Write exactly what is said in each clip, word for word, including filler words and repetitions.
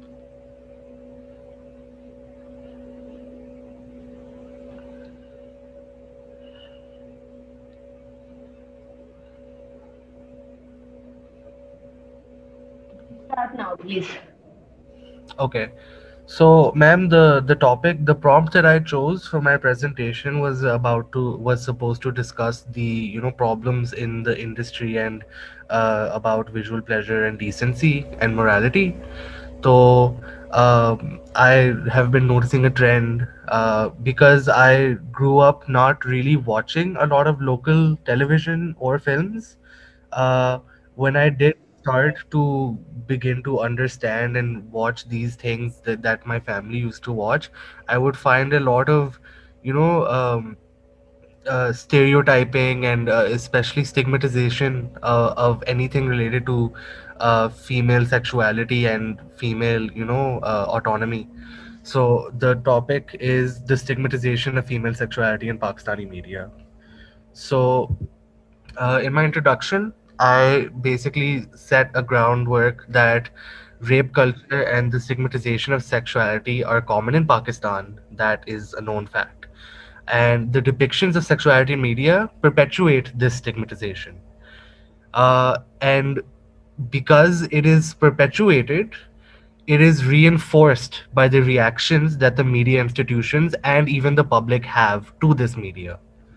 Start now, please. Okay. So, ma'am, the the topic, the prompt that I chose for my presentation was about to was supposed to discuss the you know problems in the industry and uh, about visual pleasure and decency and morality. So, um, I have been noticing a trend uh, because I grew up not really watching a lot of local television or films. uh, when I did start to begin to understand and watch these things that, that my family used to watch, I would find a lot of, you know, um, uh, stereotyping and uh, especially stigmatization uh, of anything related to uh, female sexuality and female, you know, uh, autonomy. So the topic is the stigmatization of female sexuality in Pakistani media. So uh, in my introduction, I basically set a groundwork that rape culture and the stigmatization of sexuality are common in Pakistan. That is a known fact. And the depictions of sexuality in media perpetuate this stigmatization. Uh, and because it is perpetuated, it is reinforced by the reactions that the media institutions and even the public have to this media.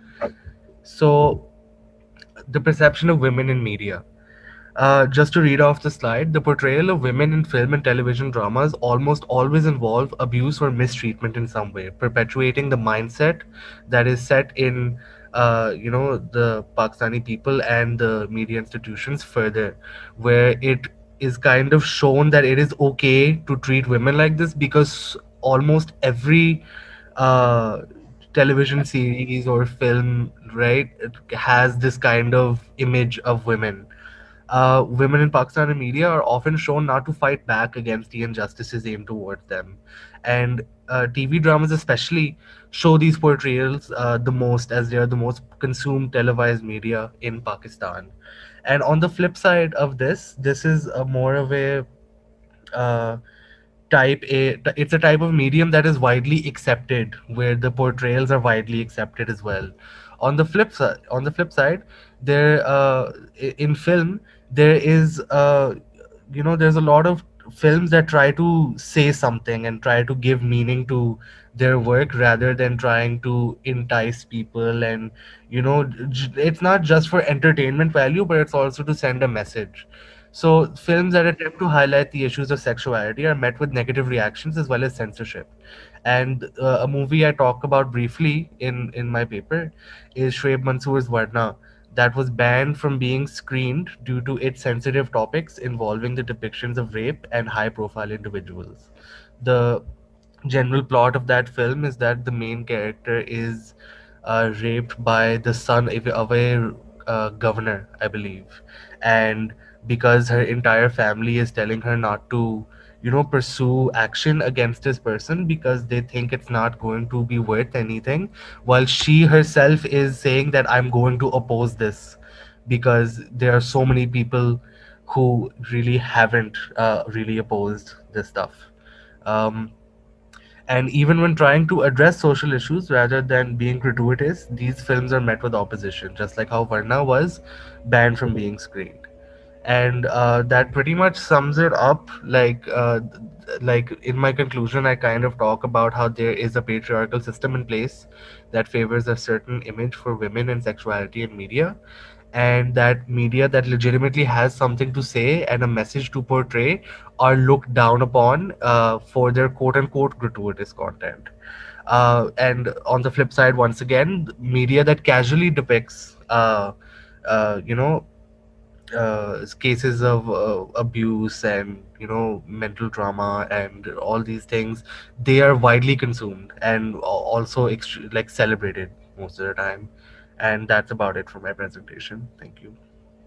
So, the perception of women in media. Uh, just to read off the slide, the portrayal of women in film and television dramas almost always involve abuse or mistreatment in some way, perpetuating the mindset that is set in, uh, you know, the Pakistani people and the media institutions further, where it is kind of shown that it is okay to treat women like this because almost every uh, television series or film, right, it has this kind of image of women. Uh, women in Pakistani media are often shown not to fight back against the injustices aimed towards them. And uh, T V dramas, especially, show these portrayals uh, the most, as they are the most consumed televised media in Pakistan. And on the flip side of this, this is a more of a uh, type a it's a type of medium that is widely accepted, where the portrayals are widely accepted as well. On the flip side on the flip side there uh, i- in film, there is uh, you know there's a lot of films that try to say something and try to give meaning to their work rather than trying to entice people. And you know j- it's not just for entertainment value, but it's also to send a message. So, films that attempt to highlight the issues of sexuality are met with negative reactions as well as censorship. And uh, a movie I talk about briefly in, in my paper is Shoaib Mansoor's Varna, that was banned from being screened due to its sensitive topics involving the depictions of rape and high profile individuals. The general plot of that film is that the main character is uh, raped by the son of of a uh, governor, I believe, and because her entire family is telling her not to, you know, pursue action against this person because they think it's not going to be worth anything, while she herself is saying that I'm going to oppose this because there are so many people who really haven't uh, really opposed this stuff. Um, and even when trying to address social issues rather than being gratuitous, these films are met with opposition, just like how Varna was banned from being screened. And uh, that pretty much sums it up. Like, uh, th- like in my conclusion, I kind of talk about how there is a patriarchal system in place that favors a certain image for women and sexuality in media, and that media that legitimately has something to say and a message to portray are looked down upon uh, for their quote unquote gratuitous content. Uh, and on the flip side, once again, media that casually depicts, uh, uh, you know, uh, cases of uh, abuse and you know mental trauma and all these things, they are widely consumed and al- also ext- like celebrated most of the time. And that's about it for my presentation. Thank you.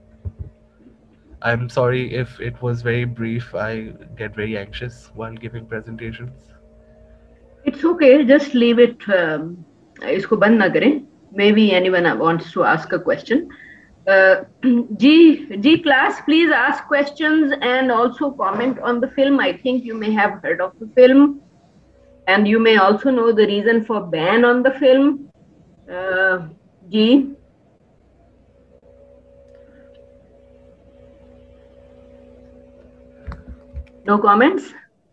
I'm sorry if it was very brief. I get very anxious while giving presentations. It's okay. Just leave it. Um, इसको बंद ना करें. Maybe anyone wants to ask a question. Uh, G, G class, please ask questions and also comment on the film. I think you may have heard of the film and you may also know the reason for ban on the film. Uh, G. No comments?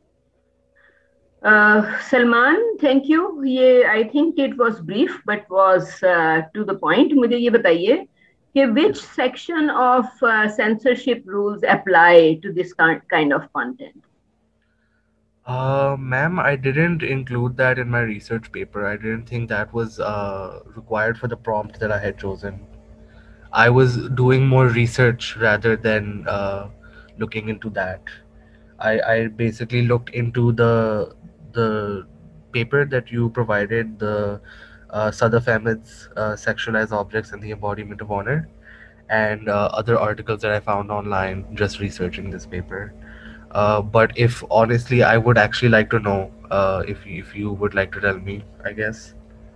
Uh, Salman, thank you. ये I think it was brief but was uh, to the point. मुझे ये बताइए कि which section of uh, censorship rules apply to this kind of content? Uh, ma'am, I didn't include that in my research paper. I didn't think that was uh, required for the prompt that I had chosen. I was doing more research rather than uh, looking into that. I, I basically looked into the the paper that you provided, the uh, Sadaf Ahmed's uh, Sexualized Objects and the Embodiment of Honor, and uh, other articles that I found online just researching this paper. Uh, but if honestly, I would actually like to know uh, if if you would like to tell me, I guess.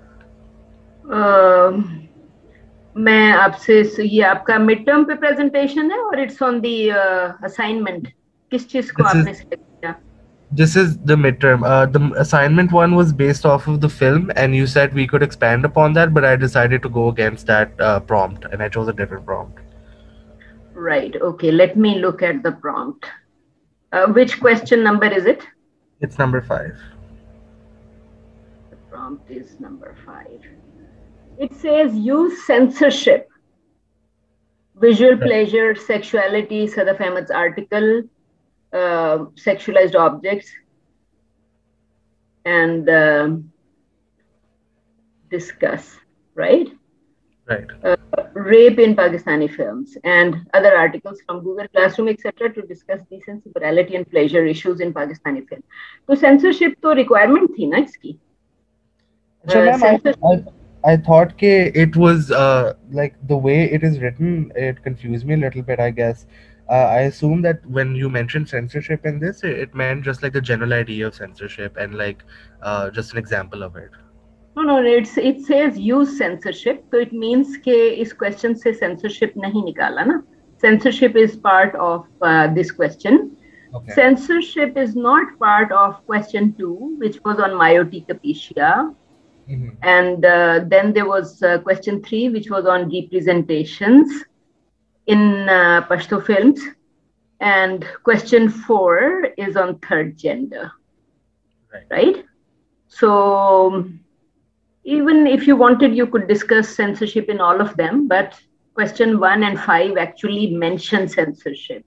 Uh, मैं आपसे ये आपका mid term पे presentation है और it's on the assignment किस चीज को This आपने is select किया? this is the midterm. Uh, the assignment one was based off of the film, and you said we could expand upon that, but I decided to go against that uh, prompt, and I chose a different prompt. Right. Okay. Let me look at the prompt. Uh, which question number is it? It's number five. The prompt is number five. It says use censorship, visual Right. pleasure, sexuality, Sadaf Ahmed's article, uh, sexualized objects, and uh, discuss, right? Right. Uh, rape in Pakistani films and other articles from Google Classroom, et cetera, to discuss decency, morality, and pleasure issues in Pakistani film. तो censorship तो requirement थी ना इसकी. So, Uh, ma'am, I, censorship. I I thought ke it was uh, like the way it is written, it confused me a little bit, I guess. Uh, I assume that when you mentioned censorship in this, it, it meant just like the general idea of censorship and like uh, just an example of it. No, no, it's it says use censorship, so it means कि इस question से censorship नहीं निकाला ना. Censorship is part of uh, this question. Okay. Censorship is not part of question two, which was on myotekapecia. Mhm. And uh, then there was uh, question three, which was on representations in uh, Pashto films. And question four is on third gender. Right. Right? So even if you wanted, you could discuss censorship in all of them, but question one and five actually mention censorship.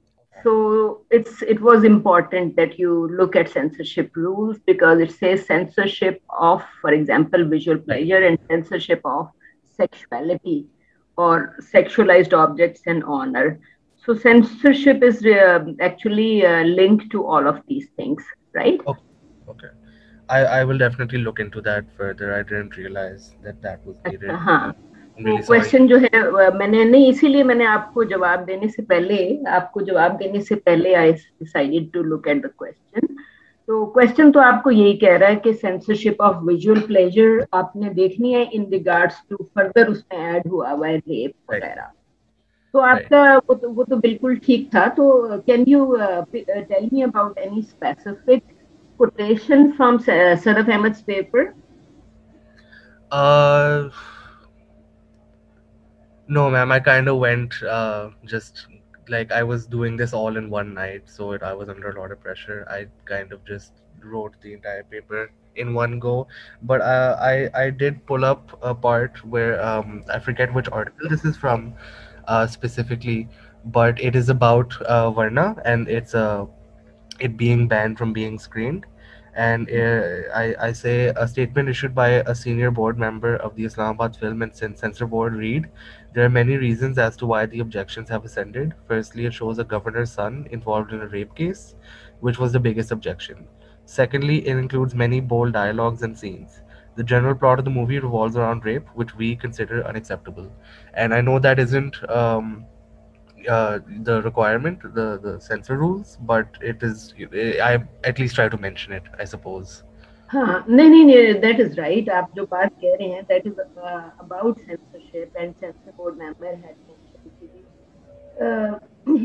So it's it was important that you look at censorship rules because it says censorship of, for example, visual pleasure and censorship of sexuality or sexualized objects and honor. So censorship is uh, actually uh, linked to all of these things, right? Okay. Okay. I, I will definitely look into that further. I didn't realize that that was needed. अच्छा, हाँ. I'm तो really sorry. Question जो है अ, मैंने नहीं इसीलिए मैंने आपको जवाब देने से पहले आपको जवाब देने से पहले I decided to look at the question. तो क्वेश्चन तो आपको यही कह रहा है कि सेंसरशिप ऑफ विजुअल प्लेजर आपने देखनी है इन रिगार्ड्स टू फर्दर उसमें ऐड हुआ हुआ है रेप Right. वगैरह. तो आपका वो तो वो तो बिल्कुल ठीक था. तो can you tell me about any specific quotation from uh, Sadaf Ahmed's paper? Uh, no, ma'am. I kind of went uh, just like I was doing this all in one night, so it, I was under a lot of pressure. I kind of just wrote the entire paper in one go. But uh, I I did pull up a part where um, I forget which article this is from uh, specifically, but it is about uh, Varna and it's uh, it being banned from being screened. And uh, I, I say a statement issued by a senior board member of the Islamabad Film and Cen- Censor Board read, there are many reasons as to why the objections have ascended. Firstly, it shows a governor's son involved in a rape case, which was the biggest objection. Secondly, it includes many bold dialogues and scenes. The general plot of the movie revolves around rape, which we consider unacceptable. And I know that isn't um, uh, the requirement, the the censor rules, but it is. I at least try to mention it, I suppose. हाँ, नहीं नहीं नहीं, that is right. आप जो बात कह रहे हैं, that is uh, about censorship, and censor board member had mentioned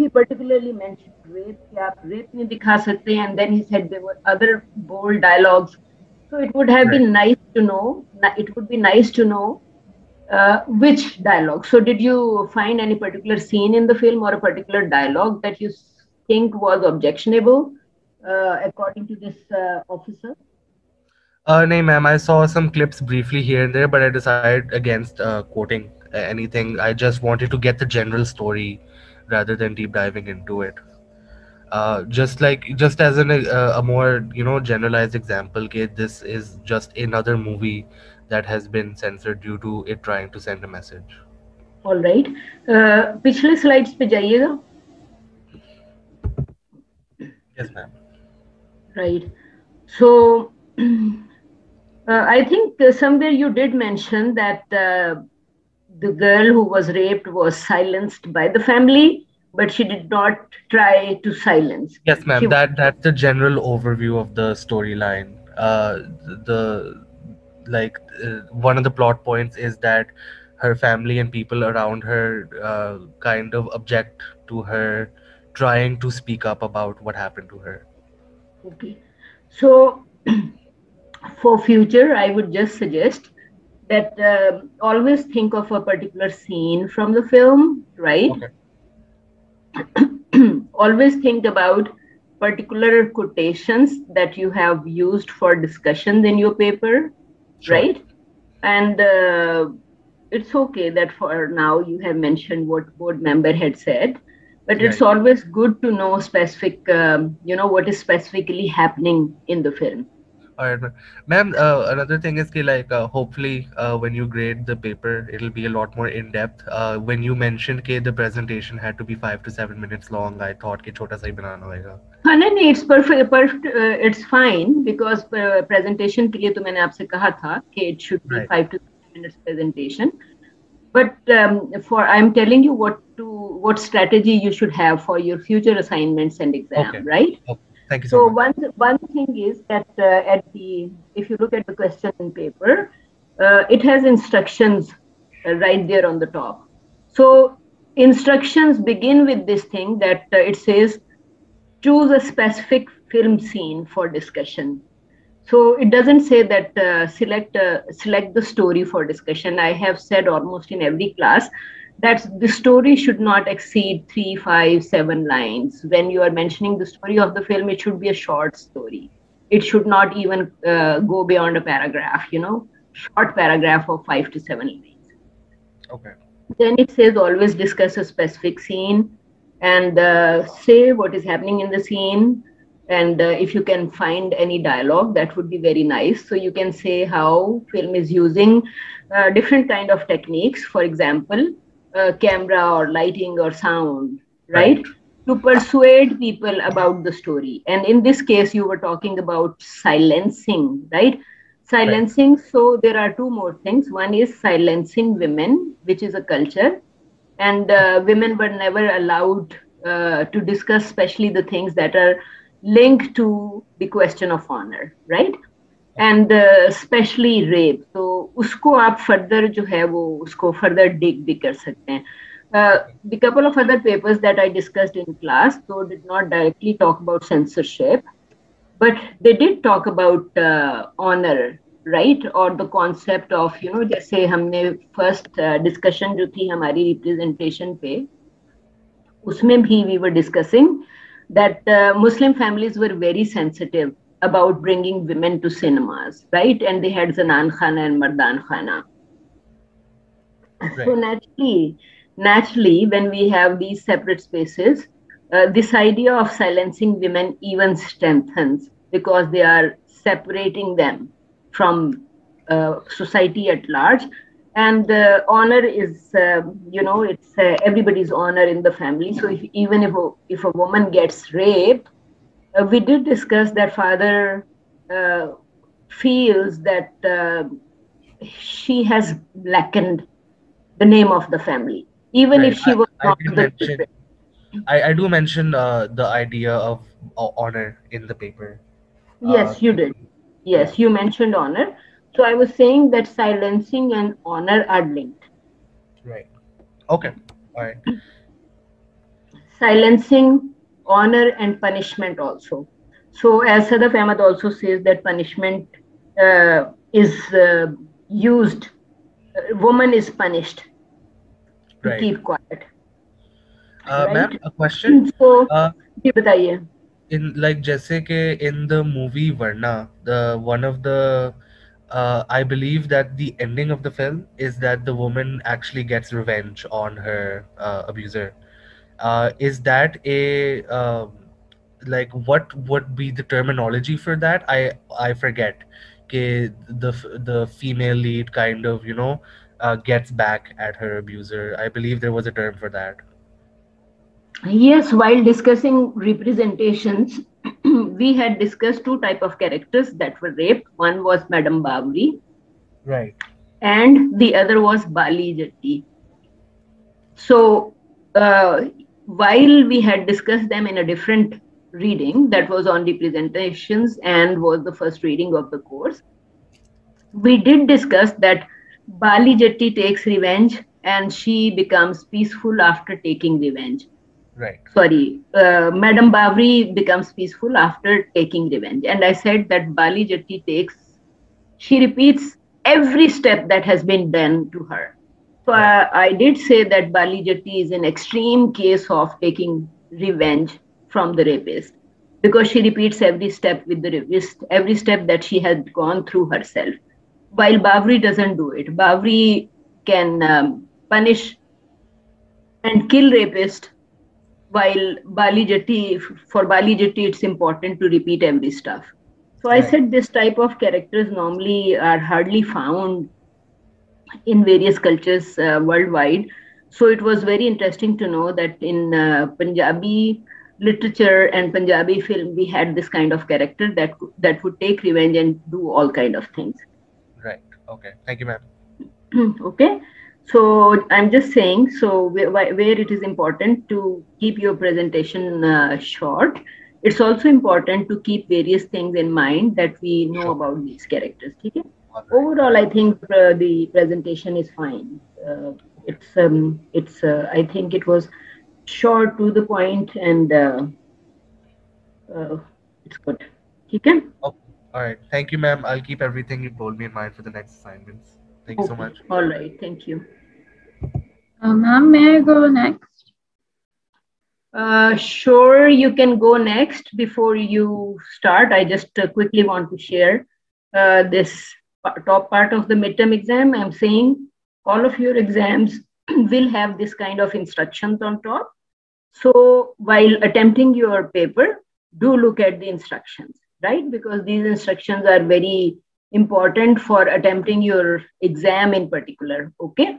he particularly mentioned rape, कि आप rape नहीं दिखा सकते, and then he said there were other bold dialogues. So it would have Right. been nice to know. It would be nice to know uh, which dialogue. So did you find any particular scene in the film or a particular dialogue that you think was objectionable uh, according to this uh, officer? Uh, no, ma'am. I saw some clips briefly here and there, but I decided against uh, quoting anything. I just wanted to get the general story rather than deep diving into it. Uh, just like just as an uh, a more you know generalized example, okay, this is just another movie that has been censored due to it trying to send a message. All right. Uh, पिछले slides पे जाइएगा. Yes, ma'am. Right. So. Uh, I think uh, somewhere you did mention that uh, the girl who was raped was silenced by the family, but she did not try to silence. Yes, ma'am. She, That that's the general overview of the storyline. Uh, the like uh, one of the plot points is that her family and people around her uh, kind of object to her trying to speak up about what happened to her. Okay. So for future, I would just suggest that uh, always think of a particular scene from the film, right? Okay. Always think about particular quotations that you have used for discussions in your paper, Sure. right? And uh, it's okay that for now you have mentioned what board member had said, but it's Right. always good to know specific, um, you know, what is specifically happening in the film. All right, ma'am. Uh, another thing is ki, like uh, hopefully uh, when you grade the paper, it'll be a lot more in depth. Uh, when you mentioned that the presentation had to be five to seven minutes long, I thought कि छोटा सा ही बनाना होगा. हाँ नहीं नहीं, it's perfect, perfect uh, it's fine because uh, presentation के लिए तो मैंने आपसे कहा था कि it should be Right. five to seven minutes presentation. But um, for I'm telling you what to what strategy you should have for your future assignments and exam, Okay. right? Okay. Thank you so, So much. one one thing is that uh, at the if you look at the question in paper, uh, it has instructions uh, right there on the top. So instructions begin with this thing that uh, it says choose a specific film scene for discussion. So it doesn't say that uh, select uh, select the story for discussion. I have said almost in every class that the story should not exceed three, five, seven lines. When you are mentioning the story of the film, it should be a short story. It should not even uh, go beyond a paragraph, you know, short paragraph of five to seven lines. Okay. Then it says always discuss a specific scene and uh, say what is happening in the scene. And uh, if you can find any dialogue, that would be very nice. So you can say how film is using uh, different kind of techniques. For example, uh, camera or lighting or sound, right? Right. To persuade people about the story. And in this case, you were talking about silencing, right? Silencing. Right. So there are two more things. One is silencing women, which is a culture. And uh, women were never allowed uh, to discuss, especially the things that are linked to the question of honor, right? And uh, especially rape. So उसको आप further जो है वो उसको further dig भी कर सकते हैं. Uh, the couple of other papers that I discussed in class, though did not directly talk about censorship, but they did talk about uh, honor, right? Or the concept of, you know, जैसे हमने first uh, discussion जो थी हमारी representation पे, उसमें भी we were discussing that uh, Muslim families were very sensitive about bringing women to cinemas, right? And they had Zanan Khana and Mardan Khana. Right. So naturally, naturally, when we have these separate spaces, uh, this idea of silencing women even strengthens because they are separating them from uh, society at large. And uh, honor is, uh, you know, it's uh, everybody's honor in the family. So if, even if a, if a woman gets raped, uh, we did discuss that father uh, feels that uh, she has blackened the name of the family, even Right. if she I, was I not did the mention, I, I do mention uh, the idea of uh, honor in the paper. Yes, Uh, you did. Yes, yeah. you mentioned honor. So I was saying that silencing and honor are linked. Right. Okay. All right. silencing, honor, and punishment also. So, as Sadaf Ahmed also says, that punishment uh, is uh, used, uh, woman is punished to Right. keep quiet. Uh, Right? ma'am, a question. So, Uh, जी बताइए. in like जैसे कि in the movie Varna, the one of the uh, I believe that the ending of the film is that the woman actually gets revenge on her uh, abuser. Uh, is that a um, like what would be the terminology for that? I I forget. Okay, the f- the female lead kind of you know uh, gets back at her abuser. I believe there was a term for that. Yes, while discussing representations, we had discussed two type of characters that were raped. One was Madam Bavri, Right. and the other was Bali Jatti. So, uh, while we had discussed them in a different reading that was on representations and was the first reading of the course, we did discuss that Bali Jatti takes revenge and she becomes peaceful after taking revenge. Right. Sorry, uh, Madam Bavri becomes peaceful after taking revenge. And I said that Bali Jatti takes, she repeats every step that has been done to her. So Right. I, I did say that Bali Jatti is an extreme case of taking revenge from the rapist because she repeats every step with the rapist, every step that she had gone through herself. While Bavri doesn't do it, Bavri can um, punish and kill rapist, while Bali Jatti, for Bali Jatti, it's important to repeat every stuff. So I Right. said this type of characters normally are hardly found in various cultures uh, worldwide. So it was very interesting to know that in uh, Punjabi literature and Punjabi film, we had this kind of character that that would take revenge and do all kind of things. Right. Okay. Thank you, ma'am. Okay. So I'm just saying, so where, where it is important to keep your presentation uh, short, it's also important to keep various things in mind that we know Sure. about these characters. Okay? All right. Overall, I think uh, the presentation is fine. Uh, it's um, it's uh, I think it was short, to the point, and uh, uh, it's good. Okay? Okay. All right. Thank you, ma'am. I'll keep everything you told me in mind for the next assignments. Thank you so Okay. much. All right. Thank you. Uh, ma'am, may I go next? Uh, sure, you can go next. Before you start, I just uh, quickly want to share uh, this pa- top part of the midterm exam. I'm saying all of your exams will have this kind of instructions on top. So while attempting your paper, do look at the instructions, right? Because these instructions are very important for attempting your exam in particular. Okay.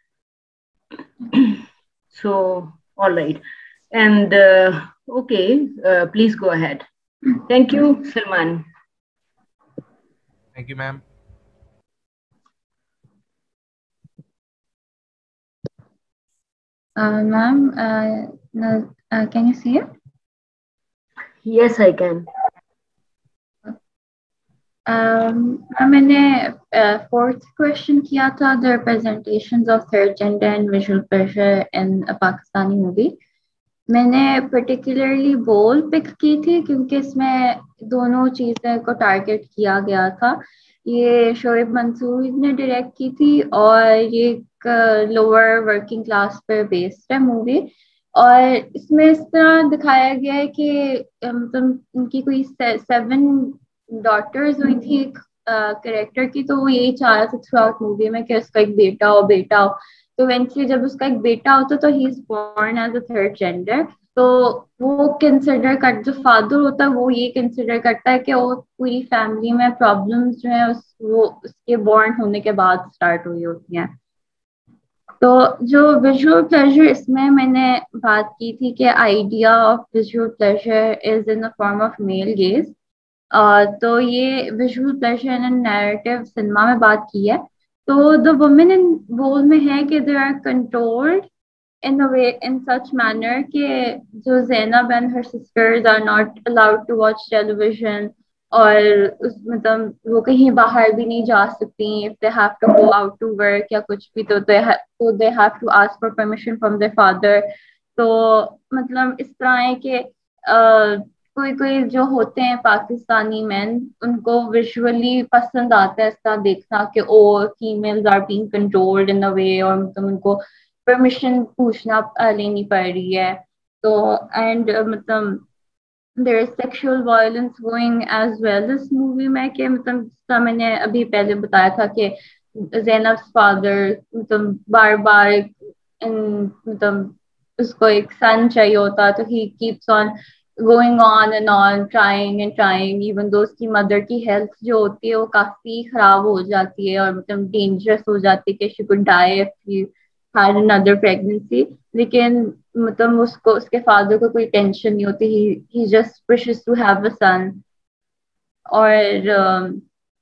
So, all right. And uh, okay, uh, please go ahead. Thank you, Salman. Thank you, ma'am. Uh, ma'am, uh, no, uh, can you see it? Yes, I can. Um, मैंने fourth question किया था the representations of third gender and visual pleasure in a Pakistani movie. मैंने particularly Bol pick की थी क्योंकि इसमें दोनों चीज़ें को टारगेट किया गया था. ये शोएब मंसूर ने डायरेक्ट की थी और ये एक लोअर वर्किंग क्लास पर बेस्ड है मूवी. और इसमें इस तरह दिखाया गया है कि मतलब उनकी कोई सेवन डॉटर्स हुई थी एक कैरेक्टर की, तो वो यही चाह रहा था थ्रू आउट मूवी में कि उसका एक बेटा हो बेटा हो. तो इवेंचुअली जब उसका एक बेटा होता तो he is born as a third gender. तो वो कंसिडर कर, जो फादर होता है वो ये कंसिडर करता है कि वो पूरी फैमिली में प्रॉब्लम्स जो है उस वो उसके बोर्न होने के बाद स्टार्ट हुई होती हैं. तो जो विजुअल प्लेजर इसमें मैंने बात की थी कि idea of visual pleasure is in the form of male gaze. तो ये visual pleasure in narrative cinema में बात की है. तो द वुमेन इन रोल में है कि they are controlled in a way, in such manner कि जो Zainab and her sisters are not allowed to watch television, और उस मतलब वो कहीं बाहर भी नहीं जा सकती. if they have to go out to work या कुछ भी तो they have, so they have to ask for permission from their father तो मतलब इस तरह है कि uh, कोई कोई जो होते हैं पाकिस्तानी मैन, उनको विजुअली पसंद आता है ऐसा देखना कि oh females are being controlled in a way, और मतलब उनको परमिशन पूछना लेनी पड़ रही है। तो एंड मतलब there is sexual violence going as well इस मूवी में, कि मतलब जिसका मैंने अभी पहले बताया था कि ज़ैनब फादर मतलब बार बार मतलब उसको एक सन चाहिए होता, तो he keeps on going on and on trying and trying, even though उसकी मदर की हेल्थ जो होती है वो काफी खराब हो जाती है और मतलब डेंजरस हो जाती है कि she could die if he had another pregnancy. लेकिन मतलब उसको उसके फादर को कोई टेंशन नहीं होती, he he just wishes to have a son. और अ,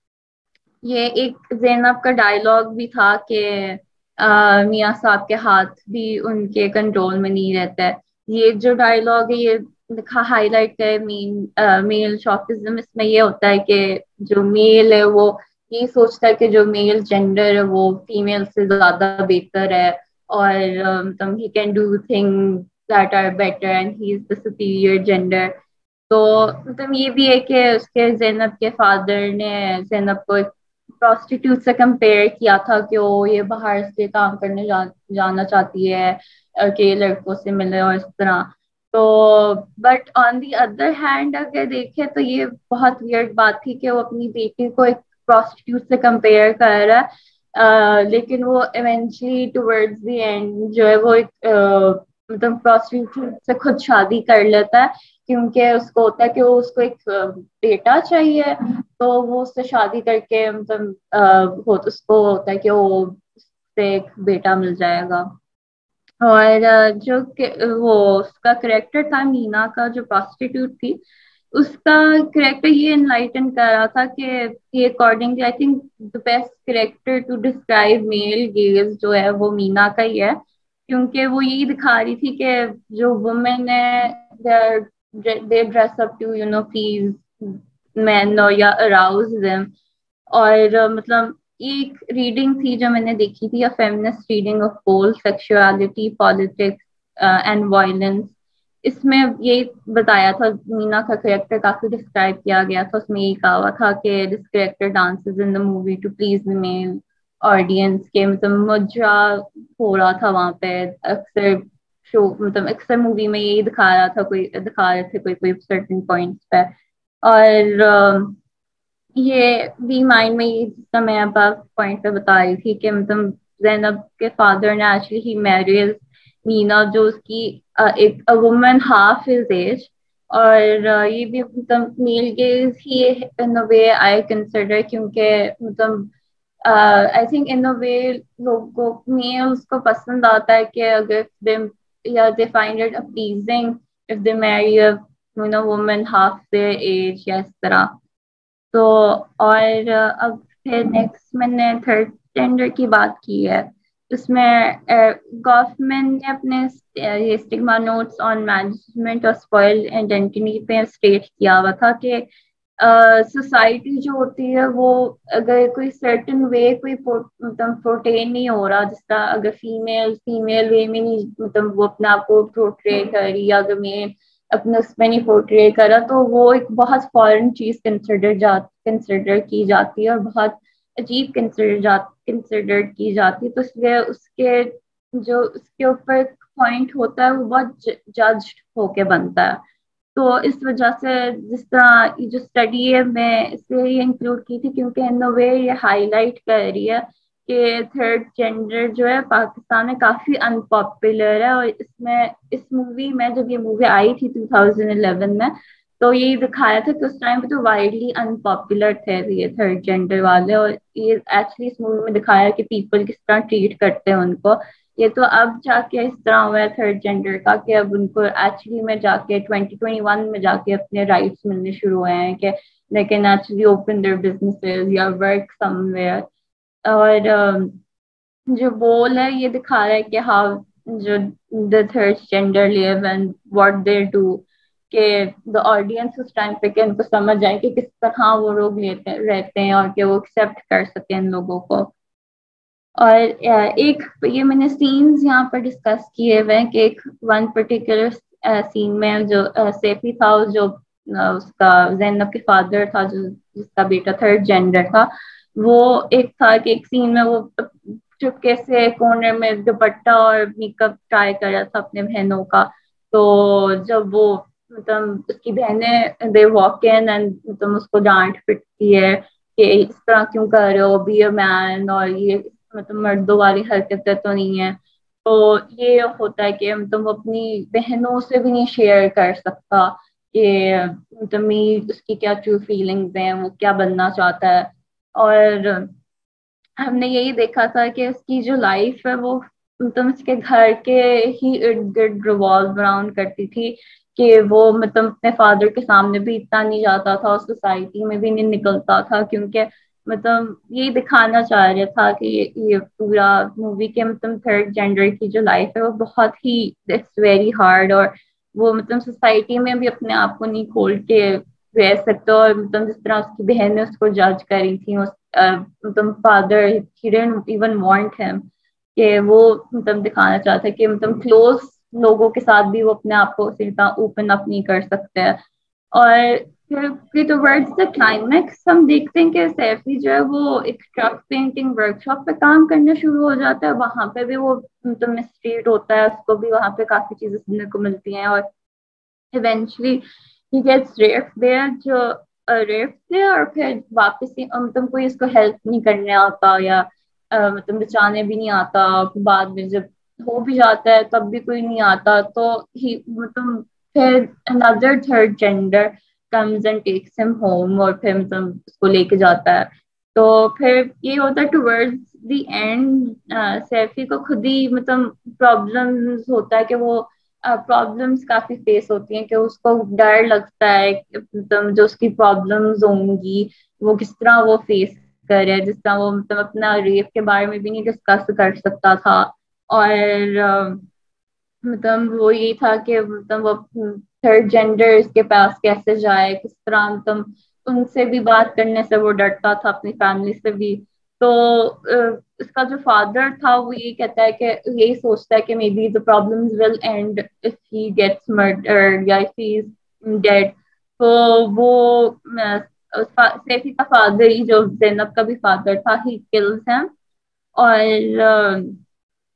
ये एक ज़ैनब का डायलॉग भी था कि अ, मियाँ साहब के हाथ भी उनके कंट्रोल में नहीं रहता है। ये जो डायलॉग है ये लिखा हाईलाइट है मेन मेल शॉफिज्म। इसमें ये होता है कि जो मेल है वो ये सोचता है कि जो मेल जेंडर है वो फीमेल से ज्यादा बेहतर है, और मतलब he can do things that are better and he is the superior gender. तो मतलब ये भी है कि उसके ज़ैनब के फादर ने ज़ैनब को एक प्रोस्टिट्यूट से कंपेयर किया था कि वो ये बाहर से काम करने जा, जाना चाहती है और कि लड़कों से मिले और इस तरह। तो but on the other hand अगर देखें तो ये बहुत वियर्ड बात थी कि वो अपनी बेटी को एक प्रोस्टिट्यूट से कंपेयर कर रहा है। अ, लेकिन वो इवेंचुअली टुवर्ड्स द एंड जो है वो एक अ, मतलब प्रोस्टिट्यूट से खुद शादी कर लेता है, क्योंकि उसको होता है कि वो उसको एक अ, बेटा चाहिए। तो वो उससे शादी करके मतलब अ, हो उसको होता है कि वो उससे एक बेटा मिल जाएगा। और अ, जो के- वो उसका करेक्टर था मीना का जो प्रोस्टिट्यूट थी, उसका करेक्टर ये इनलाइटन कर रहा था कि ये according I think the best character to describe male gaze जो है वो मीना का ही है, क्योंकि वो यही दिखा रही थी कि जो वुमेन है they dress up to you know please man और या अराउज देम। और अ, मतलब एक रीडिंग थी जो मैंने देखी थी, a feminist reading of Bol sexuality politics and violence. इसमें ये बताया था, मीना का करेक्टर काफी डिस्क्राइब किया गया था। उसमें ये कहा हुआ था कि this character dances in the movie to please the male audience, के मतलब मुजरा हो रहा था वहां पे अक्सर शो, मतलब अक्सर मूवी में यही दिखा रहा था, कोई दिखा रहे थे कोई कोई सर्टेन पॉइंट्स पे। और अ, ये भी माइंड में ये जितना मैं अब पॉइंट पे बता रही थी कि मतलब जैनब के फादर ने एक्चुअली ही मैरिज मीना जो उसकी अ, एक a woman half his age. और अ, ये भी मतलब मेल गेज ही in a way I consider, क्योंकि मतलब आई थिंक इन अ वे लोगों मेल्स को पसंद आता है कि अगर दे या they find it appealing if they marry a you know woman half their age या इस तरह। तो और अ, अब फिर नेक्स्ट मैंने थर्ड जेंडर की बात की है। उसमें गॉफमैन ने अपने अ, ये स्टिग्मा नोट्स ऑन मैनेजमेंट और स्पॉइल्ड आइडेंटिटी पे स्टेट किया हुआ था कि सोसाइटी जो होती है वो अगर कोई सर्टन वे कोई पो- मतलब प्रोटेन नहीं हो रहा, जिस तरह अगर फीमेल फीमेल वे में नहीं मतलब वो अपने आप को प्रोट्रे कर रही, या अगर मेल अपने उसमें नहीं पोर्ट्रे करा, तो वो एक बहुत फॉरेन चीज कंसिडर जा कंसिडर की जाती है और बहुत अजीब कंसिडर जा कंसिडर की जाती है। तो इसलिए उसके जो उसके ऊपर पॉइंट होता है वो बहुत जज्ड होके बनता है। तो इस वजह से जिस तरह ये जो स्टडी है मैं इसलिए ये इंक्लूड की थी, क्योंकि इन द वे ये हाईलाइट कर रही है कि थर्ड जेंडर जो है पाकिस्तान में काफी अनपॉपुलर है। और इसमें इस मूवी में जब ये मूवी आई थी टू थाउज़ेंड इलेवन में, तो ये दिखाया था कि उस टाइम पे तो वाइडली अनपॉपुलर थे ये थर्ड जेंडर वाले, और ये एक्चुअली इस मूवी में दिखाया कि पीपल किस तरह ट्रीट करते हैं उनको। ये तो अब जाके इस तरह हुआ है थर्ड जेंडर का कि अब उनको एक्चुअली में जाके ट्वेंटी ट्वेंटी वन में जाके अपने राइट्स मिलने शुरू हुए हैं कि they can actually open their businesses या वर्क समवेयर। और अम, जो बोल है ये दिखा रहा है कि हाउ जो the third gender live and what they do, कि द ऑडियंस उस टाइम पे कि उनको समझ आए कि किस तरह वो लोग लेते रहते हैं और कि वो एक्सेप्ट कर सके इन लोगों को। और एक ये मैंने सीन्स यहाँ पर डिस्कस किए हुए हैं कि एक वन पर्टिकुलर सीन में जो सैफी था, जो उसका ज़ैनब के फादर था, जो जिसका बेटा थर्ड जेंडर था, वो एक था कि एक सीन में वो चुपके से कोने में दुपट्टा और मेकअप ट्राई कर रहा था अपने बहनों का। तो जब वो मतलब उसकी बहनें दे वॉक इन एंड मतलब उसको डांट पिटती है कि इस तरह क्यों कर रहे हो, बी अ मैन, और ये मतलब मर्दों वाली हरकतें तो नहीं है। तो ये होता है कि मतलब अपनी बहनों से भी नहीं शेयर कर सकता कि मतलब मैं उसकी क्या ट्रू फीलिंग्स हैं, वो क्या बनना चाहता है। और हमने यही देखा था कि उसकी जो लाइफ है वो मतलब उसके घर के ही इर्द गिर्द रिवॉल्व अराउंड करती थी, कि वो मतलब अपने फादर के सामने भी इतना नहीं जाता था और सोसाइटी में भी नहीं निकलता था, क्योंकि मतलब यही दिखाना चाह रहा था कि ये, ये पूरा मूवी के मतलब थर्ड जेंडर की जो लाइफ है वो बहुत ही इट्स वेरी हार्ड, और वो मतलब सोसाइटी में भी अपने आप को नहीं खोल के रह सकता। और मतलब जिस तरह उसकी बहन ने उसको जज करी थी, उस मतलब father he didn't even want him, कि वो मतलब दिखाना चाहता है कि मतलब क्लोज लोगों के साथ भी वो अपने आप को सीधा ओपन अप नहीं कर सकते हैं। और फिर टुवर्ड्स द क्लाइमैक्स हम देखते हैं कि सैफी जो है वो एक ट्रक पेंटिंग वर्कशॉप पे काम करना शुरू हो जाता है। वहां पे भी वो मतलब मिस्ट्रीट होता है, उसको भी वहां पे काफी चीजें सुनने को मिलती हैं, और eventually he gets raped there, जो रेप्ड थे, और फिर वापस ही मतलब कोई इसको हेल्प नहीं करने आता या अ, मतलब बचाने भी नहीं आता। बाद में जब हो भी जाता है तब भी कोई नहीं आता, तो ही मतलब फिर another third gender comes and takes him home, और फिर मतलब उसको लेके जाता है। तो फिर ये होता है टुवर्ड्स द एंड सैफी को खुद ही मतलब प्रॉब्लम्स होता है कि वो प्रॉब्लम्स काफी फेस होती हैं, कि उसको डर लगता है कि मतलब जो उसकी प्रॉब्लम्स होंगी वो किस तरह वो फेस करे, जिस तरह वो मतलब अपना रेप के बारे में भी नहीं डिस्कस कर सकता था। और अ, मतलब वो ये था कि मतलब वो थर्ड जेंडर के पास कैसे जाए, किस तरह मतलब उनसे भी बात करने से वो डरता था, अपनी फैमिली से भी। तो अ, इसका जो फादर था वो ये कहता है कि यही सोचता है कि may be the problems will end if he gets murdered या इफ ही इज डेड। तो वो अ, सैफी का फादर ही, जो जैनब का भी फादर था, ही किल्स हिम। और अ,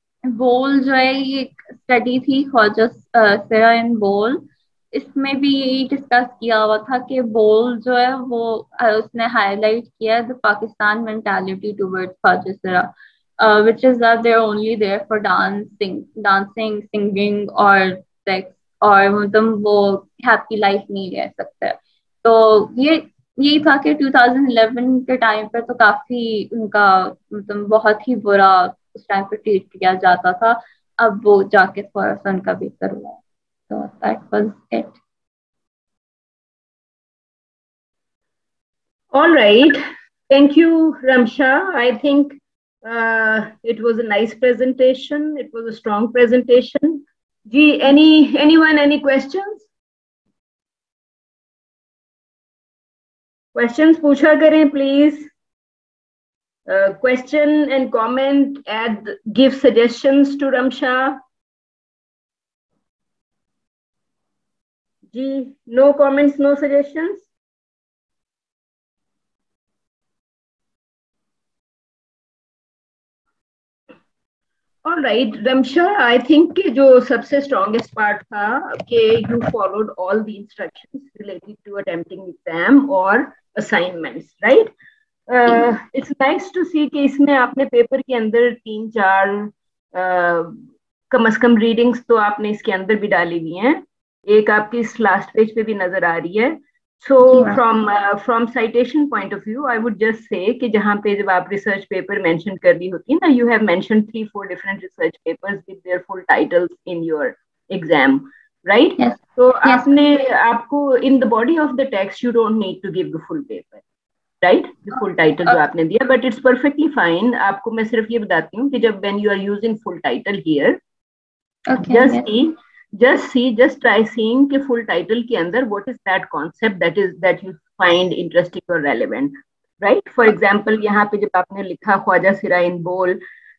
बोल जो है ये एक स्टडी थी, ख्वाजा सिरा इन बोल। इसमें भी यही डिस्कस किया हुआ था कि बोल जो है वो अ, उसने हाईलाइट किया the Pakistan mentality towards khwaja sira, which is that they are only there for dancing dancing singing और सेक्स, और मतलब वो हैप्पी लाइफ नहीं रह सकते। तो ये यही था कि टू थाउज़ेंड इलेवन के टाइम पे तो काफी उनका मतलब बहुत ही बुरा उस टाइम पे ट्रीट किया जाता था। अब वो जाके थोड़ा सा उनका बेहतर हुआ है। तो that was it. All right. Thank you, Ramsha. I think uh, it was a nice presentation. It was a strong presentation. Gee, any anyone, any questions? Questions पूछा करें, please. Uh, question and comment, add, give suggestions to Ramsha. Gee, no comments, no suggestions? All right, Ramsha, I think कि जो सबसे strongest part था कि you followed all the instructions related to attempting exam or assignments, right? Uh, it's nice to see कि इसमें आपने paper के अंदर तीन चार uh, कम से कम रीडिंग्स तो आपने इसके अंदर भी डाली हुई हैं। एक आपकी इस लास्ट पेज पे भी नजर आ रही है। So from uh, from citation point of view, I would just say कि जहाँ पे जब आप research paper mention कर रही होती है ना, you have mentioned three four different research papers with their full titles in your exam, right? Yes. So Yes. आपने आपको in the body of the text you don't need to give the full paper, right? The full title जो आपने दिया, but it's perfectly fine. आपको मैं सिर्फ ये बताती हूँ कि जब when you are using full title here, Okay, just yes. see just see just try seeing के full title के अंदर what is that concept that is that you find interesting or relevant, right? For example, यहाँ पे जब आपने लिखा ख्वाजा सिरा इन बोल,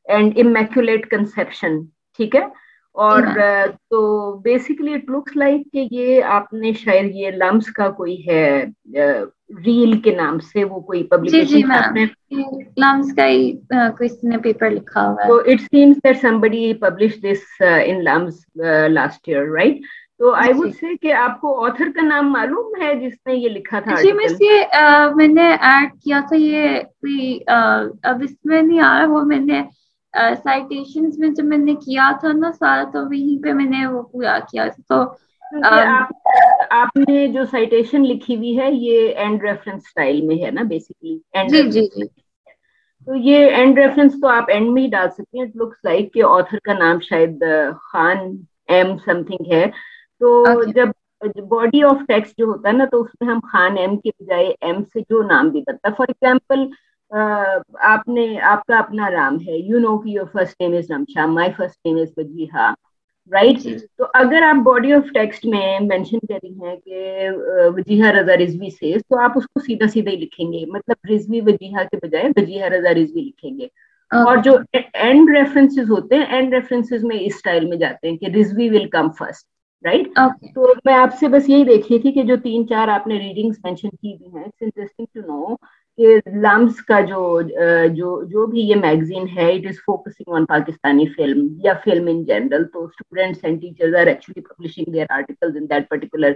एंड इमेक्युलेट कंसेप्शन, ठीक है। और uh, तो बेसिकली इट लुक्स लाइक कि ये आपने शायद ये लम्स का कोई है रील uh, के नाम से वो कोई पब्लिकेशन आपने लम्स का ही uh, किसी ने पेपर लिखा हुआ है। तो it seems that somebody published this in LUMS last year, right? तो आई वुड से कि आपको ऑथर का नाम मालूम है जिसने ये लिखा था? जी मिस, ये uh, मैंने ऐड किया था, ये कोई uh, अब इसमें नहीं आ रहा, वो मैंने साइटेशंस uh, में जब मैंने किया था ना सारा, तो वहीं पे मैंने वो पूरा किया था। तो क्योंकि um, आप, आपने जो साइटेशन लिखी हुई है ये एंड रेफरेंस स्टाइल में है ना बेसिकली? एंड जी जी जी। तो ये एंड रेफरेंस तो आप एंड में ही डाल सकते हैं। इट लुक्स लाइक कि ऑथर का नाम शायद खान एम समथिंग है। तो okay. जब बॉडी ऑफ टेक्स्ट जो होता है ना, तो उसमें हम खान एम के बजाय एम से जो नाम भी बनता है, फॉर एग्जाम्पल आपने आपका अपना नाम है, यू नो कि your first name is Ramsha, my first name is Wajiha, right? तो अगर आप बॉडी ऑफ टेक्स्ट में मेंशन कर रही हैं कि वजीहा रजा रिजवी से, तो आप उसको सीधा सीधा ही लिखेंगे, मतलब रिजवी वजीहा के बजाय वजीहा रजा रिजवी लिखेंगे। okay. और जो एंड रेफरेंसेस होते हैं, एंड रेफरेंसेस में इस स्टाइल में जाते हैं कि Rizvi will come first, right? तो मैं आपसे बस यही देख रही थी कि जो तीन चार आपने रीडिंग्स मेंशन की हुई हैं, इट्स इंटरेस्टिंग टू नो कि लम्स का जो जो जो भी ये मैगजीन है, it is focusing on Pakistani film या फिल्म इन जनरल। तो students and teachers are actually publishing their articles in that particular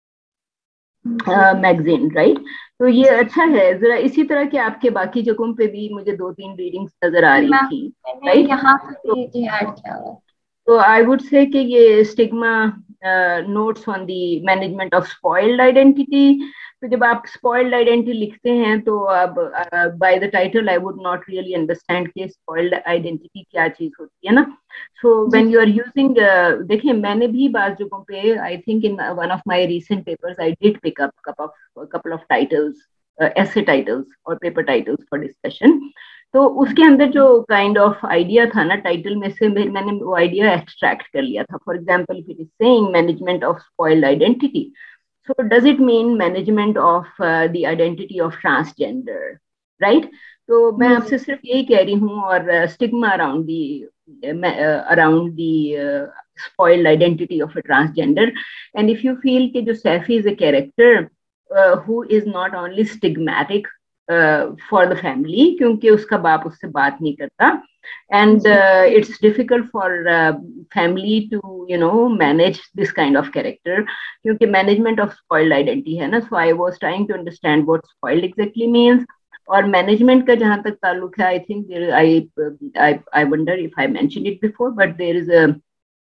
magazine, right? तो ये अच्छा है। जरा इसी तरह के आपके बाकी जगहों पे भी मुझे दो तीन रीडिंग्स नजर आ रही थी, राइट? यहाँ पे भी ऐड किया हुआ। तो आई वुड से कि ये stigma notes on the management of spoiled identity. तो जब आप स्पॉइल्ड आइडेंटिटी लिखते हैं तो अब by the title I would not really understand कि स्पॉइल्ड आइडेंटिटी क्या चीज होती है ना। So when you are using, देखिए मैंने भी बात जगहों पे, I think in one of my recent papers I did pick up couple of titles, essay titles और पेपर टाइटल्स फॉर डिस्कशन। तो उसके अंदर जो काइंड ऑफ आइडिया था ना टाइटल में से, मैंने वो आइडिया एक्सट्रैक्ट कर लिया था। For example if it is saying management of spoiled identity, so does it mean management of uh, the identity of transgender, right? तो मैं आपसे सिर्फ यही कह रही हूँ, और stigma around the around the spoiled identity of a transgender, and if you feel कि जो Saifi is a character uh, who is not only stigmatic uh, for the family, क्योंकि उसका बाप उससे बात नहीं करता, and uh, it's difficult for uh, family to you know manage this kind of character, क्योंकि management of spoiled identity है ना। So I was trying to understand what spoiled exactly means, और management का जहाँ तक ताल्लुक है, I think there I I I wonder if I mentioned it before, but there is a,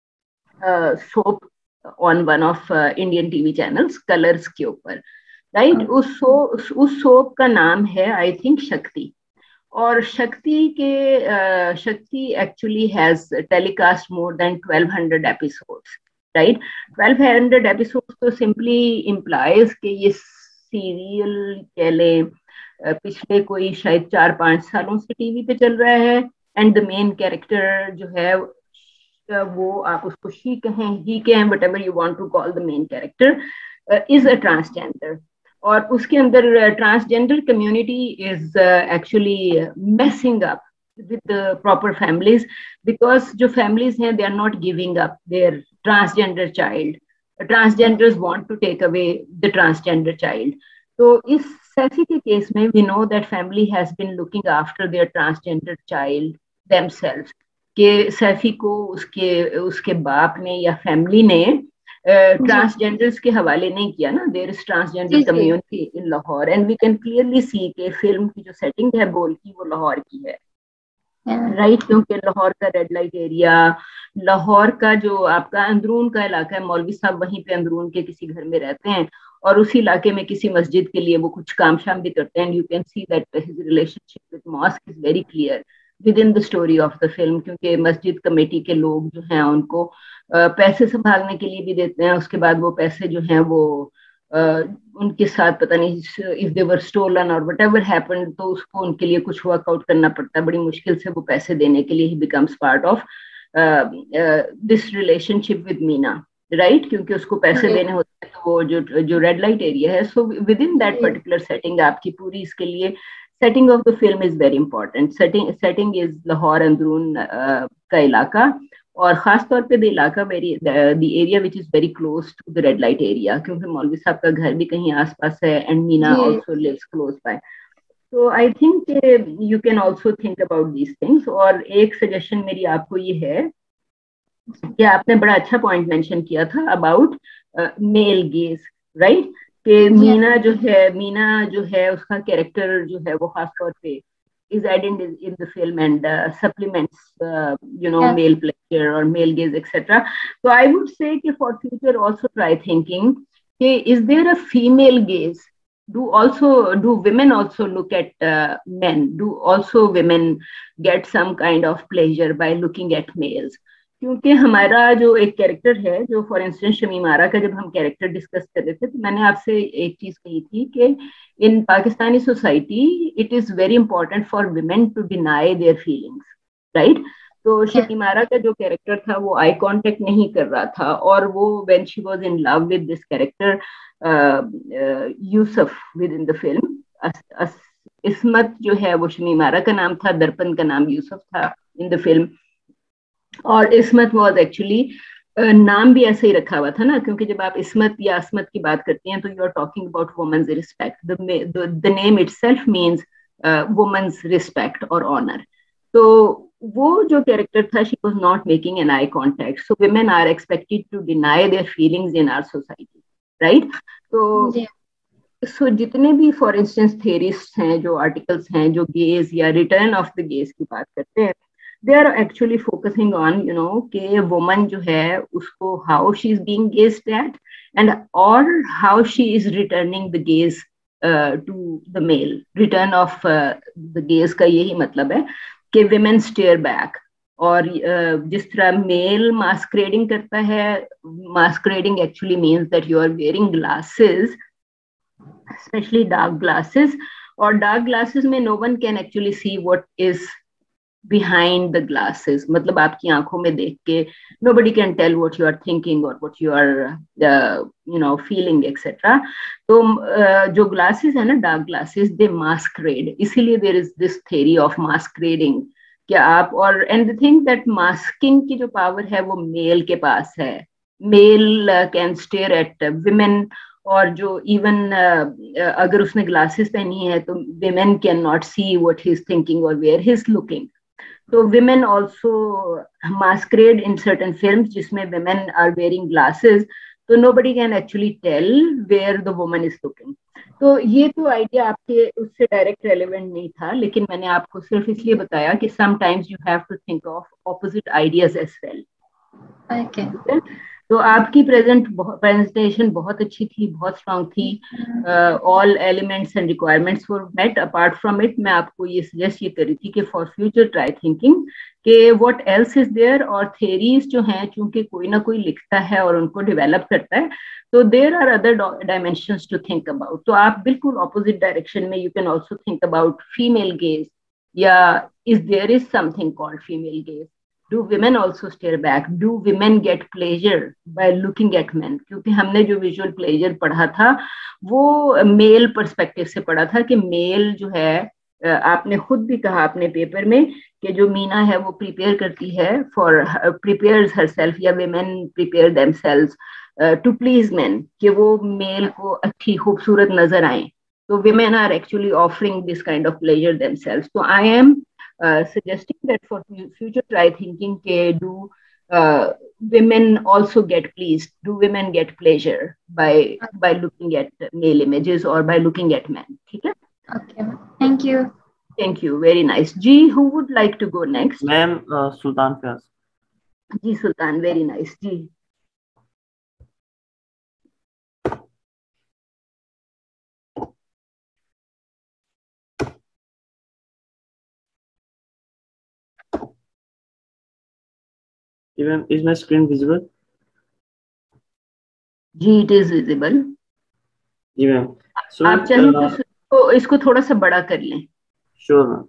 a soap on one of uh, Indian T V channels, Colors के ऊपर, right? उस सो उस सोप का नाम है I think शक्ति, और शक्ति के Shakti actually has telecast more than twelve hundred episodes, right? Twelve hundred episodes तो सिंपली इम्प्लाइज कि ये सीरियल कह लें पिछले कोई शायद चार पांच सालों से टीवी पे चल रहा है, एंड द मेन कैरेक्टर जो है वो, आप उसको शी कहें ही कहें, whatever you want to call the main character, is a transgender. और उसके अंदर transgender community is actually messing up with the proper families, because जो फैमिलीज हैं they are not giving up their transgender child. Transgenders want to take away the transgender child. तो इस सैफी के case में we know that family has been looking after their transgender child themselves, कि सैफी को उसके उसके बाप ने या फैमिली ने ट्रांसजेंडर्स uh, के हवाले नहीं किया ना। There is transgender community in Lahore, and we can clearly see के फिल्म की जो सेटिंग है बोल की, वो लाहौर की है, राइट? क्योंकि लाहौर का रेड लाइट एरिया, लाहौर का जो आपका अंदरून का इलाका है, मौलवी साहब वहीं पे अंदरून के किसी घर में रहते हैं, और उसी इलाके में किसी मस्जिद के लिए वो कुछ काम शाम भी करते हैं। You can see that his relationship with mosque is very clear within the story of the film, क्योंकि मस्जिद कमेटी के लोग जो हैं उनको uh, पैसे संभालने के लिए भी देते हैं, उसके बाद वो पैसे जो हैं वो uh, उनके साथ पता नहीं इफ दे वर स्टोलन और व्हाटएवर हैपेंड, तो उसको उनके लिए कुछ वर्कआउट करना पड़ता है, बड़ी मुश्किल से वो पैसे देने के लिए he becomes part of this relationship with Meena, right? क्योंकि उसको पैसे देने होते हैं, तो वो जो जो रेड लाइट एरिया है, so within that particular setting आपकी पूरी इसके लिए setting of the film is very important. Setting setting is Lahore अंदरून uh, का इलाका, और खास तौर पे द इलाका very the area which is very close to the red light area, क्योंकि मौलवी साहब का घर भी कहीं आसपास है and Meena also lives close by. So I think uh, you can also think about these things. और एक सजेशन मेरी आपको ये है कि आपने बड़ा अच्छा पॉइंट मेंशन किया था अबाउट मेल गेज, राइट? कि मीना जो है मीना जो है उसका कैरेक्टर जो है वो खास तौर पे is added in the film and uh, supplements uh, you know yeah. male pleasure or male gaze, et cetera. So I would say कि for future also try thinking कि is there a female gaze? Do also do women also look at uh, men? Do also women get some kind of pleasure by looking at males? क्योंकि हमारा जो एक character है, जो for instance Shamim आरा का जब हम कैरेक्टर डिस्कस कर रहे थे तो मैंने आपसे एक चीज कही थी कि in Pakistani society it is very important for women to deny their feelings, right? तो शमीम आरा का जो कैरेक्टर था वो आई कांटेक्ट नहीं कर रहा था, और वो when she was in love with this character Yusuf within the film, Ismat जो है वो शमीम आरा का नाम था, दर्पण का नाम यूसुफ था इन द फिल्म, और इस्मत वाज एक्चुअली नाम भी ऐसे ही रखा हुआ था ना, क्योंकि जब आप इस्मत या अस्मत की बात करती हैं तो you are talking about women's respect. The name itself means women's respect और ऑनर. तो वो जो कैरेक्टर था, she was not making an eye contact, so women are expected to deny their feelings in our society, right? तो so so, जितने भी for instance theorist हैं, जो आर्टिकल्स हैं जो गेज या रिटर्न ऑफ द गेज की बात करते हैं, they are actually focusing on, you know, कि woman जो है उसको how she is being gazed at and or how she is returning the gaze uh, to the male. Return of uh, the gaze का यही मतलब है कि women stare back, और uh, जिस तरह male masquerading करता है, masquerading actually means that you are wearing glasses, especially dark glasses, और dark glasses में no one can actually see what is behind the glasses. मतलब आपकी आंखों में देख के nobody can tell what you are thinking or what you are uh, you know feeling, et cetera. तो uh, जो glasses है ना, dark glasses, they masquerade. इसीलिए there is this theory of masquerading कि आप, और and the thing that masking की जो power है वो male के पास है. Male uh, can stare at uh, women, और जो इवन uh, अगर उसने ग्लासेस पहनी है तो women can not see what he is thinking or where he is looking. तो women also masquerade in certain films जिसमें women are wearing glasses, तो nobody can actually tell where the woman is looking. तो ये तो idea आपके उससे direct relevant नहीं था, लेकिन मैंने आपको सिर्फ इसलिए बताया कि sometimes you have to think of opposite ideas as well. Okay. तो आपकी प्रेजेंट प्रेजेंटेशन बहुत अच्छी थी, बहुत स्ट्रांग थी. All elements and requirements were met. Apart from it मैं आपको ये सजेस्ट ये करी थी कि फॉर फ्यूचर ट्राई थिंकिंग कि व्हाट एल्स इज देयर, और थेरीज जो हैं चूंकि कोई ना कोई लिखता है और उनको डेवलप करता है, तो there are other dimensions to think about. तो आप बिल्कुल ऑपोजिट डायरेक्शन में you can also think about female gaze, या is there is something called female gaze. Do women also stare back? Do women get pleasure by looking at men? क्योंकि हमने जो visual pleasure पढ़ा था वो mail perspective से पढ़ा था कि मेल जो है, आपने खुद भी कहा अपने पेपर में कि जो मीना है वो प्रिपेयर करती है फॉर प्रिपेयर्स हरसेल्फ, या women prepare themselves to please men, कि वो मेल को अच्छी खूबसूरत नजर आए. तो women are actually offering this kind of pleasure themselves. So I am Uh, suggesting that for future try thinking ke do uh, women also get pleased, do women get pleasure by by looking at male images or by looking at men. Okay, okay, thank you. Thank you, very nice. Ji, who would like to go next? Ma'am, uh, Sultan Fiaz. Ji Sultan, very nice. Ji. Even is my screen visible? जी, it is visible. जी ma'am. So, आप चाहें uh, तो इसको थोड़ा सा बड़ा कर लें. Sure ma'am.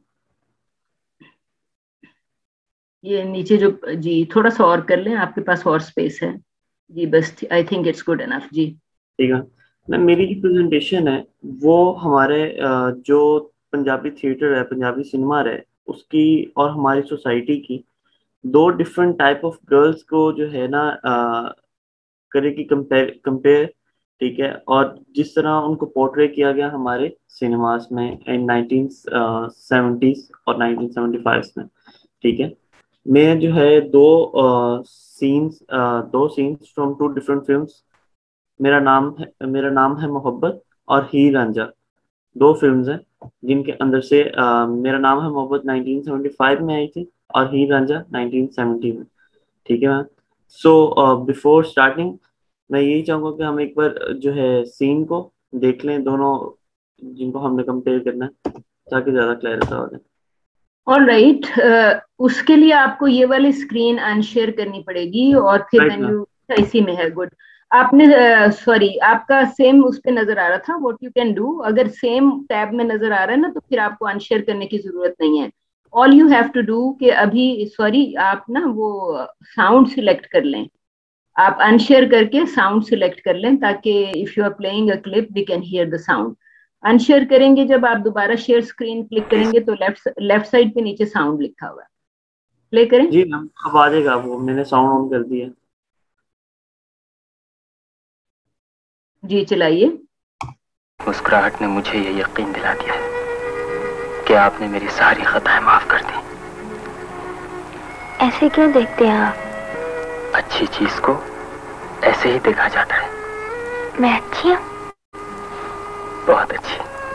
ये नीचे जो, जी थोड़ा सा और कर लें, आपके पास और स्पेस है. जी बस, I think it's good enough. जी ठीक है मैम. मेरी जो प्रेजेंटेशन है वो हमारे uh, जो पंजाबी थिएटर है, पंजाबी सिनेमा है, उसकी और हमारी सोसाइटी की दो डिफरेंट टाइप ऑफ गर्ल्स को जो है ना करेगी कंपेयर कंपेयर ठीक है। और जिस तरह उनको पोर्ट्रे किया गया हमारे सिनेमास में इन नाइनटीन सेवेंटीज और नाइनटीन सेवेंटी फाइव में, ठीक है। मैं जो है दो सीन्स दो scenes from two different films, मेरा नाम है मेरा नाम है मोहब्बत और हीर रांझा, दो फिल्म्स हैं जिनके अंदर से uh, मेरा नाम है मोहब्बत नाइनटीन सेवेंटी फाइव में आई थी और हीर रांझा नाइनटीन सेवेंटी में, ठीक है मैम। सो बिफोर स्टार्टिंग मैं यही चाहूंगा कि हम एक बार जो है सीन को देख लें, दोनों जिनको हमने कंपेयर करना है, ताकि ज्यादा क्लियरिटी हो जाए। ऑल राइट, उसके लिए आपको ये वाली स्क्रीन अनशेयर करनी पड़ेगी और फिर Right, मेन्यू इसी में है। गुड। आपने सॉरी uh, आपका सेम उस पे नजर आ रहा था। व्हाट यू कैन डू, अगर सेम टैब में नजर आ रहा है ना तो फिर आपको अनशेयर करने की जरूरत नहीं है। All you have to do कि अभी सॉरी आप ना वो साउंड सिलेक्ट कर लें, आप अनशेयर करके साउंड सिलेक्ट कर लें ताकि if you are playing a clip we can hear the sound. Unshare करेंगे जब आप दोबारा शेयर स्क्रीन क्लिक करेंगे तो लेफ्ट लेफ्ट साइड पे नीचे साउंड लिखा हुआ है, प्ले करें। जी मैम अब आ जाएगा, वो मैंने साउंड ऑन कर दिया। जी चलाइए। मुस्कुराहट ने मुझे ये यकीन दिला दिया है कि आपने मेरी सारी खताएं माफ कर दी। ऐसे क्यों देखते हैं आप? अच्छी चीज को ऐसे ही देखा जाता है। मैं अच्छी हूँ? बहुत अच्छी।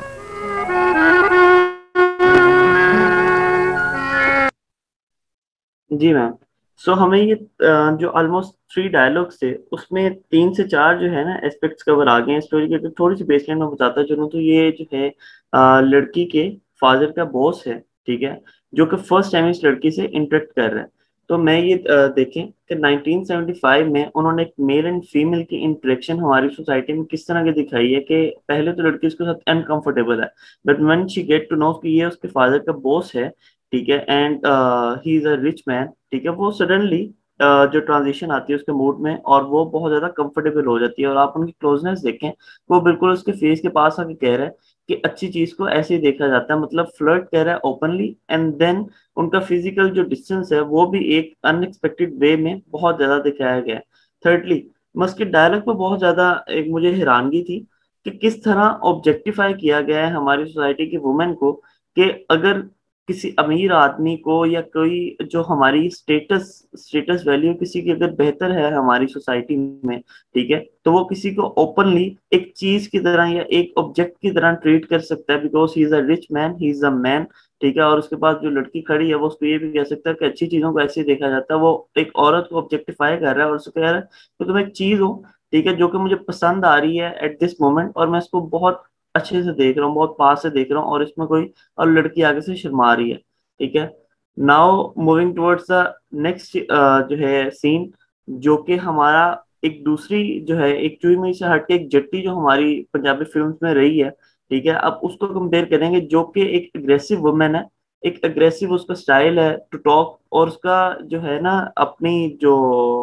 जी मैम। सो so, हमें ये जो ऑलमोस्ट थ्री डायलॉग्स थे उसमें तीन से चार जो है ना एस्पेक्ट्स कवर आ गए हैं स्टोरी के। तो थोड़ी सी बेसलाइन में बताता चलूँ तो ये जो है आ, लड़की के फादर का बॉस है, ठीक है, जो कि फर्स्ट टाइम इस लड़की से इंटरेक्ट कर रहा है। तो मैं ये आ, देखें कि नाइनटीन सेवेंटी फाइव में उन्होंने एक मेल एंड फीमेल की इंटरेक्शन हमारी सोसाइटी में किस तरह की दिखाई है कि पहले तो लड़की उसके साथ अनकंफर्टेबल है, but when she get to know कि ये उसके फादर का बॉस है, ठीक है, and he is a rich man, ठीक है, वो सडनली uh, जो ट्रांजिशन आती है उसके मूड में और वो बहुत ज्यादा कंफर्टेबल हो जाती है। और आप उनकी क्लोजनेस देखें, वो बिल्कुल उसके फेस के पास आके कह रहा है कि अच्छी चीज को ऐसे ही देखा जाता है, मतलब फ्लर्ट कह रहा है ओपनली। एंड देन उनका फिजिकल जो डिस्टेंस है वो भी एक अनएक्सपेक्टेड वे में बहुत ज्यादा दिखाया गया है। थर्डली मैं उसके डायलॉग पे बहुत ज्यादा एक मुझे हैरानगी थी कि किस तरह ऑब्जेक्टिफाई किया गया है हमारी सोसाइटी की वुमेन को, कि अगर किसी अमीर आदमी को या कोई जो हमारी स्टेटस स्टेटस वैल्यू किसी की अगर बेहतर है हमारी सोसाइटी में, ठीक है, तो वो किसी को ओपनली एक चीज की तरह या एक ऑब्जेक्ट की तरह ट्रीट कर सकता है, because he is a rich man, he is a man, ठीक है। और उसके पास जो लड़की खड़ी है वो उसको ये भी कह सकता है कि अच्छी चीजों को ऐसे ही देखा जाता है। वो एक औरत को ऑब्जेक्टिफाई कर रहा है और उसको कह रहा है कि तुम एक चीज हो, ठीक है, जो कि मुझे पसंद आ रही है एट दिस मोमेंट, और मैं इसको बहुत अच्छे से देख रहा हूँ, बहुत पास से देख रहा हूँ, और इसमें कोई और लड़की आगे से शर्मा रही है, ठीक है। Now moving towards the next जो है सीन, जो कि हमारा एक दूसरी जो है एक चुई मुई से हट के एक जट्टी जो हमारी पंजाबी फिल्म्स में रही है, ठीक है, अब उसको कंपेयर करेंगे, जो कि एक अग्रेसिव वुमेन है, एक अग्रेसिव उसका स्टाइल है टू टॉक, और उसका जो है ना अपनी जो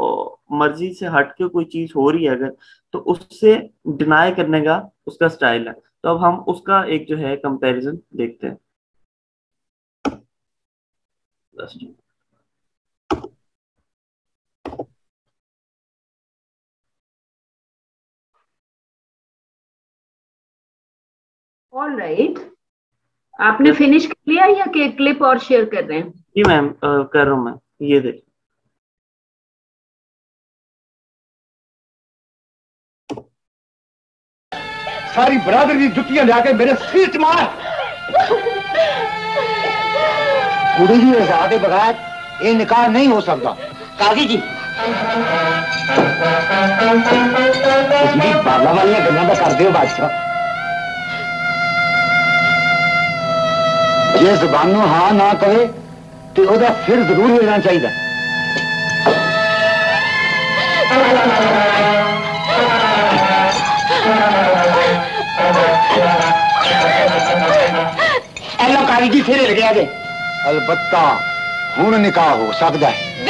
मर्जी से हट के कोई चीज हो रही है अगर, तो उससे डिनाई करने का उसका स्टाइल है। तो अब हम उसका एक जो है कंपैरिजन देखते हैं। ऑल राइट, आपने फिनिश कर लिया या कि क्लिप और शेयर कर रहे हैं? जी मैम कर रहा हूँ मैं, ये देख। सारी बरादरी की जुतियां लिया मेरे सिर च मार। कुड़ी की रजा के बगैर ये निकाह नहीं हो सकता। काजी जी जी बाबा वाली गल्लां दा कर दियो बादशाह। जे जुबानों हाँ ना कहे तो ओदा फिर जरूर होना चाहिए। एलो काजी जी फिर लग गया जे अलबत्ता हुण निकाह हो सकता है।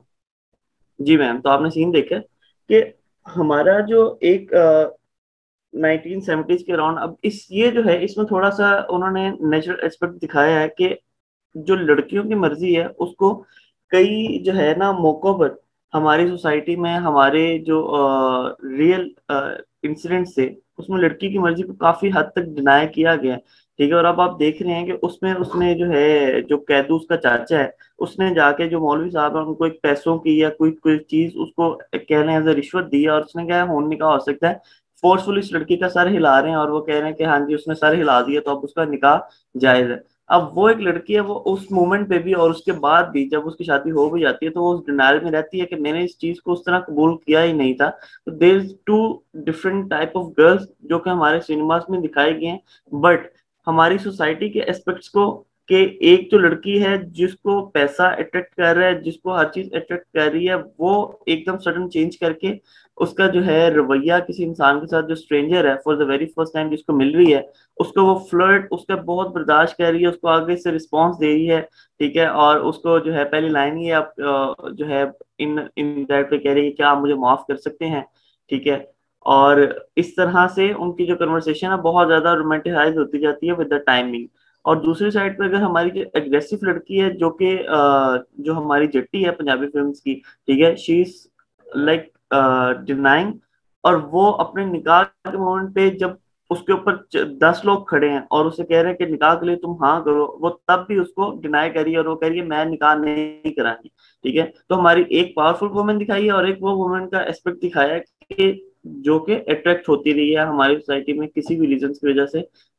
जी मैम, तो आपने सीन देखा कि हमारा जो एक नाइनटीन सेवेंटीज़ के अराउंड। अब इस ये जो है इसमें थोड़ा सा उन्होंने नेचुरल एस्पेक्ट दिखाया है कि जो लड़कियों की मर्जी है उसको कई जो है ना मौकों पर हमारी सोसाइटी में हमारे जो रियल इंसिडेंट से उसमें लड़की की मर्जी को काफी हद तक डिनाई किया गया है। ठीक है, और अब आप देख रहे हैं कि उसमें उसने जो है जो कैदू उसका चाचा है उसने जाके जो मौलवी साहब है उनको एक पैसों की या कोई कोई चीज उसको कह रहे हैं एज रिश्वत दी है, और उसने क्या है होने निकाह हो सकता है। फोर्सफुली इस लड़की का सर हिला रहे हैं और वो कह रहे हैं कि हाँ जी उसने सर हिला दिया तो अब उसका निकाह जायज है। अब वो एक लड़की है, वो उस मोमेंट पे भी और उसके बाद भी जब उसकी शादी हो भी जाती है तो वो उस डिनाइल में रहती है कि मैंने इस चीज को उस तरह कबूल किया ही नहीं था। तो there is two different type of girls जो कि हमारे सिनेमास में दिखाए गए हैं, बट हमारी सोसाइटी के एस्पेक्ट्स को कि एक जो लड़की है जिसको पैसा अट्रैक्ट कर रहा है, जिसको हर चीज अट्रैक्ट कर रही है, वो एकदम सडन चेंज करके उसका जो है रवैया किसी इंसान के साथ जो स्ट्रेंजर है for the very first time जिसको मिल रही है उसको वो फ्लर्ट उसका बहुत बर्दाश्त कर रही है, उसको आगे से रिस्पॉन्स दे रही है। ठीक है, और उसको जो है पहली लाइन ही आप जो है इन इन दैट पे कह रही है क्या आप मुझे माफ कर सकते हैं। ठीक है, और इस तरह से उनकी जो कन्वर्सेशन है बहुत ज्यादा रोमांटिसाइज होती जाती है विद द टाइमिंग। और दूसरी साइड पे अगर हमारी जो एग्रेसिव लड़की है जो कि जो हमारी जट्टी है पंजाबी फिल्म्स की, ठीक है, शी इज लाइक डिनाइंग, और वो अपने निकाह के मोमेंट पे जब उसके ऊपर दस लोग खड़े हैं और उसे कह रहे हैं कि निकाह के लिए तुम हाँ करो, वो तब भी उसको डिनाई करी और वो कह रही है मैं निकाह नहीं करानी। ठीक है, तो हमारी एक पावरफुल वुमेन दिखाई है और एक वो वुमेन का एस्पेक्ट दिखाया है कि जो कि अट्रैक्ट होती रही है हमारी सोसाइटी में किसी भी रीजन की वजह से,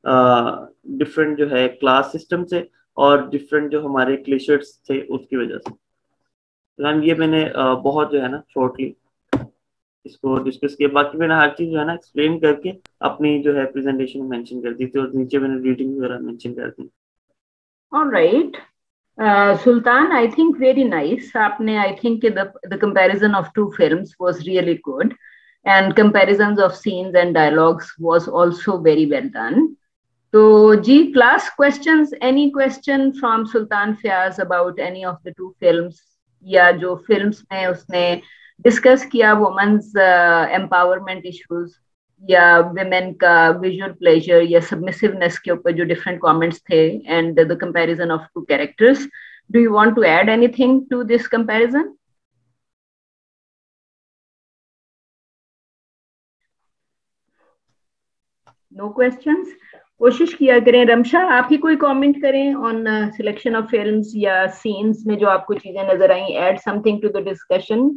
डिफरेंट जो है क्लास सिस्टम से और डिफरेंट जो हमारे क्लिशर्स थे उसकी वजह से। तो ये मैंने uh, बहुत जो है ना शॉर्टली इसको डिस्कस किया, बाकी मैंने हर चीज जो है ना एक्सप्लेन करके अपनी जो है प्रेजेंटेशन में मेंशन कर दी थी और नीचे मैंने रीडिंग वगैरह मेंशन कर दी। Alright Sultan, I think very nice. आपने I think the the comparison of two films was really good and comparisons of scenes and dialogues was also very well done. तो जी class questions, any question from Sultan Fayaz about any of the two films, या जो films में उसने discuss किया women's empowerment issues या women का visual pleasure या सबमिसिवनेस के ऊपर जो डिफरेंट कमेंट्स थे and the comparison of two characters, do you want to add anything to this comparison? No questions. कोशिश किया करें रमशा आप ही कोई कमेंट करें ऑन सिलेक्शन ऑफ फिल्म्स या सीन्स में जो आपको चीजें नजर आई, add something to the discussion.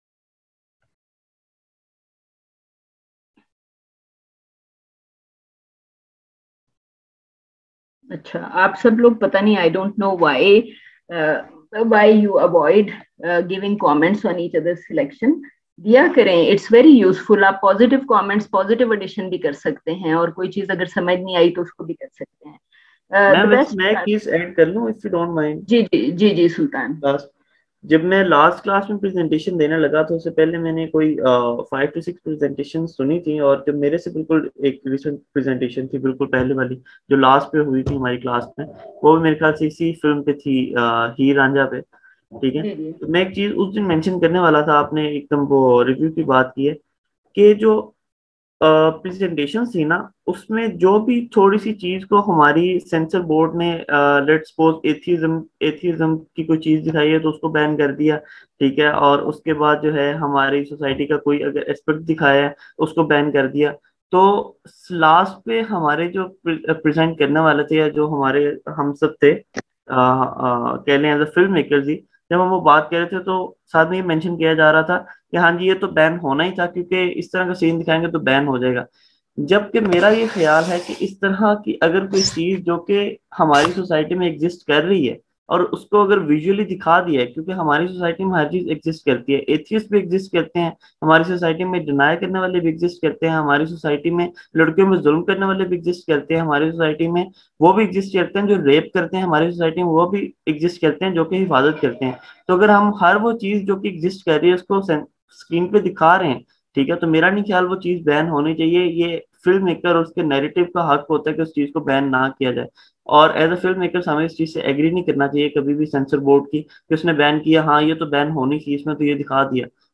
अच्छा, आप सब लोग पता नहीं, I don't know why why you avoid giving comments on each other selection. दिया करें, इट्स वेरी यूजफुल। आप पॉजिटिव कमेंट्स, पॉजिटिव एडिशन भी कर सकते हैं और कोई चीज अगर समझ नहीं आई तो उसको भी कर सकते हैं। uh, मैं मैं चीज ऐड कर लूं इफ यू डोंट माइंड। जी जी जी जी सुल्तान। जब मैं लास्ट क्लास में प्रेजेंटेशन देने लगा तो उससे पहले मैंने कोई फाइव टू सिक्स प्रेजेंटेशन सुनी थी, और जब मेरे से बिल्कुल एक रिसेंट प्रेजेंटेशन थी बिल्कुल पहले वाली जो लास्ट पे हुई थी हमारी क्लास में, वो भी मेरे ख्याल से इसी फिल्म पे थी, हीर रांझा पे। ठीक है, तो मैं एक चीज उस दिन मेंशन करने वाला था, आपने एकदम वो रिव्यू की बात की है कि जो प्रेजेंटेशन थी ना उसमें जो भी थोड़ी सी चीज को हमारी सेंसर बोर्ड ने लेट्स सपोज एथिज्म एथिज्म की कोई चीज दिखाई है तो उसको बैन कर दिया। ठीक है, और उसके बाद जो है हमारी सोसाइटी का कोई अगर एस्पेक्ट दिखाया है उसको बैन कर दिया। तो लास्ट पे हमारे जो प्रेजेंट करने वाले थे या जो हमारे हम सब थे कह लें एज अ फिल्म मेकर्स ही, जब हम वो बात कर रहे थे तो साथ में ये मेंशन किया जा रहा था कि हाँ जी ये तो बैन होना ही था क्योंकि इस तरह का सीन दिखाएंगे तो बैन हो जाएगा। जबकि मेरा ये ख्याल है कि इस तरह की अगर कोई चीज जो कि हमारी सोसाइटी में एग्जिस्ट कर रही है और उसको अगर विजुअली दिखा दिया है, क्योंकि हमारी सोसाइटी में हर चीज एग्जिस्ट करती है, एथियस्ट भी एग्जिस्ट करते हैं हमारी सोसाइटी में, डिनाई करने वाले भी एग्जिस्ट करते हैं हमारी सोसाइटी में, लड़कियों में जुल्म करने वाले भी एग्जिस्ट करते हैं हमारी सोसाइटी में, वो भी एग्जिस्ट करते हैं जो रेप करते हैं हमारी सोसाइटी में, वो भी एग्जिस्ट करते हैं जो कि हिफाजत करते हैं। तो अगर हम हर वो चीज जो कि एग्जिस्ट कर रही है उसको स्क्रीन पे दिखा रहे हैं, ठीक है, तो मेरा नहीं ख्याल वो चीज बैन होनी चाहिए। ये फिल्म मेकर और उसके नैरेटिव का हक होता है कि उस चीज को बैन ना किया जाए, और एज अ फिल्म मेकर हमें इस चीज से एग्री नहीं करना चाहिए कभी भी सेंसर बोर्ड की कि उसने बैन किया, हाँ ये तो बैन होनी चाहिए इसमें तो ये दिखा दिया।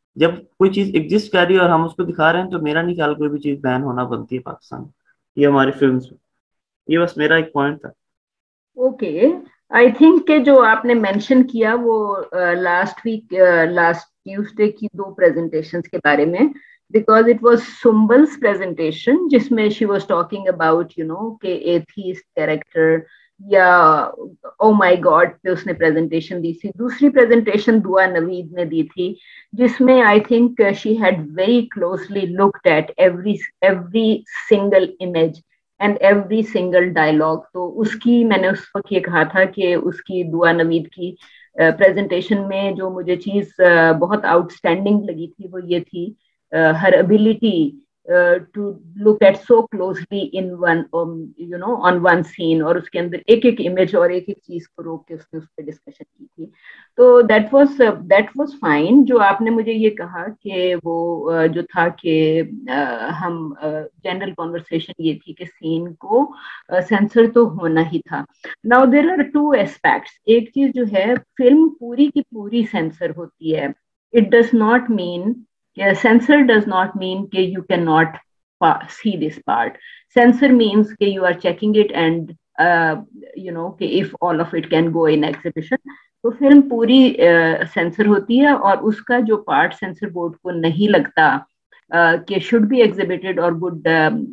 जब कोई चीज एग्जिस्ट कर रही है और हम उसको दिखा रहे हैं, तो मेरा नहीं ख्याल कोई भी चीज बैन होना बनती है पाकिस्तान में, ये हमारी फिल्म में। ये बस मेरा एक पॉइंट था। ओके, आई थिंक के जो आपने मेंशन किया वो लास्ट वीक लास्ट ट्यूसडे की दो प्रेजेंटेशंस के बारे में, because it was Sumbal's presentation जिसमें she was talking about you know के एथीस्ट कैरेक्टर या ओ माय गॉड पे उसने प्रेजेंटेशन दी थी। दूसरी प्रेजेंटेशन दुआ नवीद ने दी थी जिसमें I think she had very closely looked at every every single image and every single dialogue. तो उसकी मैंने उस वक्त ये कहा था कि उसकी दुआ नवीद की प्रेजेंटेशन में जो मुझे चीज बहुत आउटस्टैंडिंग लगी थी वो ये थी her ability to look at so closely in one you know on one scene, और उसके अंदर एक एक इमेज और एक एक चीज को रोक के उसने उस पर डिस्कशन की थी। तो that was that was fine. जो आपने मुझे ये कहा कि वो uh, जो था कि uh, हम जनरल uh, कॉन्वर्सेशन ये थी कि सीन को सेंसर uh, तो होना ही था। Now there are two aspects. एक चीज जो है, फिल्म पूरी की पूरी सेंसर होती है। It does not mean Yeah, censor does not mean that you cannot see this part. Censor means that you are checking it and uh, you know कि if all of it can go in exhibition. तो film पूरी censor uh, होती है और उसका जो part sensor board को नहीं लगता uh, कि शुड बी एग्जिबिटेड और would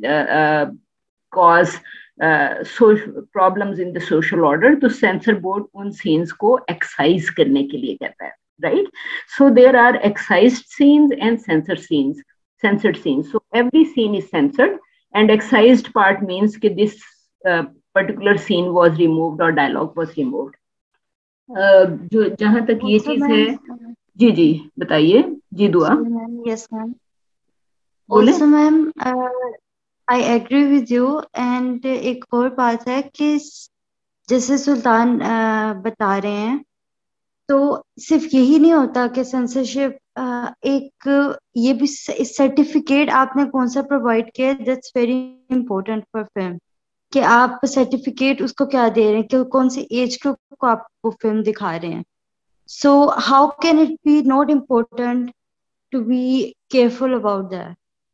cause problems in the social order, तो सेंसर बोर्ड उन सीन्स को एक्साइज करने के लिए कहता है। Right, so there are excised scenes and censored scenes. Censored scenes. So every scene is censored, and excised part means that this uh, particular scene was removed or dialogue was removed. Uh, जो जहाँ तक ये चीज है, जी जी बताइए जी दुआ। Yes ma'am. बोले? Also ma'am, uh, I agree with you, and एक और बात है कि जैसे सुल्तान uh, बता रहे हैं, तो सिर्फ यही नहीं होता कि सेंसरशिप एक ये भी सर्टिफिकेट आपने कौन सा प्रोवाइड किया, that's very important for film, कि आप सर्टिफिकेट उसको क्या दे रहे हैं, कि कौन सी एज ग्रुप को आप वो फिल्म दिखा रहे हैं। So how can it be not important to be careful about that?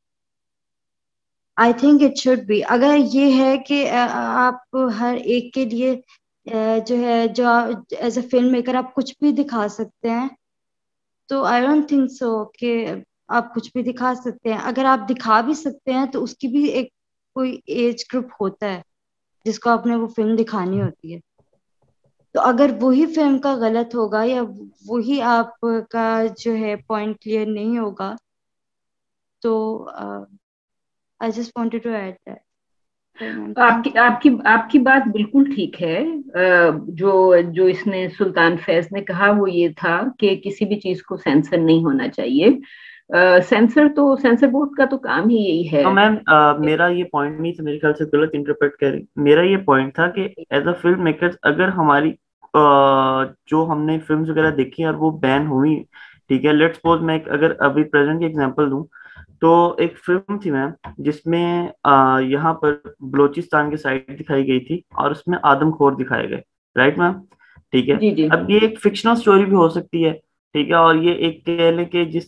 I think it should be. अगर ये है कि आप हर एक के लिए जो है जो एज अ फिल्म मेकर आप कुछ भी दिखा सकते हैं, तो आई डोंट थिंक सो कि आप कुछ भी दिखा सकते हैं। अगर आप दिखा भी सकते हैं तो उसकी भी एक कोई एज ग्रुप होता है जिसको आपने वो फिल्म दिखानी होती है। तो अगर वही फिल्म का गलत होगा या वही आपका जो है पॉइंट क्लियर नहीं होगा, तो I just wanted to add that. आपकी आपकी आपकी बात बिल्कुल ठीक है। जो जो इसने सुल्तान फैज ने कहा वो ये था कि किसी भी चीज को सेंसर नहीं होना चाहिए। सेंसर तो सेंसर बोर्ड का तो काम ही यही है। तो मैम मेरा ये पॉइंट नहीं था, मेरे ख्याल से गलत इंटरप्रेट कर रही। मेरा ये पॉइंट था कि एज अ फिल्म मेकर अगर हमारी आ, जो हमने फिल्म्स वगैरह देखी और वो बैन हुई, ठीक है, लेट्स सपोज मैं अगर अभी प्रेजेंट की एग्जांपल दूं, तो एक फिल्म थी मैम जिसमें यहाँ पर बलोचिस्तान की साइड दिखाई गई थी और उसमें आदमखोर दिखाए गए, राइट मैम, ठीक है। जी जी। अब ये एक फिक्शनल स्टोरी भी हो सकती है, ठीक है, और ये एक कह लें कि जिस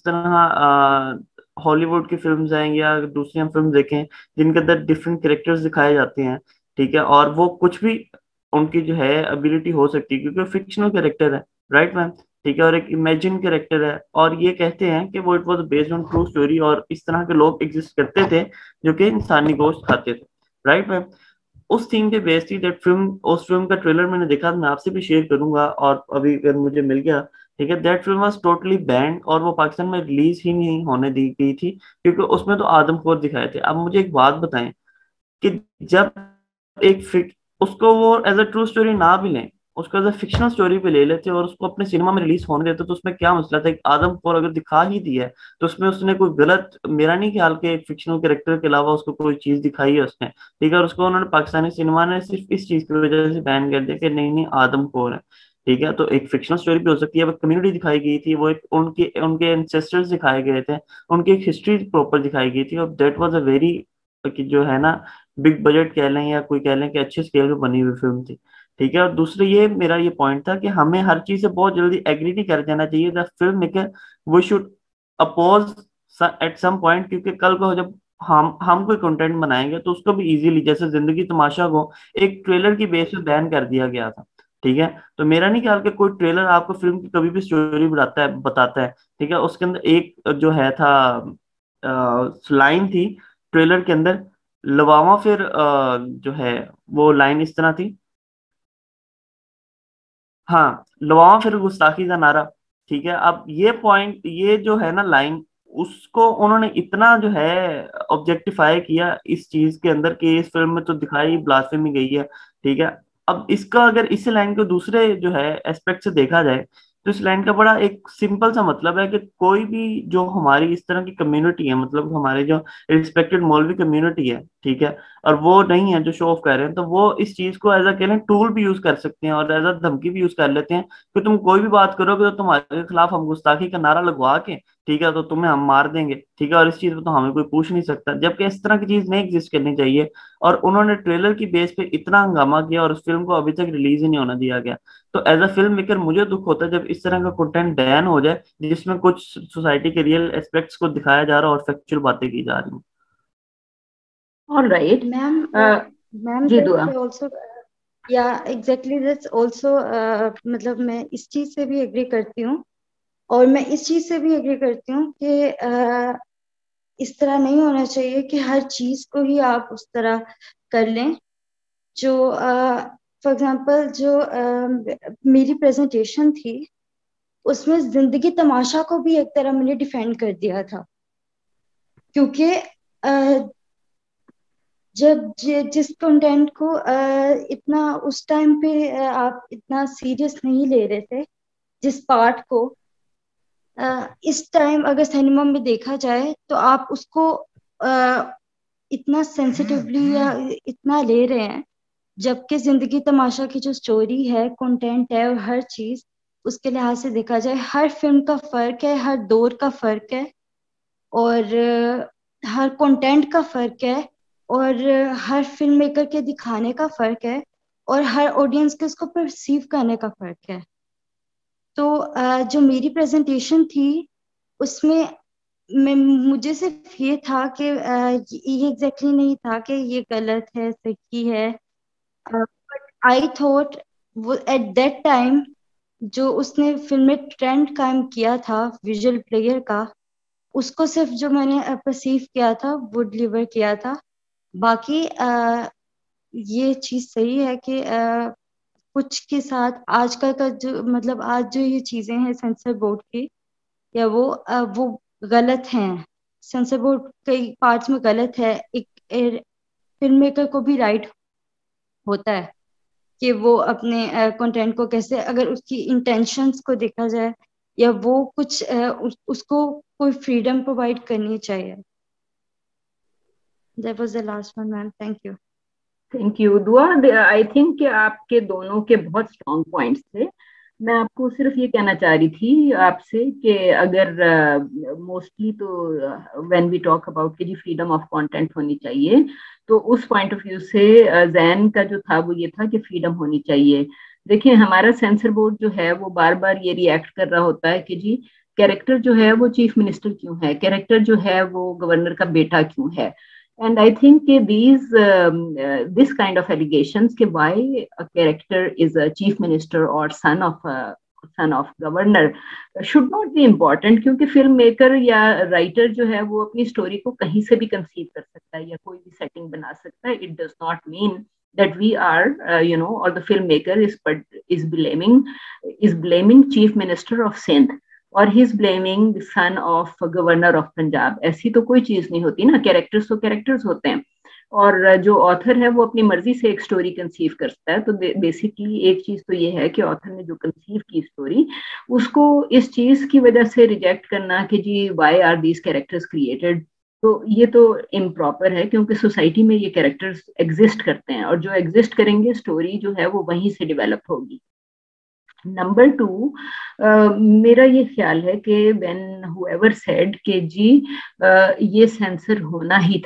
तरह हॉलीवुड की फिल्म्स हैं या दूसरी हम फिल्म देखें जिनके अंदर डिफरेंट कैरेक्टर्स दिखाए जाते हैं, ठीक है, और वो कुछ भी उनकी जो है एबिलिटी हो सकती है क्योंकि फिक्शनल कैरेक्टर है, राइट मैम, ठीक है, और एक इमेजिन कैरेक्टर है, और ये कहते हैं कि वो it was based on true story और इस तरह के लोग एग्जिस्ट करते थे जो कि इंसानी गोश्त खाते थे, राइट मैम। उस थीम पे बेस्ड थी दैट फिल्म। उस फिल्म का ट्रेलर मैंने देखा, मैं आपसे भी शेयर करूंगा और अभी अगर मुझे मिल गया, ठीक है। That film was totally banned और वो पाकिस्तान में रिलीज ही नहीं होने दी गई थी क्योंकि उसमें तो आदमखोर दिखाए थे। अब मुझे एक बात बताएं कि जब एक फिक उसको वो एज अ ट्रू स्टोरी ना भी लें, उसको एज अ फिक्शनल स्टोरी पे ले लेते और उसको अपने सिनेमा में रिलीज होने देते, तो उसमें क्या मसला था? एक आदमखोर अगर दिखा ही दिया है तो उसमें उसने कोई गलत, मेरा नहीं ख्याल के एक फिक्शनल कैरेक्टर के अलावा उसको कोई चीज दिखाई है उसने, ठीक है, और उसको उन्होंने पाकिस्तानी सिनेमा ने सिर्फ इस चीज की वजह से बैन कर दिया कि नहीं नहीं आदमखोर है, ठीक है। तो एक फिक्शनल स्टोरी भी हो सकती है, कम्युनिटी दिखाई गई थी, वो एक उनके उनके एंसेस्टर्स दिखाए गए थे, उनकी एक हिस्ट्री प्रॉपर दिखाई गई थी, और दैट वाज अ वेरी कि जो है ना बिग बजट कह लें या कोई कह लें कि अच्छे स्केल पे बनी हुई फिल्म थी, ठीक है। और दूसरा ये मेरा ये पॉइंट था कि हमें हर चीज से बहुत जल्दी एग्री नहीं कर जाना चाहिए। द फिल्म मेकर वो should oppose at some point, क्योंकि कल को जब हम हम कोई कंटेंट बनाएंगे तो उसको भी इजीली, जैसे जिंदगी तमाशा को एक ट्रेलर की बेस पे बैन कर दिया गया था, ठीक है। तो मेरा नहीं ख्याल कि कोई ट्रेलर आपको फिल्म की कभी भी स्टोरी बताता है बताता है ठीक है। उसके अंदर एक जो है था लाइन थी ट्रेलर के अंदर, लवामा फिर अ, जो है वो लाइन इस तरह थी, हाँ, लवामा फिर गुस्ताखी का नारा, ठीक है। अब ये पॉइंट, ये जो है ना लाइन, उसको उन्होंने इतना जो है ऑब्जेक्टिफाई किया इस चीज के अंदर कि इस फिल्म में तो दिखाई ब्लास्फेमी गई है, ठीक है। अब इसका अगर इस लाइन को दूसरे जो है एस्पेक्ट से देखा जाए तो इस लाइन का बड़ा एक सिंपल सा मतलब है कि कोई भी जो हमारी इस तरह की कम्युनिटी है, मतलब हमारे जो रिस्पेक्टेड मौलवी कम्युनिटी है, ठीक है, और वो नहीं है जो शो ऑफ कर रहे हैं, तो वो इस चीज को एज अ कह टूल भी यूज कर सकते हैं और एज अ धमकी भी यूज कर लेते हैं कि तुम कोई भी बात करोगे तो तुम्हारे खिलाफ हम गुस्ताखी का नारा लगवा के, ठीक है, तो तुम्हें हम मार देंगे, ठीक है, और इस चीज पे तो हमें कोई पूछ नहीं सकता, जबकि इस तरह की चीज नहीं एग्जिस्ट करनी चाहिए। और उन्होंने ट्रेलर की बेस पे इतना हंगामा किया और उस फिल्म को अभी तक रिलीज ही नहीं होना दिया गया। तो एज अ फिल्म मेकर मुझे दुख होता है जब इस तरह का कंटेंट बैन हो जाए जिसमें कुछ सोसाइटी के रियल एस्पेक्ट्स को दिखाया जा रहा है और फैक्चुअल बातें की जा रही हैं। All right. Ma'am, Uh, ma'am, ji that's दुआ। also, yeah, exactly, that's also, uh, मतलब मैं इस चीज से भी एग्री करती हूँ, और मैं इस चीज से भी एग्री करती हूँ कि uh, इस तरह नहीं होना चाहिए कि हर चीज को ही आप उस तरह कर लें। जो फॉर एग्जांपल जो uh, मेरी प्रेजेंटेशन थी उसमें जिंदगी तमाशा को भी एक तरह मैंने डिफेंड कर दिया था, क्योंकि uh, जब जि- जिस कंटेंट को अ, इतना उस टाइम पे अ, आप इतना सीरियस नहीं ले रहे थे, जिस पार्ट को अ, इस टाइम अगर सिनेमा में देखा जाए तो आप उसको अ, इतना सेंसिटिवली या इतना ले रहे हैं, जबकि जिंदगी तमाशा की जो स्टोरी है, कंटेंट है और हर चीज, उसके लिहाज से देखा जाए हर फिल्म का फर्क है, हर दौर का फर्क है, और अ, हर कंटेंट का फर्क है, और अ, हर फिल्म मेकर के दिखाने का फर्क है, और हर ऑडियंस के उसको परसीव करने का फर्क है। तो अ, जो मेरी प्रेजेंटेशन थी उसमें मैं मुझे सिर्फ ये था कि अ, ये एग्जैक्टली नहीं था कि ये गलत है सही है, बट आई थॉट वो एट दैट टाइम जो उसने फिल्म में ट्रेंड कायम किया था विजुअल प्लेयर का, उसको सिर्फ जो मैंने परसीव किया था वो डिलीवर किया था। बाकी आ, ये चीज सही है कि आ, कुछ के साथ आजकल का जो मतलब आज जो ये चीजें हैं सेंसर बोर्ड की, या वो आ, वो गलत हैं। सेंसर बोर्ड कई पार्ट्स में गलत है। एक फिल्म मेकर को भी राइट होता है कि वो अपने कंटेंट को कैसे, अगर उसकी इंटेंशंस को देखा जाए या वो कुछ आ, उस, उसको कोई फ्रीडम प्रोवाइड करनी चाहिए। That was the last one, ma'am. Thank you. Thank you Dua. I think कि आपके दोनों के बहुत स्ट्रॉन्ग पॉइंट्स थे। मैं आपको सिर्फ ये कहना चाह रही थी आपसे कि अगर मोस्टली uh, तो व्हेन वी टॉक अबाउट कि जी फ्रीडम ऑफ कंटेंट होनी चाहिए, तो उस पॉइंट ऑफ व्यू से जैन uh, का जो था वो ये था कि फ्रीडम होनी चाहिए। देखिए हमारा सेंसर बोर्ड जो है वो बार बार ये रिएक्ट कर रहा होता है कि जी कैरेक्टर जो है वो चीफ मिनिस्टर क्यों है, कैरेक्टर जो है वो गवर्नर का बेटा क्यों है। And I think these um, uh, this kind of allegations कि why a character is a chief minister or son of a son of governor should not be important, क्योंकि फिल्म मेकर या writer जो है वो अपनी story को कहीं से भी कंसीव कर सकता है या कोई भी सेटिंग बना सकता है। It does not mean that we are uh, you know or the filmmaker is is blaming is blaming chief minister of Sindh और he is blaming the son of governor of Punjab. ऐसी तो कोई चीज नहीं होती ना, कैरेक्टर्स तो characters होते हैं और जो ऑथर है वो अपनी मर्जी से एक स्टोरी कंसीव करता है। तो बेसिकली एक चीज तो ये है कि ऑथर ने जो कंसीव की स्टोरी उसको इस चीज की वजह से रिजेक्ट करना कि जी why are these characters created, तो ये तो इम्प्रॉपर है, क्योंकि सोसाइटी में ये कैरेक्टर्स एग्जिस्ट करते हैं और जो एग्जिस्ट करेंगे स्टोरी जो है वो वहीं से डेवलप होगी। नंबर टू, uh, मेरा ये ख्याल है कि व्हेन हुएवर सेड कि जी uh, ये सेंसर होना ही था,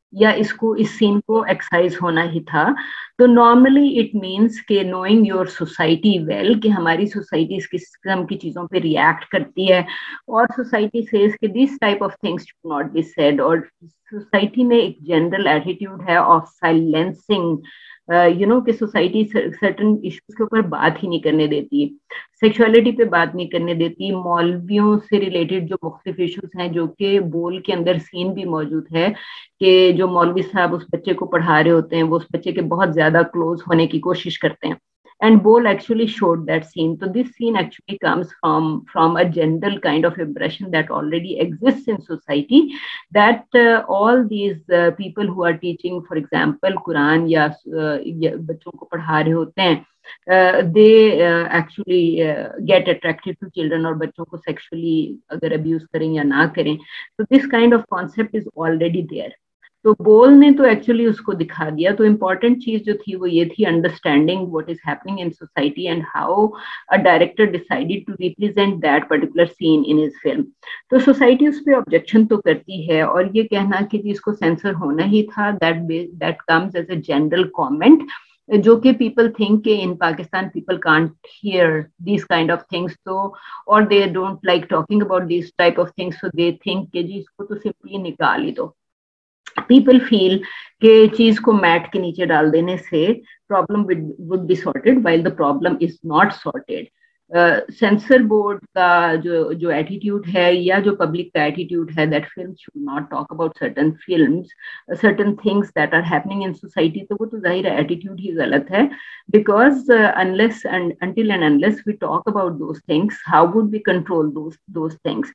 या इसको इस सीन को एक्साइज होना ही था। तो नॉर्मली इट मीन्स के नोइंग योर सोसाइटी वेल, कि हमारी सोसाइटी किस किस्म की चीज़ों पे रिएक्ट करती है, और सोसाइटी सेज कि this type of things should not be said, और सोसाइटी में एक जनरल एटीट्यूड है ऑफ साइलेंसिंग, यू नो कि सोसाइटी सर्टन इश्यूज के ऊपर बात ही नहीं करने देती, सेक्सुअलिटी पे बात नहीं करने देती, मौलवियों से रिलेटेड जो मुख्तलिफ इश्यूज हैं, जो कि बोल के अंदर सीन भी मौजूद है कि जो मौलवी साहब उस बच्चे को पढ़ा रहे होते हैं वो उस बच्चे के बहुत ज्यादा क्लोज होने की कोशिश करते हैं, and Bol actually showed that scene. So this scene actually comes from from a general kind of impression that already exists in society, that uh, all these uh, people who are teaching, for example, Quran या, uh, या बच्चों को पढ़ा रहे होते हैं, uh, they uh, actually uh, get attracted to children, और बच्चों को sexually अगर abuse करें या ना करें, so this kind of concept is already there. तो बोल ने तो एक्चुअली उसको दिखा दिया। तो इम्पोर्टेंट चीज जो थी वो ये थी, understanding what is happening in society and how a director decided to represent that particular scene in his film. तो सोसाइटी उस पर ऑब्जेक्शन तो करती है, और ये कहना कि जी इसको सेंसर होना ही था, that that comes as a general comment, जो कि पीपल थिंक के in Pakistan people can't hear this kind of things, तो और they don't like talking about this type of things, so they think कि जी इसको तो सिंपली निकाल ही दो। People feel कि चीज को मैट के नीचे डाल देने से problem would be sorted, while the problem is not sorted. सेंसर uh, बोर्ड का जो जो एटीट्यूड है या जो पब्लिक का एटीट्यूड है, that film should not talk about certain films, certain things that are happening in society, तो वो तो जाहिर है एटीट्यूड ही गलत है, because unless and until and unless we talk about those things, how would we control those those things.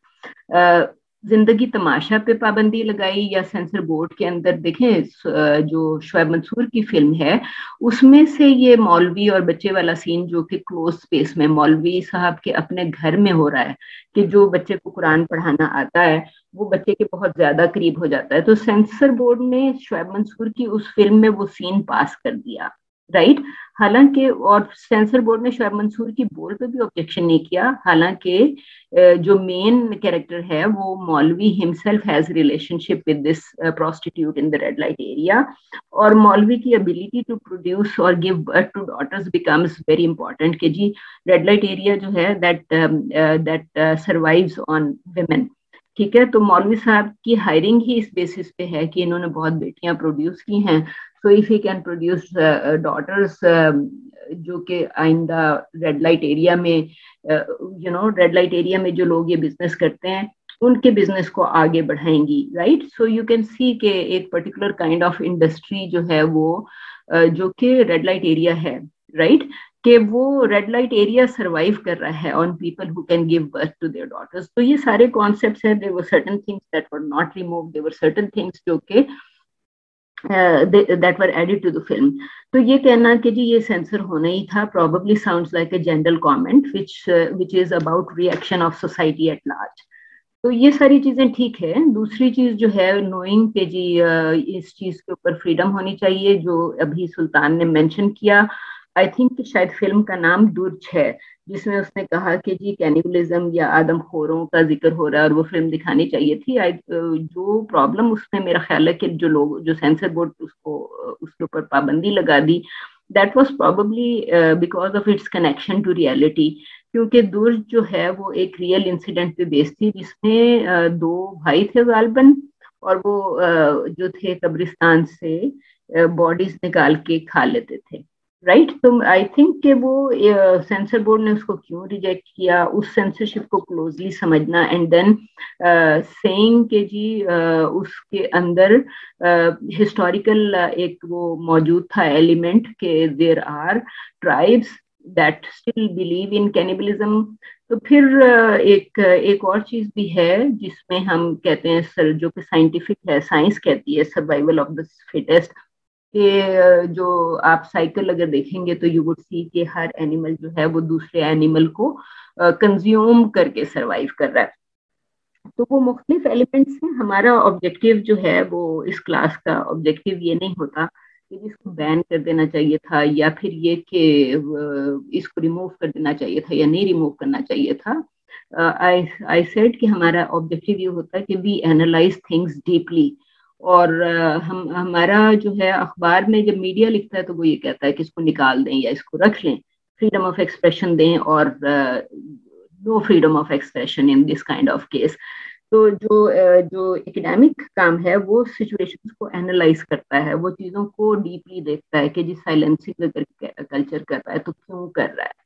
Zindagi Tamasha पे पाबंदी लगाई या सेंसर बोर्ड के अंदर देखें जो शोएब मंसूर की फिल्म है, उसमें से ये मौलवी और बच्चे वाला सीन जो कि क्लोज स्पेस में मौलवी साहब के अपने घर में हो रहा है, कि जो बच्चे को कुरान पढ़ाना आता है वो बच्चे के बहुत ज्यादा करीब हो जाता है, तो सेंसर बोर्ड ने शोएब मंसूर की उस फिल्म में वो सीन पास कर दिया, राइट right? हालांकि और सेंसर बोर्ड ने शोएब मंसूर की बोल पे भी ऑब्जेक्शन नहीं किया, हालांकि जो मेन कैरेक्टर है वो मौलवी himself has relationship with this prostitute in the red light area, और मौलवी की एबिलिटी टू प्रोड्यूस और give birth to daughters becomes very important, कि जी रेड लाइट एरिया जो है that that survives on women, ठीक है। तो मौलवी साहब की हायरिंग ही इस बेसिस पे है कि इन्होंने बहुत बेटियां प्रोड्यूस की हैं, so if he can produce daughters जो कि आइंदा रेड लाइट एरिया में you know red light area में जो लोग ये बिजनेस करते हैं उनके बिजनेस को आगे बढ़ाएंगी, right. So you can see के एक पर्टिकुलर काइंड ऑफ इंडस्ट्री जो है वो uh, जो कि रेड लाइट एरिया है, राइट, कि वो रेड लाइट एरिया सरवाइव कर रहा है on people who can give birth to their daughters. तो ये सारे कॉन्सेप्ट्स हैं, there were certain things that were not removed, there were certain things जो कि that were added to the film. तो ये कहना कि जी ये सेंसर होना ही था probably sounds like a general comment which uh, which is about reaction of society at large. तो ये सारी चीजें ठीक है। दूसरी चीज जो है नोइंग के जी इस चीज के ऊपर फ्रीडम होनी चाहिए, जो अभी सुल्तान ने मेंशन किया, आई थिंक शायद फिल्म का नाम दुर्ज है, जिसमें उसने कहा कि जी कैनिबलिज्म या आदमखोरों का जिक्र हो रहा है और वो फिल्म दिखानी चाहिए थी। आई जो प्रॉब्लम उसमें मेरा ख्याल है कि जो लोग जो सेंसर बोर्ड उसको उसके ऊपर पाबंदी लगा दी, that was probably because of its connection to reality, क्योंकि दुर्ज जो है वो एक रियल इंसिडेंट पे बेस्ड थी, जिसमें uh, दो भाई थे गालबन, और वो uh, जो थे कब्रिस्तान से बॉडीज uh, निकाल के खा लेते थे, राइट right? तो आई थिंक कि वो सेंसर uh, बोर्ड ने उसको क्यों रिजेक्ट किया, उस सेंसरशिप को क्लोजली समझना एंड देन सेइंग कि जी uh, उसके अंदर हिस्टोरिकल uh, uh, एक वो मौजूद था एलिमेंट के there are tribes that still believe in cannibalism. तो फिर uh, एक एक और चीज भी है जिसमें हम कहते हैं सर, जो कि साइंटिफिक है, साइंस कहती है सर्वाइवल ऑफ द फिटेस्ट, कि जो आप साइकिल अगर देखेंगे तो यू वुड सी कि हर एनिमल जो है वो दूसरे एनिमल को कंज्यूम uh, करके सरवाइव कर रहा है। तो वो मुख्तलिफ एलिमेंट्स हैं। हमारा ऑब्जेक्टिव जो है वो इस क्लास का ऑब्जेक्टिव ये नहीं होता कि इसको बैन कर देना चाहिए था या फिर ये कि इसको रिमूव कर देना चाहिए था या नहीं रिमूव करना चाहिए था। आई आई सेड कि हमारा ऑब्जेक्टिव ये होता है कि वी एनालाइज थिंग्स डीपली, और हम हमारा जो है अखबार में जब मीडिया लिखता है तो वो ये कहता है कि इसको निकाल दें या इसको रख लें, फ्रीडम ऑफ एक्सप्रेशन दें, और no freedom of expression in this kind of case. तो जो जो एकेडमिक काम है वो सिचुएशंस को एनालाइज करता है, वो चीज़ों को डीपली देखता है कि जी साइलेंसिंग अगर कल्चर कर रहा है तो क्यों कर रहा है,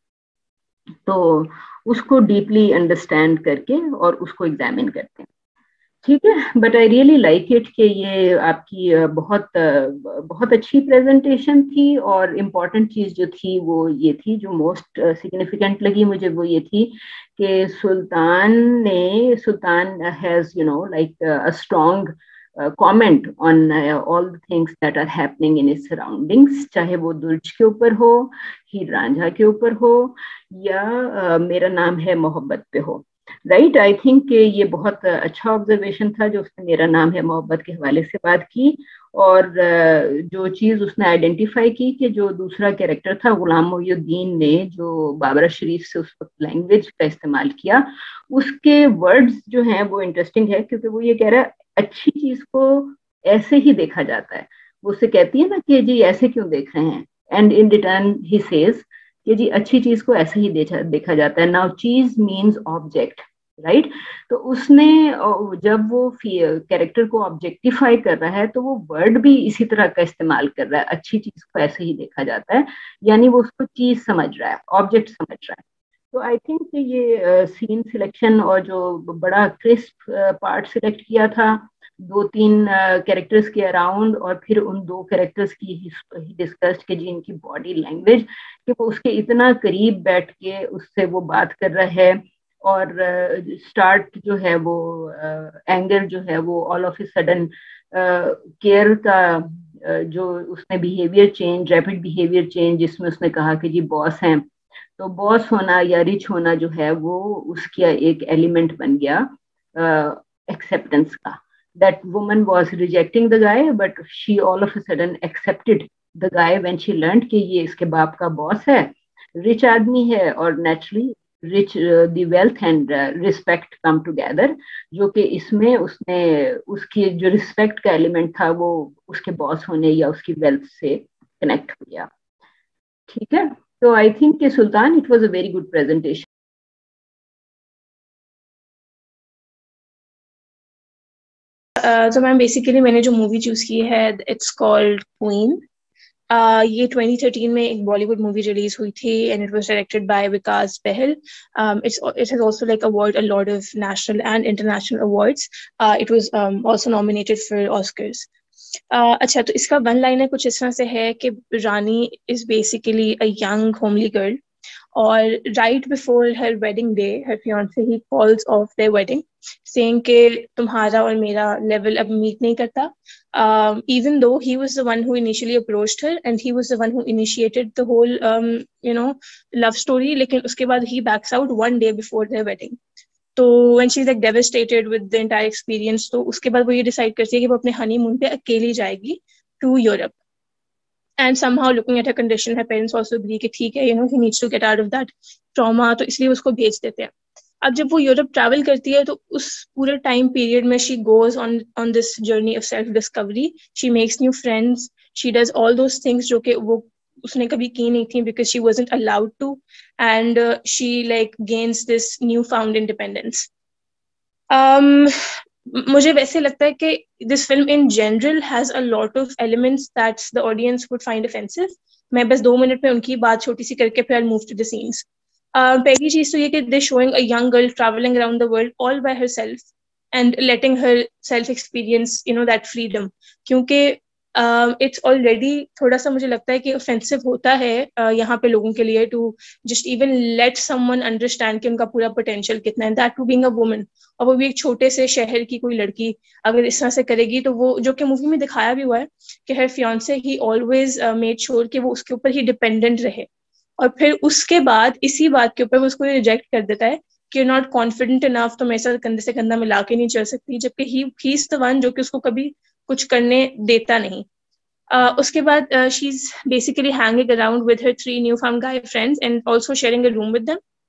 तो उसको डीपली अंडरस्टैंड करके और उसको एग्जामिन करते हैं। ठीक है, but I really like it कि ये आपकी बहुत बहुत अच्छी प्रेजेंटेशन थी, और इम्पॉर्टेंट चीज़ जो थी वो ये थी, जो मोस्ट सिग्निफिकेंट लगी मुझे वो ये थी कि सुल्तान ने Sultan has you know like a strong comment on all the things that are happening in his surroundings, चाहे वो दुर्ज के ऊपर हो, हीर रांझा के ऊपर हो, या uh, मेरा नाम है मोहब्बत पे हो। राइट, आई थिंक ये बहुत अच्छा ऑब्जर्वेशन था जो उसने मेरा नाम है मोहब्बत के हवाले से बात की, और जो चीज़ उसने आइडेंटिफाई की कि जो दूसरा कैरेक्टर था गुलाम मोइनुद्दीन ने जो बाबरा शरीफ से उस वक्त लैंग्वेज का इस्तेमाल किया, उसके वर्ड्स जो हैं वो इंटरेस्टिंग है, क्योंकि वो ये कह रहा है अच्छी चीज़ को ऐसे ही देखा जाता है। वो उससे कहती है ना कि जी ऐसे क्यों देख रहे हैं, and in return he says कि जी अच्छी चीज को ऐसे ही देखा देखा जाता है। नाउ चीज मीन्स ऑब्जेक्ट, राइट। तो उसने जब वो कैरेक्टर को ऑब्जेक्टिफाई कर रहा है तो वो वर्ड भी इसी तरह का इस्तेमाल कर रहा है, अच्छी चीज को ऐसे ही देखा जाता है, यानी वो उसको चीज समझ रहा है, ऑब्जेक्ट समझ रहा है। तो आई थिंक ये सीन सिलेक्शन और जो बड़ा क्रिस्प पार्ट सिलेक्ट किया था दो तीन कैरेक्टर्स के अराउंड, और फिर उन दो कैरेक्टर्स की ही डिस्कस्ड कि जी इनकी बॉडी लैंग्वेज, कि वो उसके इतना करीब बैठ के उससे वो बात कर रहा है, और स्टार्ट uh, जो है वो एंगर uh, जो है वो all of a sudden care का uh, जो उसने behaviour change, rapid behaviour change, जिसमें उसने कहा कि जी बॉस हैं, तो बॉस होना या रिच होना जो है वो उसका एक एलिमेंट बन गया एक्सेप्टेंस uh, का। That woman was rejecting the guy, but she all of a sudden accepted the guy when she learned कि ये इसके बाप का बॉस है, रिच आदमी है, और naturally rich uh, the wealth and uh, respect come together, जो कि इसमें उसने उसकी जो रिस्पेक्ट का एलिमेंट था वो उसके बॉस होने या उसकी वेल्थ से कनेक्ट हो गया। ठीक है, तो आई थिंक कि Sultan it was a very good presentation. तो मैम बेसिकली मैंने जो मूवी चूज की है इट्स कॉल्ड क्वीन। ये ट्वेंटी थर्टीन में एक बॉलीवुड मूवी रिलीज हुई थी and it was directed by Vikas Bahl. It's it has also like award a lot of national and international awards. It was also nominated for Oscars. अच्छा, तो इसका one liner कुछ इस तरह से है कि Rani is basically a young homely girl, और right before her wedding day her fiance he calls off their wedding saying कि तुम्हारा और मेरा लेवल अब मीट नहीं करता, even though he was the one who initially approached her and he was the one who initiated the whole um, you know love story, लेकिन उसके बाद he backs out one day before their wedding. तो when she's like devastated with the entire experience, तो उसके बाद वो ये decide करती है कि वो अपने honeymoon पे अकेली जाएगी to Europe. And somehow looking at her condition, her parents also agree कि ठीक है, you know, he needs to get out of that trauma, तो इसलिए उसको भेज देते हैं। अब जब वो यूरोप ट्रैवल करती है तो उस पूरे टाइम पीरियड में she goes on on this journey of self discovery, she makes new friends, she does all those things जो कि वो उसने कभी की नहीं थी because she wasn't allowed to, and she like gains this new found independence. मुझे वैसे लगता है कि this film in general has a lot of elements that's the audience would find offensive. मैं बस दो मिनट में उनकी बात छोटी सी करके फिर I move to the scenes. Uh, पहली चीज तो ये कि they showing a young girl travelling around the world all by herself and letting her self experience you know that freedom, क्योंकि इट्स ऑलरेडी थोड़ा सा मुझे लगता है कि ऑफेंसिव होता है uh, यहाँ पे लोगों के लिए to just even let someone understand कि उनका पूरा पोटेंशियल कितना है, that too being a woman, और वो भी एक छोटे से शहर की कोई लड़की अगर इस तरह से करेगी, तो वो जो कि मूवी में दिखाया भी हुआ है कि her fiance he always made sure कि वो उसके ऊपर ही डिपेंडेंट रहे, और फिर उसके बाद इसी बात के ऊपर वो उसको रिजेक्ट कर देता है कि यू नॉट कॉन्फिडेंट इनफ, तो मेरे साथ कंधे से कंधा मिला के नहीं चल सकती, जबकि he he is the one जो कि उसको कभी कुछ करने देता नहीं। uh, उसके बाद she is basically hanging around with her three new found guy friends and also sharing a room with them.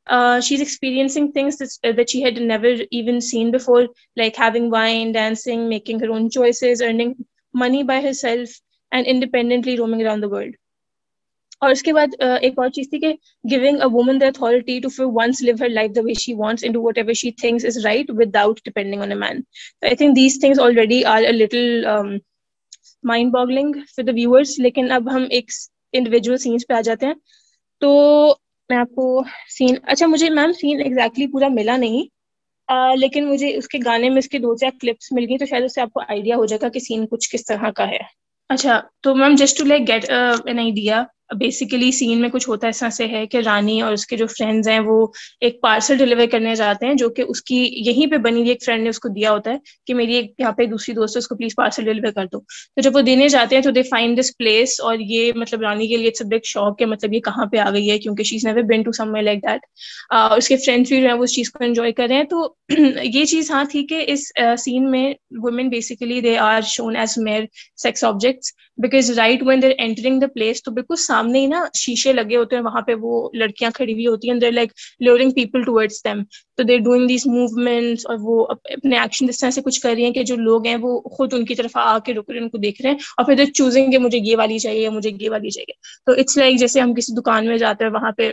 uh, she's experiencing things that, uh, that she had never even seen before, like having wine, dancing, making her own choices, earning money by herself, and independently roaming around the world. और उसके बाद uh, एक और चीज थी कि giving a woman the authority to for once live her life the way she wants into whatever she thinks is right without depending on a man. So I think these things already are a little um, mind-boggling for the viewers. लेकिन अब हम एक individual scenes पे आ जाते हैं. तो मैं आपको सीन अच्छा मुझे मैम सीन एग्जैक्टली पूरा मिला नहीं, uh, लेकिन मुझे उसके गाने में उसके दो चार क्लिप्स मिल गई, तो शायद उससे आपको आइडिया हो जाएगा कि सीन कुछ किस तरह का है. अच्छा, तो ma'am just to like get an idea, basically scene में कुछ होता ऐसा से है कि रानी और उसके जो फ्रेंड्स हैं वो एक पार्सल डिलीवर करने जाते हैं, जो कि उसकी यहीं पे बनी हुई एक फ्रेंड ने उसको दिया होता है कि मेरी एक यहाँ पे दूसरी दोस्त है, उसको प्लीज पार्सल डिलीवर कर दो. तो जब वो देने जाते हैं तो दे फाइंड दिस प्लेस, और ये मतलब रानी के लिए इट्स अ बिग शॉक कि मतलब ये कहाँ पे आ गई है, क्योंकि she is never been to somewhere like that. उसके फ्रेंड्स भी जो है वो उस चीज को एंजॉय कर रहे हैं. तो ये चीज हाँ थी कि इस सीन में women basically they are shown as mere sex objects, because right when they are entering the place तो बिल्कुल सामने ही ना शीशे लगे होते हैं, वहां पे वो लड़कियां खड़ी हुई होती हैं, they are like luring people towards them. तो they are doing these movements और वो अपने एक्शन इस तरह से कुछ कर रही हैं कि जो लोग हैं वो खुद उनकी तरफ आके रुक रहे हैं, उनको देख रहे हैं, और फिर दे चूजिंग कि मुझे ये वाली चाहिए, मुझे ये वाली चाहिए. तो इट्स लाइक like, जैसे हम किसी दुकान में जाते हैं वहां पे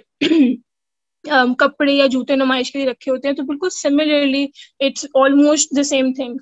um, कपड़े या जूते नुमाइश के लिए रखे होते हैं, तो बिल्कुल similarly it's almost the same thing.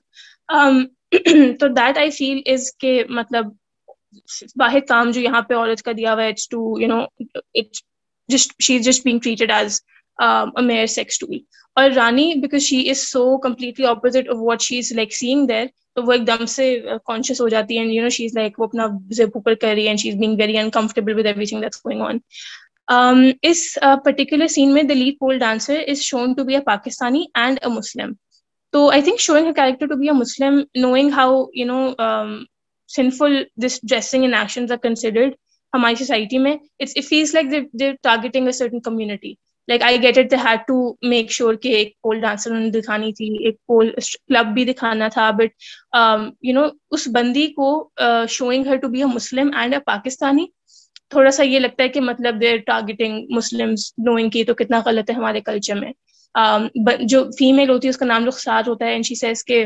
तो दैट आई फील इज के मतलब वाहिद काम जो यहाँ पे औरत का दिया हुआ है, it's too you know it's just she is just being treated as a mere sex tool. और Rani because she is so completely opposite of what she is like seeing there, तो वो एकदम से कॉन्शियस हो जाती है, you know she is like वो अपना जिप ऊपर कर रही है, and she is being very uncomfortable with everything that's going on. Um, इस पर्टिकुलर सीन में the lead pole dancer is shown to be a Pakistani and a Muslim. तो I think showing her character to be a Muslim, knowing how you know um, sinful this dressing and actions are considered हमारी society में, it's it feels like they they're targeting a certain community. Like I get it, they had to make sure कि एक पोल dancer उन्होंने दिखानी थी, एक पोल club भी दिखाना था, but um, you know उस बंदी को uh, showing her to be a Muslim and a Pakistani, थोड़ा सा ये लगता है कि मतलब देयर टारगेटिंग मुस्लिम्स, नोइंग कि तो कितना गलत है हमारे कल्चर में. um, जो फीमेल होती है उसका नाम रुखसार होता है, एंड शी सेज के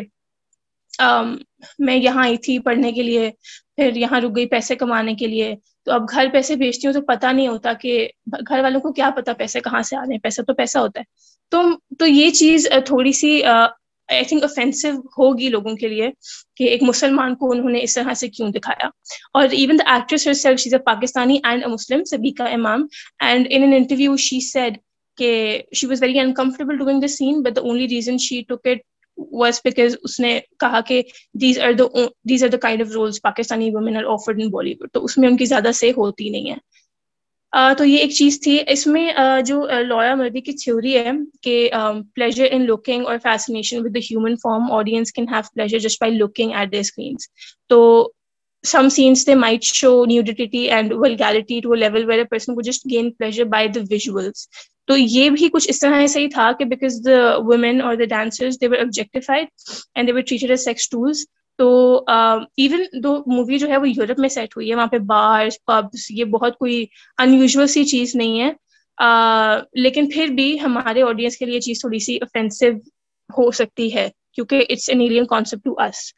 um, मैं यहाँ आई थी पढ़ने के लिए, फिर यहाँ रुक गई पैसे कमाने के लिए, तो अब घर पैसे भेजती हूँ तो पता नहीं होता कि घर वालों को क्या पता पैसे कहाँ से आ रहे हैं, पैसा तो पैसा होता है. तो तो ये चीज थोड़ी सी आई थिंक ऑफेंसिव होगी लोगों के लिए कि एक मुसलमान को उन्होंने इस तरह से क्यों दिखाया. और even the actress herself, she's a Pakistani and a Muslim, Sabika Imam, and in an interview she said कि she was very uncomfortable doing the scene, but the only reason she took it was because उसने कहा कि these are the these are the kind of roles Pakistani women are offered in Bollywood, तो उसमें उनकी ज्यादा से होती नहीं है. Uh, तो ये एक चीज थी. इसमें uh, जो लॉया मर्दी की थ्योरी है कि प्लेजर इन लुकिंग और fascination with the human form, audience can have pleasure just by looking at their screens. तो some scenes they might show nudity and vulgarity to a level where a person would just gain pleasure by the visuals. तो ये भी कुछ इस तरह से ही था कि because the women or the dancers they were objectified and they were treated as sex tools. तो इवन दो मूवी जो है वो यूरोप में सेट हुई है, वहाँ पे बार्स पब्स ये बहुत कोई अनयूजुअल सी चीज नहीं है, uh, लेकिन फिर भी हमारे ऑडियंस के लिए चीज थोड़ी सी ऑफेंसिव हो सकती है क्योंकि it's an alien concept to us.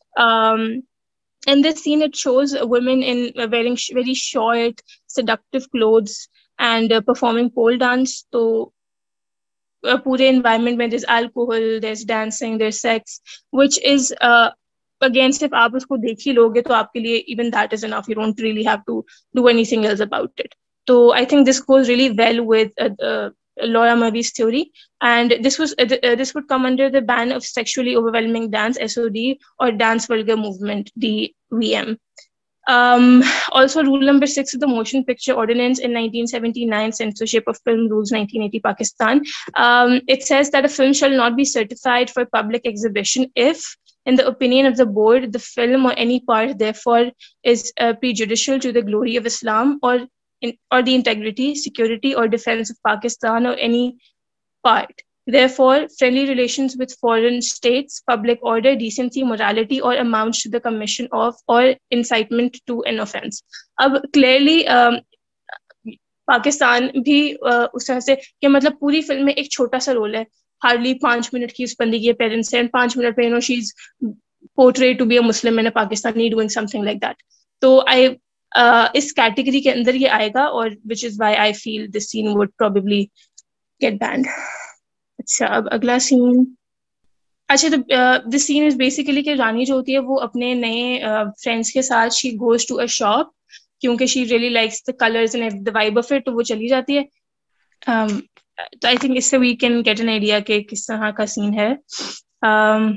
In this scene, it shows women in uh, wearing sh- very short, seductive clothes and uh, performing pole dance. So, uh, pure environment where there's alcohol, there's dancing, there's sex, which is uh, again, if आप उसको देख ही लोगे तो आपके लिए even that is enough. You don't really have to do anything else about it. So, I think this goes really well with uh, uh, Laura Murray's theory, and this was uh, th- uh, this would come under the ban of sexually overwhelming dance, S O D, or dance vulgar movement, D V M. Um, also, rule number six of the Motion Picture Ordinance in nineteen seventy-nine, Censorship of Film Rules nineteen eighty, Pakistan. Um, it says that a film shall not be certified for public exhibition if, in the opinion of the board, the film or any part therefore is uh, prejudicial to the glory of Islam or In, or the integrity, security, or defense of Pakistan or any part. Therefore, friendly relations with foreign states, public order, decency, morality, or amounts to the commission of or incitement to an offense. Ab, clearly, um, Pakistan भी uh, उस तरह से कि मतलब पूरी film में एक छोटा सा रोल है, हार्डली पांच मिनट की उस बंदी के पेरेंट्स हैं, पांच मिनट में you know she is portrayed to be a Muslim in a Pakistani doing something like that. तो आई uh, इस कैटेगरी के अंदर ये आएगा, और which is why I feel this scene would probably get banned. अच्छा, अब अगला सीन. अच्छा, तो दिस सीन इज बेसिकली कि रानी जो होती है वो अपने नए फ्रेंड्स uh, के साथ she goes to a shop क्योंकि she really likes the colours and the vibe of it, तो वो चली जाती है. um, तो आई थिंक इससे we can get an idea कि किस तरह का सीन है. um,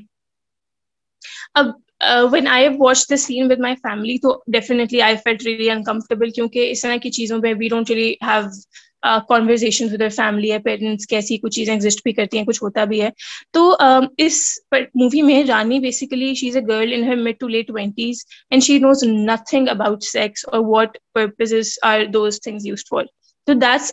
अब when I have watched this scene with my family तो definitely I felt really uncomfortable, क्योंकि इस तरह की चीज़ों में we don't really have conversation with family है, पेरेंट्स कैसी कुछ चीज़ें एग्जिस्ट भी करती हैं, कुछ होता भी है. तो uh, इस मूवी में Rani basically she is a girl in her mid to late twenties and she knows nothing about sex और what purposes are those things used for. तो दैट्स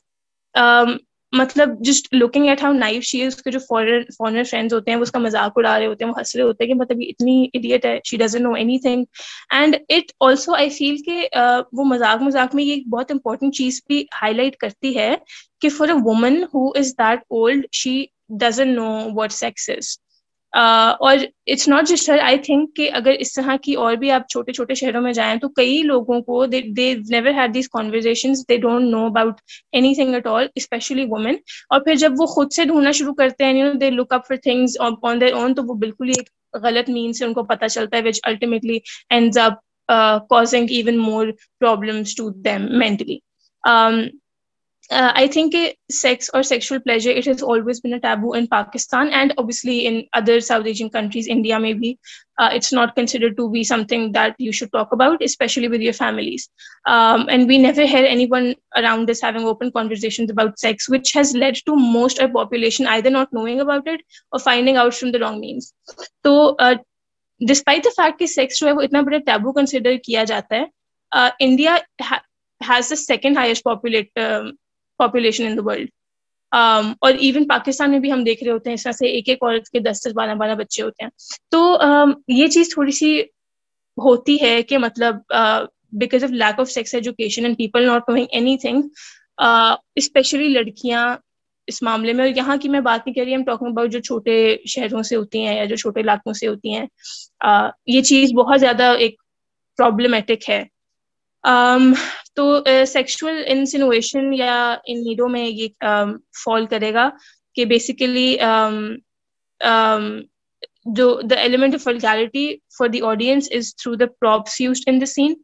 मतलब just looking at how naive she is, उसके जो foreign foreigner friends होते हैं वो उसका मजाक उड़ा रहे होते हैं, वो हंस रहे होते हैं कि मतलब ये इतनी इडियट है, she doesn't know anything. And it also I feel कि uh, वो मजाक मजाक में ये एक बहुत इंपॉर्टेंट चीज भी हाईलाइट करती है कि for a woman who is that old she doesn't know what sex is. Uh, और it's not just her, I think कि अगर इस तरह की और भी आप छोटे छोटे शहरों में जाएं तो कई लोगों को they they never had these conversations, they don't know about anything at all, specially women. और फिर जब वो खुद से ढूंढना शुरू करते हैं, you know they look up for things on their own, तो वो बिल्कुल ही एक गलत मीन से उनको पता चलता है, which ultimately ends up causing even more problems to them mentally. Uh, I think uh, sex or sexual pleasure, it has always been a taboo in Pakistan and obviously in other South Asian countries, India maybe. Uh, it's not considered to be something that you should talk about, especially with your families. Um, and we never hear anyone around us having open conversations about sex, which has led to most of our population either not knowing about it or finding out from the wrong means. So, uh, despite the fact that sex जो है वो इतना बड़ा taboo consider किया जाता है, uh, India ha- has the second highest populate um, population in the world. um, और इवन पाकिस्तान में भी हम देख रहे होते हैं इस तरह से एक एक औरत के दस दस बारह बारह बच्चे होते हैं. तो um, ये चीज थोड़ी सी होती है कि मतलब because of lack of sex education and people not knowing anything, specially लड़कियां इस मामले में. और यहाँ की मैं बात नहीं कर रही, हम टॉकिंग अबाउट जो छोटे शहरों से होती हैं या जो छोटे इलाकों से होती हैं, uh, ये चीज बहुत ज्यादा एक प्रॉब्लमेटिक है. Um, तो सेक्सुअल uh, इंसिनुएशन या इननीडो में ये फॉल um, करेगा कि बेसिकली um, um, जो the element of vulgarity for the audience is through the props used in the scene.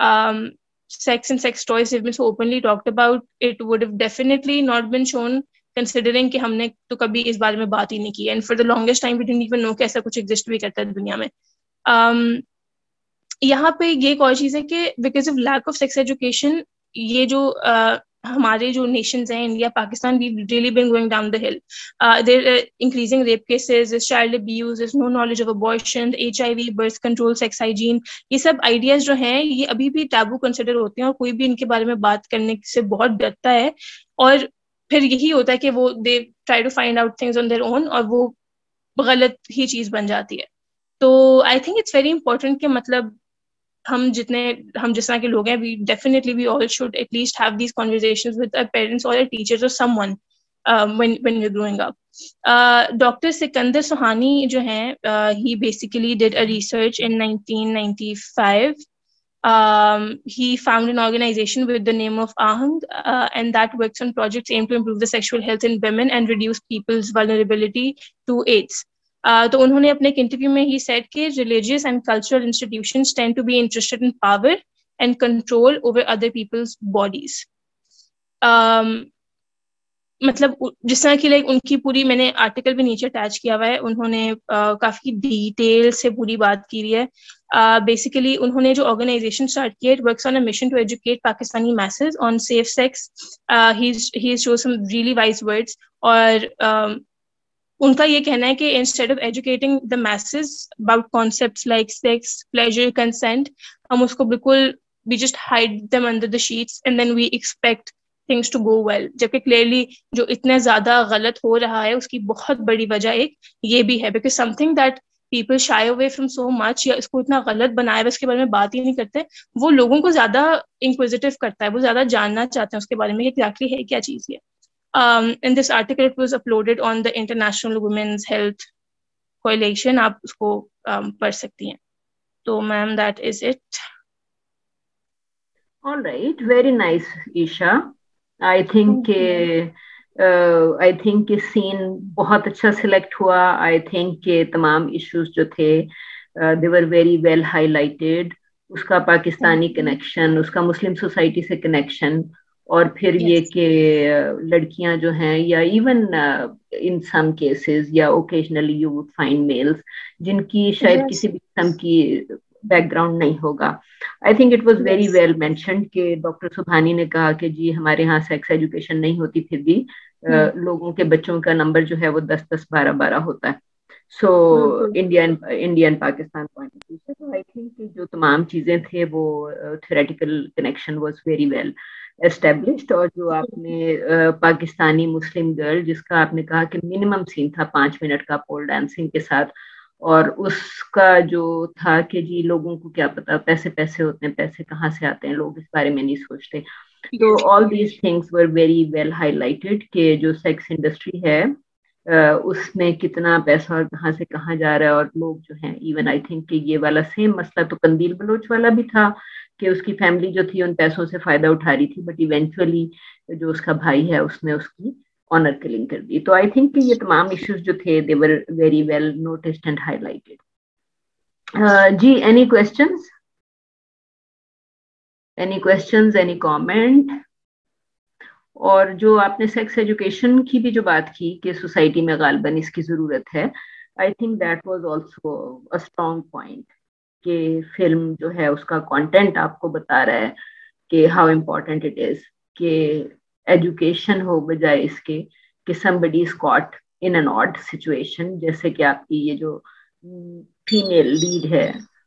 Sex and sex toys have been so openly talked about, it would have definitely not been shown considering कि हमने तो कभी इस बारे में बात ही नहीं की, and for the longest time we didn't even know कि ऐसा कुछ exist भी करता है दुनिया में. um, यहाँ पे ये एक और चीज है कि because of lack of sex education ये जो uh, हमारे जो नेशंस हैं India Pakistan, we really been going down the hill. There increasing rape cases, child abuse, no knowledge of abortion, HIV, birth control, sex hygiene, ये सब ideas जो हैं ये अभी भी टैबू कंसिडर होते हैं और कोई भी इनके बारे में बात करने से बहुत डरता है. और फिर यही होता है कि वो they try to find out things on their own और वो गलत ही चीज बन जाती है. तो I think it's very important कि मतलब हम जितने हम जिस तरह के लोग हैं, we definitely we all should at least have these conversations with our parents और आवर टीचर्स और someone when when we are growing up. Doctor Sikandar Suhani जो हैं, he basically did a research in nineteen ninety-five. Um, he found an organization with the name of Ahang, uh, and that works on projects aimed to improve the sexual health in women and reduce people's vulnerability to AIDS. Uh, तो उन्होंने अपने एक interview में he said कि religious and cultural institutions tend to be interested in power and control over other people's bodies. Um, मतलब जिस तरह की लाइक उनकी पूरी, मैंने आर्टिकल भी नीचे अटैच किया हुआ है, उन्होंने uh, काफी डिटेल से पूरी बात की है. बेसिकली uh, उन्होंने जो ऑर्गेनाइजेशन स्टार्ट किया, it works on a mission to educate Pakistani message on safe sex. He show some really wise words और um, उनका ये कहना है कि instead of educating the message about concepts like sex, pleasure, consent, हम उसको बिल्कुल we just hide them under the sheets and then we expect things to go well. जबकि क्लियरली जो इतना ज्यादा गलत हो रहा है उसकी बहुत बड़ी वजह एक ये भी है, because something that people shy away from so much या इसको इतना गलत बनाया है इसके बारे में बात ही नहीं करते, वो लोगों को ज्यादा inquisitive करता है, वो ज्यादा जानना चाहते हैं उसके बारे में exactly है क्या चीज है. Um, in this article it was uploaded on the International Women's Health Coalition, आप उसको um, पढ़ सकती हैं. तो ma'am that is it. All right, very nice, Isha. I think uh, I think ये सीन बहुत अच्छा सिलेक्ट हुआ. I think के तमाम इश्यूज जो थे uh, they were very well highlighted. उसका पाकिस्तानी कनेक्शन, उसका मुस्लिम सोसाइटी से कनेक्शन, और फिर yes. ये कि लड़कियां जो हैं या इवन इन सम केसेस या occasionally you would find males जिनकी शायद yes. किसी भी किस्म की बैकग्राउंड नहीं होगा. I think it was very well mentioned कि डॉक्टर सुभानी ने कहा कि जी हमारे यहाँ सेक्स एजुकेशन नहीं होती, फिर भी hmm. लोगों के बच्चों का नंबर जो है वो दस दस बारह बारह होता है. So Indian Indian Pakistan point of view से तो आई थिंक जो तमाम चीजें थे वो theoretical connection was very well established. और जो आपने uh, पाकिस्तानी मुस्लिम गर्ल जिसका आपने कहा कि मिनिमम सीन था पांच मिनट का पोल डांसिंग के साथ, और उसका जो था कि जी लोगों को क्या पता पैसे पैसे होते हैं, पैसे कहाँ से आते हैं, लोग इस बारे में नहीं सोचते. तो all these things were very well highlighted कि जो सेक्स इंडस्ट्री है uh, उसमें कितना पैसा और कहाँ से कहाँ जा रहा है. और लोग जो हैं इवन आई थिंक कि ये वाला सेम मसला तो कंदील बलोच वाला भी था कि उसकी फैमिली जो थी उन पैसों से फायदा उठा रही थी, बट इवेंचुअली जो उसका भाई है उसने उसकी ऑनर किलिंग कर दी. तो आई थिंक कि ये तमाम इश्यूज जो थे they were very well noticed and highlighted. जी any questions any questions any comment? और जो आपने सेक्स एजुकेशन की भी जो बात की कि सोसाइटी में गालबन इसकी जरूरत है, I think that was also a strong point कि फिल्म जो है उसका कंटेंट आपको बता रहा है कि हाउ इम्पोर्टेंट इट इज कि एजुकेशन हो बजाय इसके कि somebody is caught in an odd situation. जैसे कि आपकी ये जो फीमेल लीड है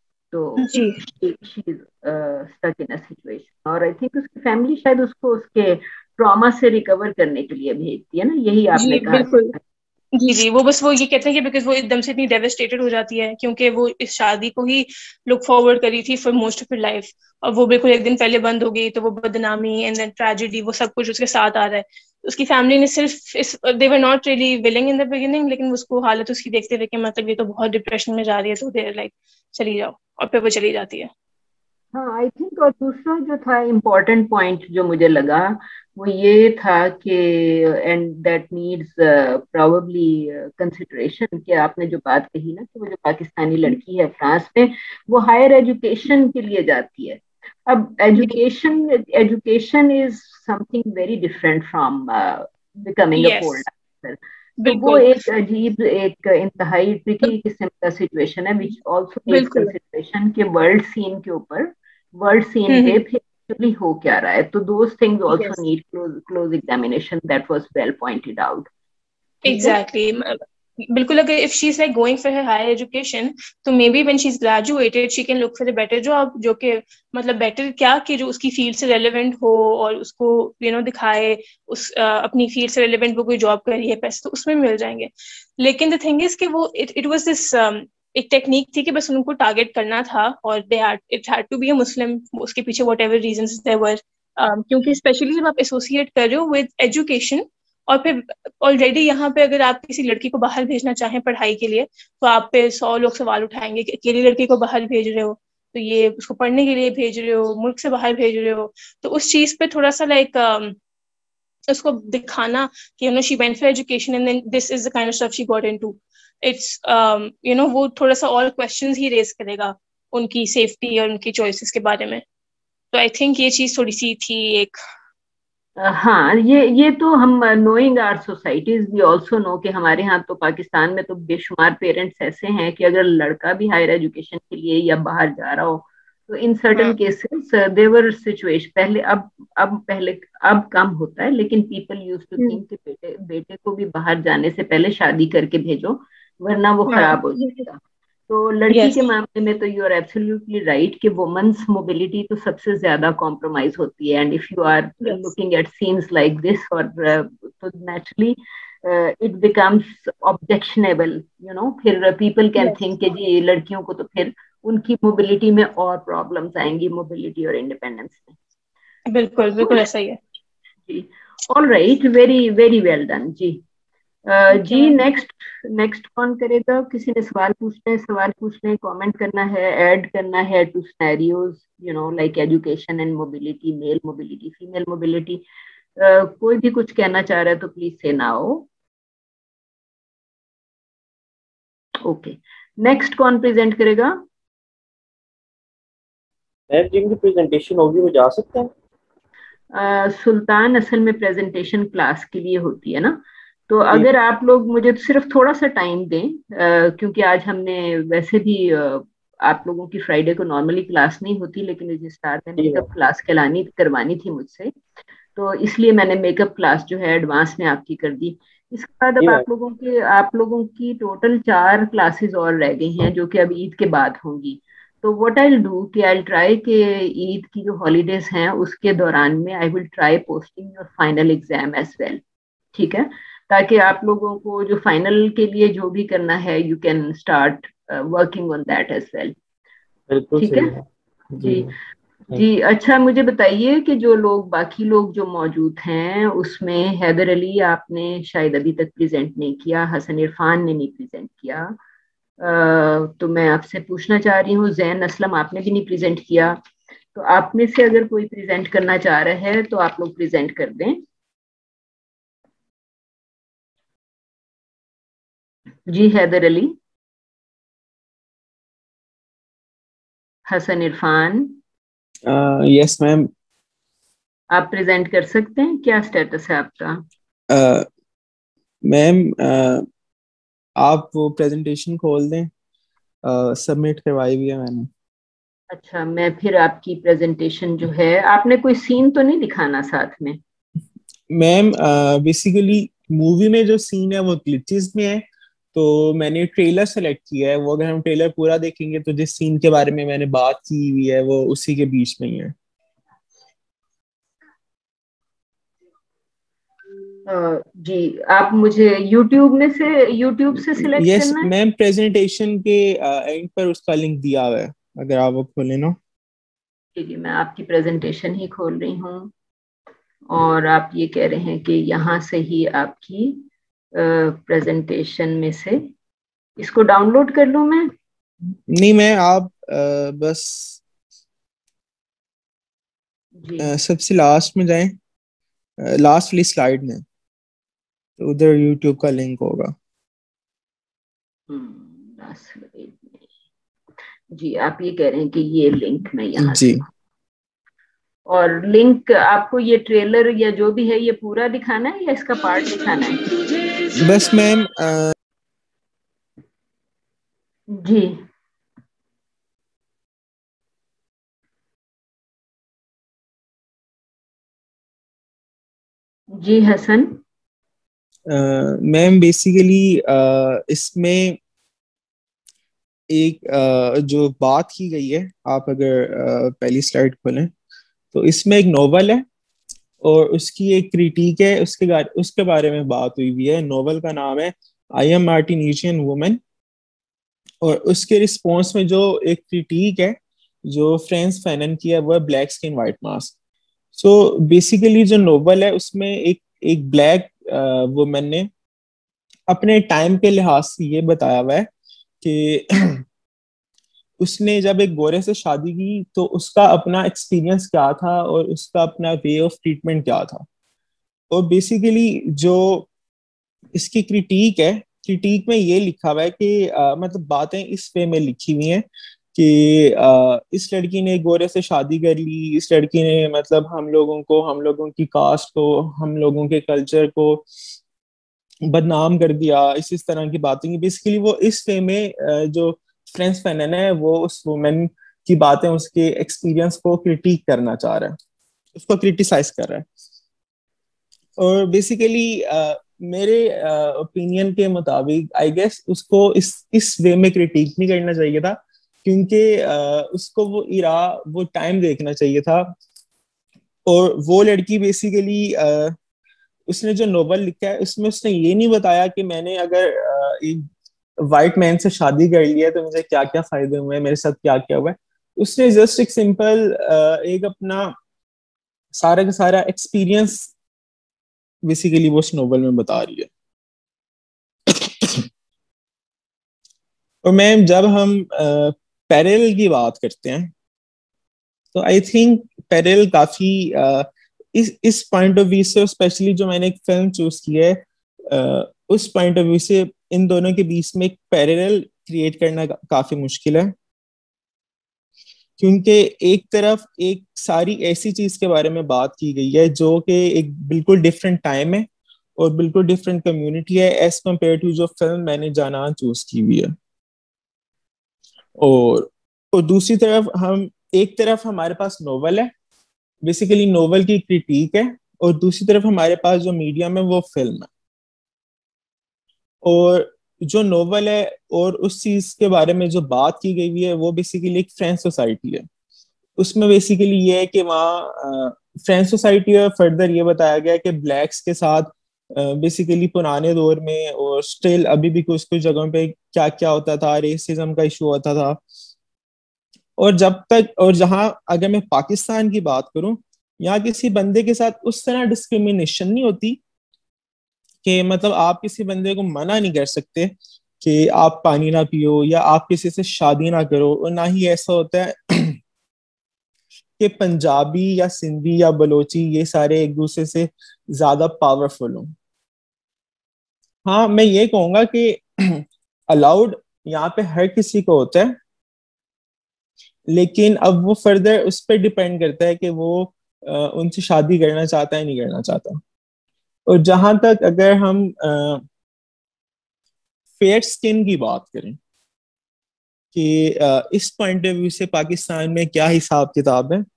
तो she is stuck in a situation, और आई थिंक उसकी फैमिली शायद उसको उसके ट्रॉमा से रिकवर करने के लिए भेजती है ना, यही आपने कहा. जी जी वो बस वो ये कहते हैं कि बिकॉज वो एकदम से इतनी डेविस्टेटेड हो जाती है क्योंकि वो इस शादी को ही लुक फॉरवर्ड करी थी for most of her life, और वो बिल्कुल एक दिन पहले बंद हो गई तो वो बदनामी एंड देन ट्रेजेडी वो सब कुछ उसके साथ आ रहा है. उसकी फैमिली ने सिर्फ इस they were not really willing in the beginning, लेकिन उसको हालत उसकी देखते हुए कि मतलब ये तो बहुत डिप्रेशन में जा रही है तो देर लाइक चली जाओ, और फिर वो चली जाती है. हाँ आई थिंक. और दूसरा जो था इम्पोर्टेंट पॉइंट जो मुझे लगा वो ये था कि and that needs probably consideration कि आपने जो बात कही ना कि वो जो पाकिस्तानी लड़की है फ्रांस में वो हायर एजुकेशन के लिए जाती है. अब education education is something very different from becoming a pole dancer. तो वो एक अजीब एक इंतहाई ट्रिकी किस्म का सिचुएशन है विच आल्सो नीड्स कंसिडरेशन के वर्ल्ड सीन के ऊपर वर्ल्ड सीन पे फिर actually हो क्या रहा है. तो those things also yes. need close close examination. That was well pointed out. Exactly. बिल्कुल. अगर if she's like going for her higher education, तो maybe when she's graduated, she can look for a better job जो कि मतलब better क्या कि जो उसकी field से relevant हो और उसको you know दिखाए उस uh, अपनी field से relevant वो कोई job कर रही है, पैसे तो उसमें मिल जाएंगे. लेकिन the thing is कि वो it it was this um, एक टेक्निक थी कि बस उनको टारगेट करना था और they had it had to be a Muslim. उसके पीछे व्हाटएवर रीजंस देयर वर, क्योंकि स्पेशली जब आप एसोसिएट कर रहे हो विद एजुकेशन और फिर ऑलरेडी यहाँ पे अगर आप किसी लड़की को बाहर भेजना चाहें पढ़ाई के लिए तो आप पे सौ लोग सवाल उठाएंगे कि अकेली लड़की को बाहर भेज रहे हो तो ये उसको पढ़ने के लिए भेज रहे हो, मुल्क से बाहर भेज रहे हो. तो उस चीज पे थोड़ा सा लाइक um, उसको दिखाना कि you know she went for education and then this is the kind of stuff she got into. It's you know वो थोड़ा सा और क्वेश्चंस ही रेज करेगा उनकी सेफ्टी और उनकी चॉइसेस के बारे में. तो आई थिंक ये चीज थोड़ी सी थी एक. हाँ ये ये तो हम knowing our societies we also know कि हमारे यहाँ तो पाकिस्तान में तो बेशुमार पेरेंट्स ऐसे हैं कि अगर लड़का भी हायर एजुकेशन के लिए या बाहर जा रहा हो तो इन सर्टन केसेस देवर सिचुएशन पहले अब अब पहले अब कम होता है, लेकिन पीपल यूज टू थिंक कि बेटे बेटे को भी बाहर जाने से पहले शादी करके भेजो वरना वो खराब हो जाएगा. तो लड़की yes. के मामले में तो यू आर एब्सोल्युटली राइट कि वुमेन्स मोबिलिटी तो सबसे ज्यादा कॉम्प्रोमाइज होती है. And if you are looking at scenes like this और तो naturally it becomes objectionable, you know, फिर पीपल कैन Yes. थिंक कि जी लड़कियों को तो फिर उनकी मोबिलिटी में और प्रॉब्लम्स आएंगी, मोबिलिटी और इंडिपेंडेंस में। बिल्कुल बिल्कुल ऐसा ही है जी, all right, very very well done जी। अ, Okay, जी ma'am. नेक्स्ट नेक्स्ट कौन करेगा? किसी ने सवाल पूछना है, सवाल पूछना है, कमेंट करना है, ऐड करना है two scenarios, you know, like education and mobility, male mobility, female mobility. कोई भी कुछ कहना चाह रहा है तो प्लीज से नाउ। ओके, नेक्स्ट कौन प्रेजेंट करेगा? मैम जिनकी प्रेजेंटेशन होगी वो जा सकते हैं। अ, सुल्तान, असल में प्रेजेंटेशन क्लास के लिए होती है ना, तो अगर आप लोग मुझे सिर्फ थोड़ा सा टाइम दें, अ, क्योंकि आज हमने वैसे भी अ, आप लोगों की फ्राइडे को नॉर्मली क्लास नहीं होती, लेकिन रजिस्ट्रार ने मेकअप क्लास कहलानी करवानी थी मुझसे, तो इसलिए मैंने मेकअप क्लास जो है एडवांस में आपकी कर दी। इसके बाद अब आप लोगों के आप लोगों की टोटल चार क्लासेस और रह गई हैं जो कि अब ईद के बाद होंगी। तो व्हाट आई विल डू कि आई विल ट्राई कि ईद की जो हॉलीडेज हैं उसके दौरान में I will try posting your final exam as well, ठीक है, ताकि आप लोगों को जो फाइनल के लिए जो भी करना है you can start working on that as well. बिल्कुल ठीक सही है है जी जी। अच्छा, मुझे बताइए कि जो लोग बाकी लोग जो मौजूद हैं उसमें हैदर अली आपने शायद अभी तक प्रेजेंट नहीं किया, हसन इरफान ने नहीं प्रेजेंट किया, अ, तो मैं आपसे पूछना चाह रही हूँ, जैन असलम आपने भी नहीं प्रेजेंट किया, तो आप में से अगर कोई प्रेजेंट करना चाह रहा है तो आप लोग प्रेजेंट कर दें। जी हैदर अली, हसन इरफान, यस मैम। आप प्रेजेंट कर सकते हैं? क्या स्टेटस है आपका? मैम आप वो प्रेजेंटेशन खोल दें, सबमिट करवाई हुई है मैंने। अच्छा, मैं फिर आपकी प्रेजेंटेशन जो है, आपने कोई सीन तो नहीं दिखाना साथ में? मैम बेसिकली मूवी में जो सीन है वो ग्लिचेस में है, तो मैंने ट्रेलर सेलेक्ट किया है। वो अगर हम ट्रेलर पूरा देखेंगे तो जिस सीन के बारे में मैंने बात की हुई है वो उसी के बीच में ही है। अ, जी, आप मुझे YouTube में से YouTube से सिलेक्ट यस करना है? मैम, प्रेजेंटेशन के एंड पर उसका लिंक दिया हुआ है, अगर आप वो खोलें ना। जी जी, मैं आपकी प्रेजेंटेशन ही खोल रही हूँ और आप ये कह रहे हैं कि यहाँ से ही आपकी प्रेजेंटेशन में से इसको डाउनलोड कर लूँ मैं? नहीं, मैं आप आ, बस आ, सबसे लास्ट में जाएं, लास्ट वाली स्लाइड में, तो उधर यूट्यूब का लिंक होगा। जी, आप ये कह रहे हैं कि ये लिंक मैं यहाँ जी से, और लिंक आपको ये ट्रेलर या जो भी है ये पूरा दिखाना है या इसका पार्ट दिखाना है? बस मैम जी जी हसन, मैम बेसिकली इसमें एक uh, जो बात की गई है, आप अगर uh, पहली स्लाइड खोलें तो इसमें एक नोवेल है और उसकी एक क्रिटिक है, उसके उसके बारे में बात हुई हुई है। नोवेल का नाम है आई एम मार्टिनीजियन वुमन, और उसके रिस्पॉन्स में जो एक क्रिटिक है जो फ्रांस फैनन की है वो है black skin white mask. So basically जो नोवेल है उसमें एक एक ब्लैक वुमन ने अपने टाइम के लिहाज से ये बताया हुआ है कि उसने जब एक गोरे से शादी की तो उसका अपना एक्सपीरियंस क्या था और उसका अपना वे ऑफ ट्रीटमेंट क्या था। और बेसिकली जो इसकी क्रिटिक है, क्रिटिक में ये लिखा हुआ है कि आ, मतलब बातें इस वे में लिखी हुई हैं कि आ, इस लड़की ने गोरे से शादी कर ली, इस लड़की ने मतलब हम लोगों को, हम लोगों की कास्ट को, हम लोगों के कल्चर को बदनाम कर दिया, इस इस तरह की बातें। बेसिकली वो इस वे में जो फ्रांस फैनन है वो उस वुमेन की बातें, उसके एक्सपीरियंस को क्रिटिक करना चाह रहा है, उसको क्रिटिसाइज कर रहा है। और बेसिकली मेरे ओपिनियन uh, के मुताबिक आई गेस उसको इस इस वे में क्रिटिक नहीं करना चाहिए था, क्योंकि uh, उसको वो इरा वो टाइम देखना चाहिए था। और वो लड़की बेसिकली uh, उसने जो नोवेल लिखा है उसमें उसने ये नहीं बताया कि मैंने अगर अ, एक वाइट मैन से शादी कर लिया तो मुझे क्या क्या फायदे हुए, मेरे साथ क्या क्या हुआ है। उसने जस्ट एक सिंपल एक अपना सारा का सारा एक्सपीरियंस बेसिकली वो उस नोवेल में बता रही है। और मैम जब हम पैरेलल की बात करते हैं तो आई थिंक पैरेलल काफी uh, इस इस पॉइंट ऑफ व्यू से, स्पेशली जो मैंने एक फिल्म चूज की है uh, उस पॉइंट ऑफ व्यू से इन दोनों के बीच में एक पैरेलल क्रिएट करना का, काफी मुश्किल है, क्योंकि एक तरफ एक सारी ऐसी चीज के बारे में बात की गई है जो कि एक बिल्कुल डिफरेंट टाइम है और बिल्कुल डिफरेंट कम्युनिटी है एज कम्पेयर टू जो फिल्म मैंने जाना चूज की हुई है। और और दूसरी तरफ हम एक तरफ हमारे पास नोवेल है, बेसिकली नोवेल की क्रिटिक है, और दूसरी तरफ हमारे पास जो मीडियम है वो फिल्म है। और जो नोवेल है और उस चीज के बारे में जो बात की गई है वो बेसिकली एक फ्रेंच सोसाइटी है। उसमें बेसिकली ये है कि वहाँ फ्रेंच सोसाइटी में फर्दर ये बताया गया कि ब्लैक्स के साथ बेसिकली पुराने दौर में और स्टिल अभी भी कुछ कुछ जगहों पे क्या क्या होता था, रेसिज्म का इशू होता था। और जब तक और जहाँ अगर मैं पाकिस्तान की बात करूं, यहाँ किसी बंदे के साथ उस तरह डिस्क्रिमिनेशन नहीं होती कि मतलब आप किसी बंदे को मना नहीं कर सकते कि आप पानी ना पियो या आप किसी से शादी ना करो। और ना ही ऐसा होता है कि पंजाबी या सिंधी या बलोची ये सारे एक दूसरे से ज्यादा पावरफुल हों। हाँ, मैं ये कहूंगा कि अलाउड यहाँ पे हर किसी को होता है, लेकिन अब वो फर्दर उस पर डिपेंड करता है कि वो आ, उनसे शादी करना चाहता है नहीं करना चाहता। और जहां तक अगर हम फेयर स्किन की बात करें कि आ, इस पॉइंट ऑफ व्यू से पाकिस्तान में क्या हिसाब किताब है,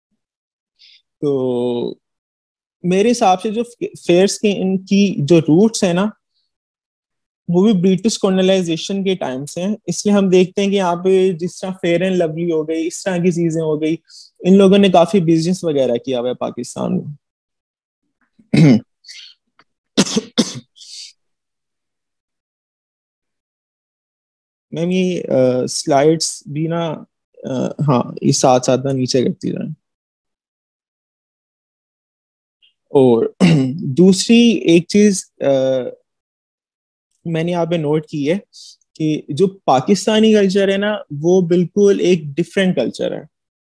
तो मेरे हिसाब से जो फेयर स्किन की जो रूट्स है ना वो भी ब्रिटिश कॉलोनाइजेशन के टाइम से हैं। इसलिए हम देखते हैं कि यहाँ पे जिस तरह फेयर एंड लवली हो गई, इस तरह की चीजें हो गई, इन लोगों ने काफी बिजनेस वगैरह किया हुआ है पाकिस्तान में। मैम ये स्लाइड्स भी ना आ, हाँ ये साथ साथ ना नीचे करती जाए। और दूसरी एक चीज आ, मैंने यहाँ पे नोट की है कि जो पाकिस्तानी कल्चर है ना वो बिल्कुल एक डिफरेंट कल्चर है।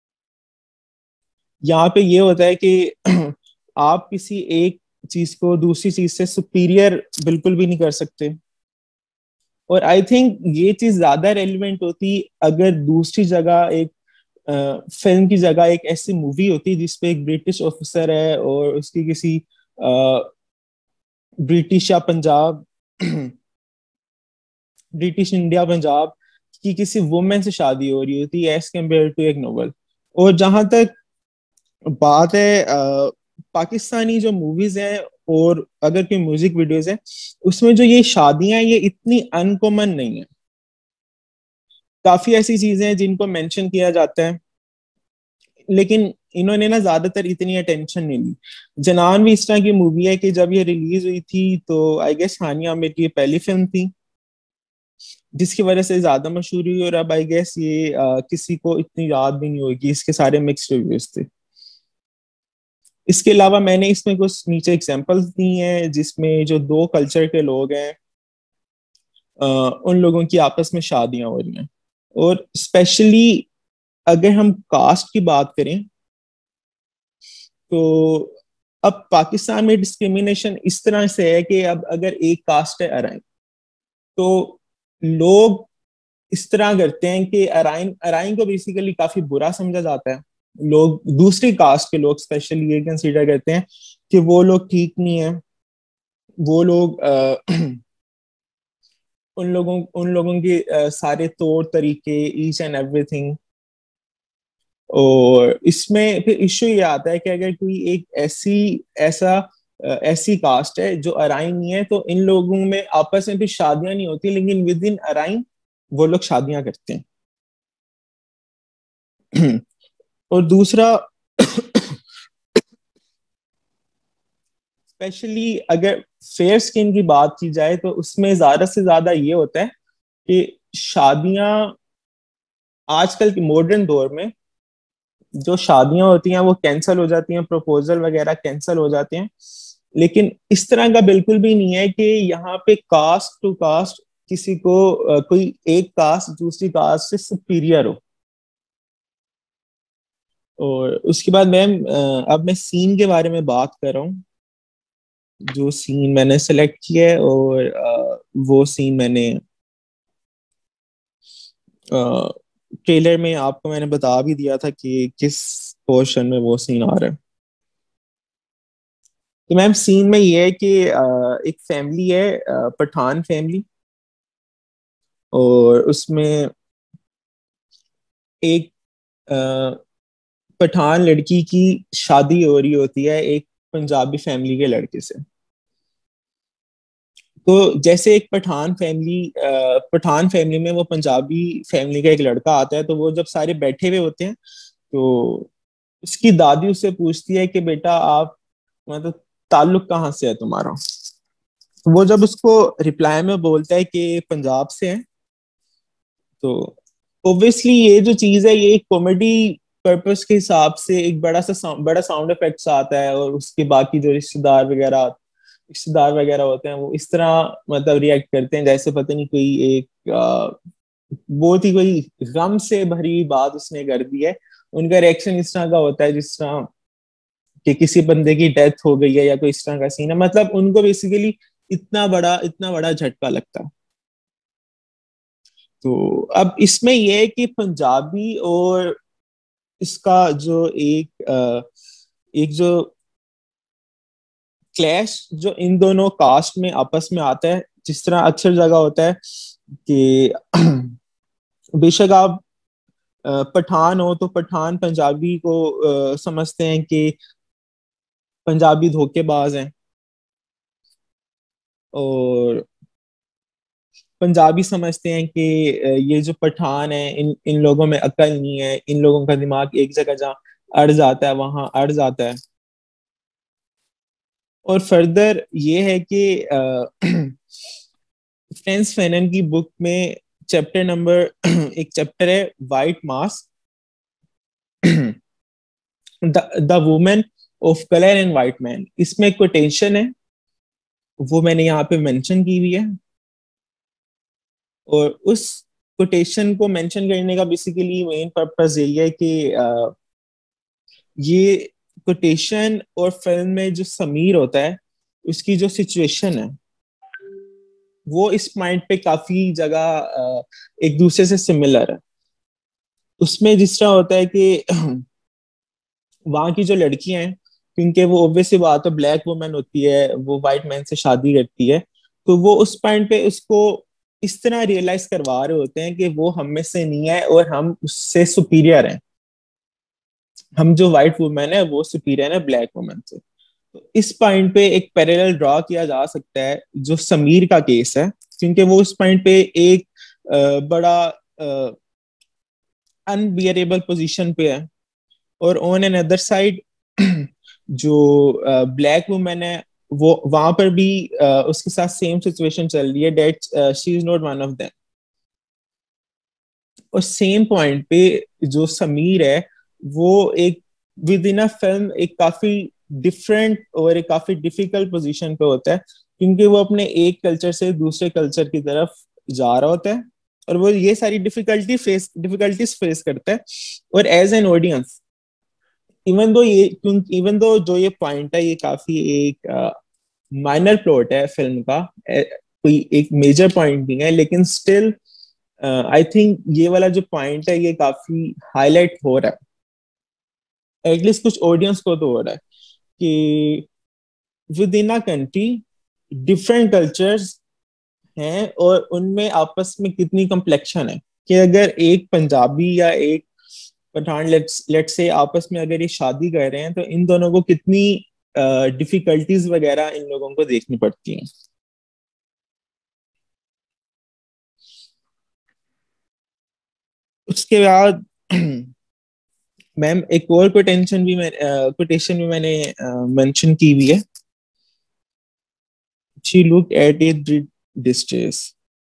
यहाँ पे ये होता है कि आप किसी एक चीज को दूसरी चीज से सुपीरियर बिल्कुल भी नहीं कर सकते। और आई थिंक ये चीज ज्यादा रेलिवेंट होती अगर दूसरी जगह एक फिल्म की जगह एक ऐसी मूवी होती जिसपे एक ब्रिटिश ऑफिसर है और उसकी किसी ब्रिटिश या पंजाब ब्रिटिश इंडिया पंजाब की किसी वुमेन से शादी हो रही होती एज कम्पेयर टू एक नोवेल। और जहां तक बात है आ, पाकिस्तानी जो मूवीज हैं और अगर कोई म्यूजिक वीडियोस है उसमें जो ये शादियां ये इतनी अनकॉमन नहीं है। काफी ऐसी चीजें हैं जिनको मेंशन किया जाता है लेकिन इन्होंने ना ज्यादातर इतनी अटेंशन नहीं ली। जनान भी इस तरह की मूवी है कि जब ये रिलीज हुई थी तो आई गेस हानिया आमिर की पहली फिल्म थी जिसकी वजह से ज्यादा मशहूर हुई। और अब आई गेस ये आ, किसी को इतनी याद भी नहीं होगी, इसके सारे मिक्स्ड रिव्यूज थे। इसके अलावा मैंने इसमें कुछ नीचे एग्जांपल्स दी हैं जिसमें जो दो कल्चर के लोग हैं आ, उन लोगों की आपस में शादियां हो रही हैं। और स्पेशली अगर हम कास्ट की बात करें तो अब पाकिस्तान में डिस्क्रिमिनेशन इस तरह से है कि अब अगर एक कास्ट है अराइन तो लोग इस तरह करते हैं कि अराइन अराइन को बेसिकली काफी बुरा समझा जाता है। लोग दूसरी कास्ट के लोग स्पेशली ये कंसीडर करते हैं कि वो लोग ठीक नहीं है, वो लोग आ, उन लोगों उन लोगों के आ, सारे तौर तरीके ईच एंड एवरीथिंग। और इसमें फिर इश्यू ये आता है कि अगर कोई एक ऐसी ऐसा ऐसी कास्ट है जो अराइन नहीं है तो इन लोगों में आपस में भी शादियां नहीं होती लेकिन विद इन अराइन वो लोग शादियां करते हैं। और दूसरा स्पेशली अगर फेयर स्किन की बात की जाए तो उसमें ज्यादा से ज्यादा ये होता है कि शादियां आजकल के मॉडर्न दौर में जो शादियां होती हैं वो कैंसिल हो जाती हैं, प्रपोजल वगैरह कैंसिल हो जाते हैं। लेकिन इस तरह का बिल्कुल भी नहीं है कि यहाँ पे कास्ट टू कास्ट किसी को uh, कोई एक कास्ट दूसरी कास्ट से सुपीरियर हो। और उसके बाद मैम अब मैं सीन के बारे में बात कर रहा हूँ, जो सीन मैंने सेलेक्ट किया है। और uh, वो सीन मैंने ट्रेलर में आपको मैंने बता भी दिया था कि किस पोर्शन में वो सीन आ रहा है। तो मैम सीन में ये है कि एक फैमिली है, पठान फैमिली, और उसमें एक पठान लड़की की शादी हो रही होती है एक पंजाबी फैमिली के लड़के से। तो जैसे एक पठान फैमिली पठान फैमिली में वो पंजाबी फैमिली का एक लड़का आता है, तो वो जब सारे बैठे हुए होते हैं तो उसकी दादी उससे पूछती है कि बेटा आप मतलब ताल्लुक कहाँ से है तुम्हारा। तो वो जब उसको रिप्लाई में बोलता है कि पंजाब से है, तो ओब्वियसली ये जो चीज है ये एक कॉमेडी पर्पस के हिसाब से एक बड़ा सा बड़ा साउंड इफेक्ट्स आता है, और उसके बाकी जो रिश्तेदार वगैरह रिश्तेदार वगैरह होते हैं वो इस तरह मतलब रिएक्ट करते हैं जैसे पता नहीं कोई एक आ, बहुत ही कोई गम से भरी बात उसने कर दी है। उनका रिएक्शन इस तरह का होता है जिस तरह कि किसी बंदे की डेथ हो गई है या कोई इस तरह का सीन है। मतलब उनको बेसिकली इतना बड़ा इतना बड़ा झटका लगता है। तो अब इसमें यह है कि पंजाबी और इसका जो एक आ, एक जो क्लैश जो इन दोनों कास्ट में आपस में आता है, जिस तरह अक्सर जगह होता है कि बेशक आप पठान हो तो पठान पंजाबी को समझते हैं कि पंजाबी धोखेबाज हैं, और पंजाबी समझते हैं कि ये जो पठान है इन इन लोगों में अकल नहीं है, इन लोगों का दिमाग एक जगह जहाँ अड़ जाता है वहां अड़ जाता है। और फर्दर ये है कि फ्रांसिस फैनन की बुक में चैप्टर नंबर एक चैप्टर है white mask, the women of colour and white man. इसमें कोटेशन है वो मैंने यहाँ पे मेंशन की हुई है, और उस कोटेशन को मेंशन करने का बेसिकली मेन पर्पस यही है कि आ, ये कोटेशन और फिल्म में जो समीर होता है उसकी जो सिचुएशन है वो इस पॉइंट पे काफी जगह एक दूसरे से सिमिलर है। उसमें जिस तरह होता है कि वहां की जो लड़कियां हैं, क्योंकि वो ऑब्वियसली बात है ब्लैक वुमेन होती है, वो वाइट मैन से शादी करती है, तो वो उस पॉइंट पे उसको इस तरह रियलाइज करवा रहे होते हैं कि वो हम में से नहीं है और हम उससे सुपीरियर हैं। हम जो व्हाइट वुमेन है वो सुपीरियर है ब्लैक वुमेन से। तो इस पॉइंट पे एक पैरेलल ड्रॉ किया जा सकता है जो समीर का केस है, क्योंकि वो उस पॉइंट पे एक आ, बड़ा अनबियरेबल पोजीशन पे है, और ऑन एन अदर साइड जो ब्लैक वुमेन है वो वहां पर भी uh, उसके साथ सेम सिचुएशन चल रही है, that she is not one of them. और सेम पॉइंट पे जो समीर है वो एक विद इन अ फिल्म एक काफी डिफरेंट और एक काफी डिफिकल्ट पोजीशन पे होता है, क्योंकि वो अपने एक कल्चर से दूसरे कल्चर की तरफ जा रहा होता है और वो ये सारी डिफिकल्टी फेस डिफिकल्टीज फेस करता है। और as an audience even though ये क्योंकि इवन दो जो ये पॉइंट है ये काफी एक माइनर प्लॉट है फिल्म का, कोई एक मेजर पॉइंट नहीं है, लेकिन स्टिल आई थिंक ये वाला जो पॉइंट है ये काफी हाईलाइट हो रहा है, एटलीस्ट कुछ ऑडियंस को तो हो रहा है कि within a country different cultures हैं और उनमें आपस में कितनी कम्प्लेक्शन है कि अगर एक पंजाबी या एक पठान लेट्स लेट्स से आपस में अगर ये शादी कर रहे हैं तो इन दोनों को कितनी डिफिकल्टीज uh, वगैरह इन लोगों को देखनी पड़ती हैं। उसके बाद मैम एक और कोटेशन भी मैं कोटेशन भी मैंने मेंशन की हुई है she looked at it with distress.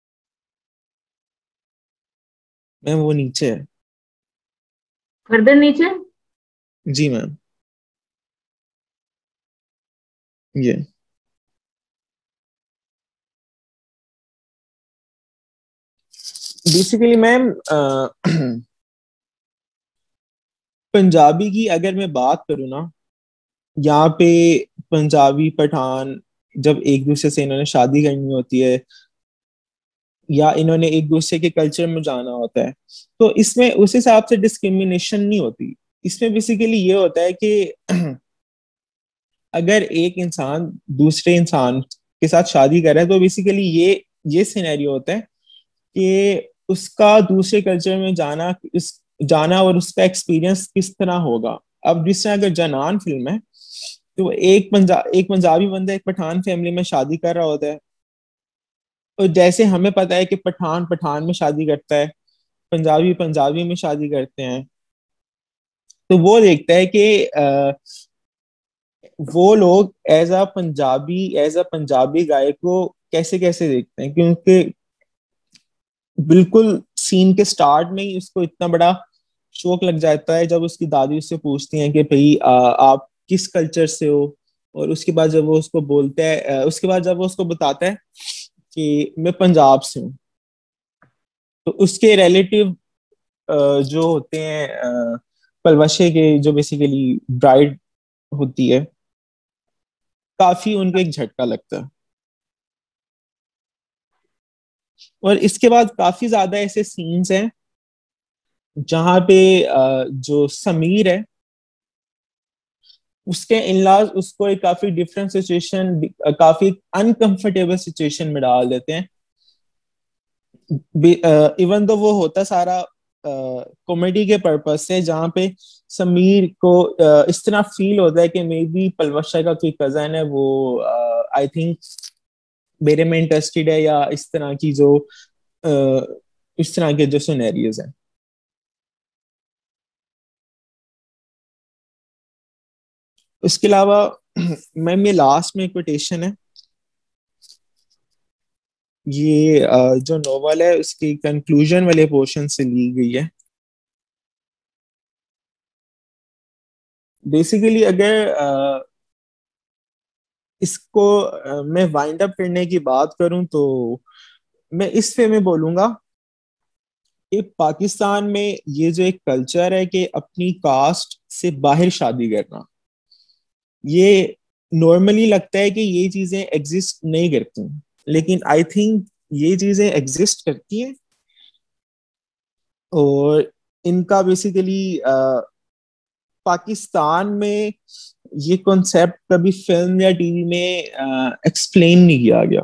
Ma'am वो नीचे है। फर्दर नीचे। जी मैम, ये बेसिकली मैम पंजाबी की अगर मैं बात करूँ ना, यहाँ पे पंजाबी पठान जब एक दूसरे से इन्होंने शादी करनी होती है या इन्होंने एक दूसरे के कल्चर में जाना होता है, तो इसमें उस हिसाब से डिस्क्रिमिनेशन नहीं होती। इसमें बेसिकली ये होता है कि अगर एक इंसान दूसरे इंसान के साथ शादी कर रहा है तो बेसिकली ये ये सिनेरियो होता है कि उसका दूसरे कल्चर में जाना इस जाना और उसका एक्सपीरियंस किस तरह होगा। अब जिस तरह अगर जनान फिल्म है तो एक पंजाब एक पंजाबी बंदा एक पठान फैमिली में शादी कर रहा होता है, और जैसे हमें पता है कि पठान पठान में शादी करता है, पंजाबी पंजाबी में शादी करते हैं, तो वो देखता है कि आ, वो लोग as a Punjabi as a Punjabi guy को कैसे कैसे देखते हैं, क्योंकि बिल्कुल सीन के स्टार्ट में ही उसको इतना बड़ा शौक लग जाता है जब उसकी दादी उससे पूछती हैं कि भाई आप किस कल्चर से हो, और उसके बाद जब वो उसको बोलता है उसके बाद जब वो उसको बताता है कि मैं पंजाब से हूँ, तो उसके रिलेटिव जो होते हैं पलवशे के, जो बेसिकली ब्राइड होती है, काफी उनको एक झटका लगता है। और इसके बाद काफी ज्यादा ऐसे सीन्स हैं जहां पे जो समीर है उसके इन-लॉज उसको एक काफी डिफरेंट सिचुएशन, काफी अनकंफर्टेबल सिचुएशन में डाल देते हैं। इवन तो वो होता सारा कॉमेडी के पर्पस से, जहाँ पे समीर को uh, इस तरह फील होता है कि मे बी पलवशा का कोई कजन है, वो आई थिंक मेरे में इंटरेस्टेड है, या इस तरह की जो uh, इस तरह के जो सिनेरियोज हैं। उसके अलावा मैम ये लास्ट में कोटेशन है, ये जो नोवेल है उसकी कंक्लूजन वाले पोर्शन से ली गई है। बेसिकली अगर इसको मैं वाइंड अप करने की बात करूं तो मैं इस वे में बोलूंगा कि पाकिस्तान में ये जो एक कल्चर है कि अपनी कास्ट से बाहर शादी करना, ये नॉर्मली लगता है कि ये चीजें एग्जिस्ट नहीं करती, लेकिन आई थिंक ये चीजें एग्जिस्ट करती हैं। और इनका बेसिकली पाकिस्तान में ये कॉन्सेप्ट कभी फिल्म या टीवी में एक्सप्लेन नहीं किया गया।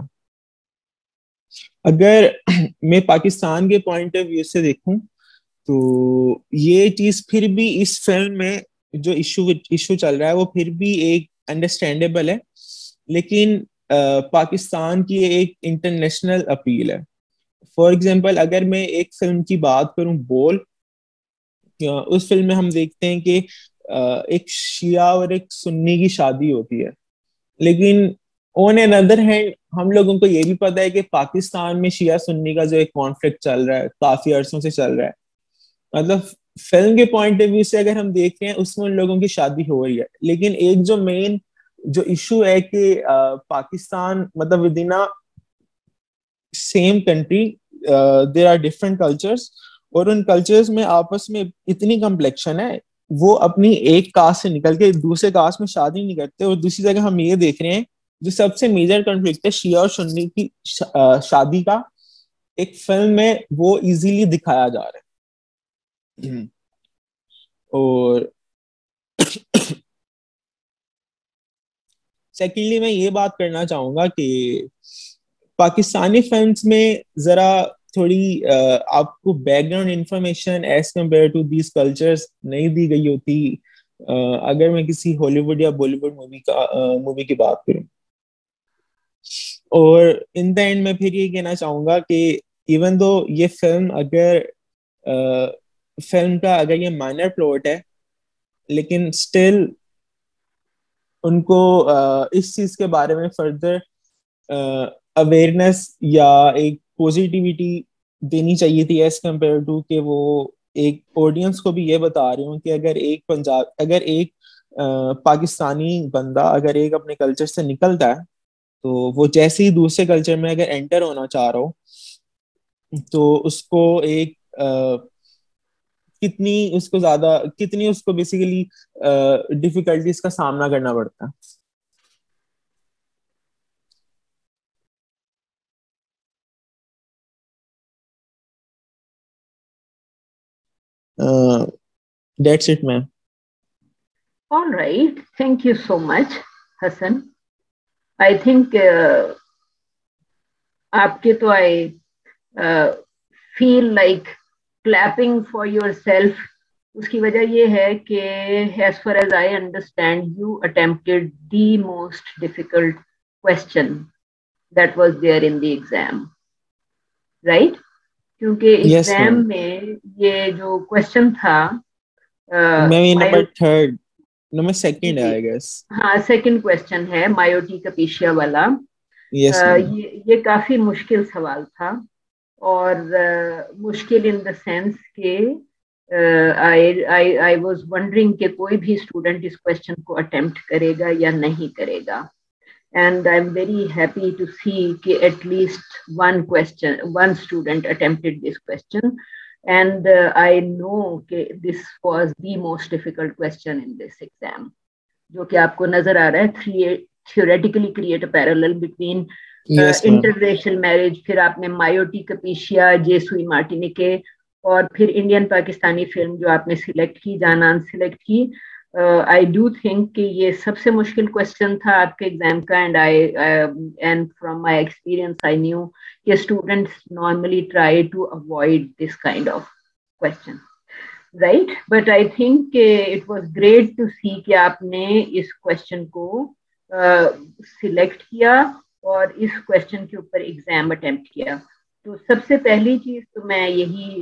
अगर मैं पाकिस्तान के पॉइंट ऑफ व्यू से देखूं तो ये चीज फिर भी इस फिल्म में जो इशू इशू चल रहा है वो फिर भी एक अंडरस्टैंडेबल है, लेकिन Uh, पाकिस्तान की एक इंटरनेशनल अपील है। फॉर एग्जांपल अगर मैं एक फिल्म की बात करूं बोल, उस फिल्म में हम देखते हैं कि uh, एक शिया और एक सुन्नी की शादी होती है, लेकिन ऑन एन अदर हैंड हम लोगों को ये भी पता है कि पाकिस्तान में शिया सुन्नी का जो एक कॉन्फ्लिक्ट चल रहा है काफी अरसों से चल रहा है। मतलब फिल्म के पॉइंट ऑफ व्यू से अगर हम देख रहे हैं उसमें उन लोगों की शादी हो रही है, लेकिन एक जो मेन जो इशू है कि पाकिस्तान मतलब within a same country there are different cultures, और उन कल्चर्स में आपस में इतनी कम्प्लेक्शन है, वो अपनी एक कास्ट से निकल के दूसरे कास्ट में शादी नहीं करते। और दूसरी जगह हम ये देख रहे हैं जो सबसे मेजर कॉन्फ्लिक्ट है शिया और सुन्नी की शा, शादी का, एक फिल्म में वो इजीली दिखाया जा रहा है। और सेकेंडली मैं ये बात करना चाहूंगा कि पाकिस्तानी फिल्म्स में जरा थोड़ी आपको background information as compare to these cultures नहीं दी गई होती अगर मैं किसी हॉलीवुड या बॉलीवुड मूवी का मूवी की बात करूं। और इन द एंड मैं फिर ये कहना चाहूंगा कि इवन दो ये फिल्म अगर फिल्म का अगर ये माइनर प्लॉट है, लेकिन स्टिल उनको इस चीज के बारे में फर्दर अवेयरनेस या एक पॉजिटिविटी देनी चाहिए थी एज कम्पेयर टू कि वो एक ऑडियंस को भी ये बता रहे हूँ कि अगर एक पंजाब अगर एक आ, पाकिस्तानी बंदा अगर एक अपने कल्चर से निकलता है तो वो जैसे ही दूसरे कल्चर में अगर एंटर होना चाह रहा हो तो उसको एक आ, कितनी उसको ज्यादा कितनी उसको बेसिकली डिफिकल्टीज का सामना करना पड़ता है। Uh, that's it, ma'am. All right. Thank you so much, Hassan. I think uh, आपके तो I uh, feel like clapping for yourself. उसकी वजह ये है कि as far as I understand, you attempted the most difficult question that was there in the exam, right? क्योंकि exam yes, में ये जो क्वेश्चन था मैं नंबर थर्ड नंबर सेकंड है आई गेस। हाँ सेकंड क्वेश्चन है मायोटिक एपिशिया वाला। yes, uh, ये ये काफी मुश्किल सवाल था और uh, मुश्किल इन द सेंस के आई आई आई वाज वंडरिंग कि कोई भी स्टूडेंट इस क्वेश्चन को अटेम्प्ट करेगा या नहीं करेगा। And I'm very happy to see that at least one question, one student attempted this question, and uh, I know that this was the most difficult question in this exam. जो कि आपको नजर आ रहा है, theoretically create a parallel between uh, yes, interracial marriage, फिर आपने miotic एपिशिया, जेसुई मार्टिनिके, और फिर इंडियन पाकिस्तानी फिल्म जो आपने सिलेक्ट की, जानान सिलेक्ट की। आई डू थिंक कि ये सबसे मुश्किल क्वेश्चन था आपके एग्जाम का, and I and from my experience I knew कि students normally try to avoid this kind of question, right? But I think it was great to see कि आपने इस क्वेश्चन को सिलेक्ट uh, किया और इस क्वेश्चन के ऊपर एग्जाम अटेम्प्ट किया। तो सबसे पहली चीज तो मैं यही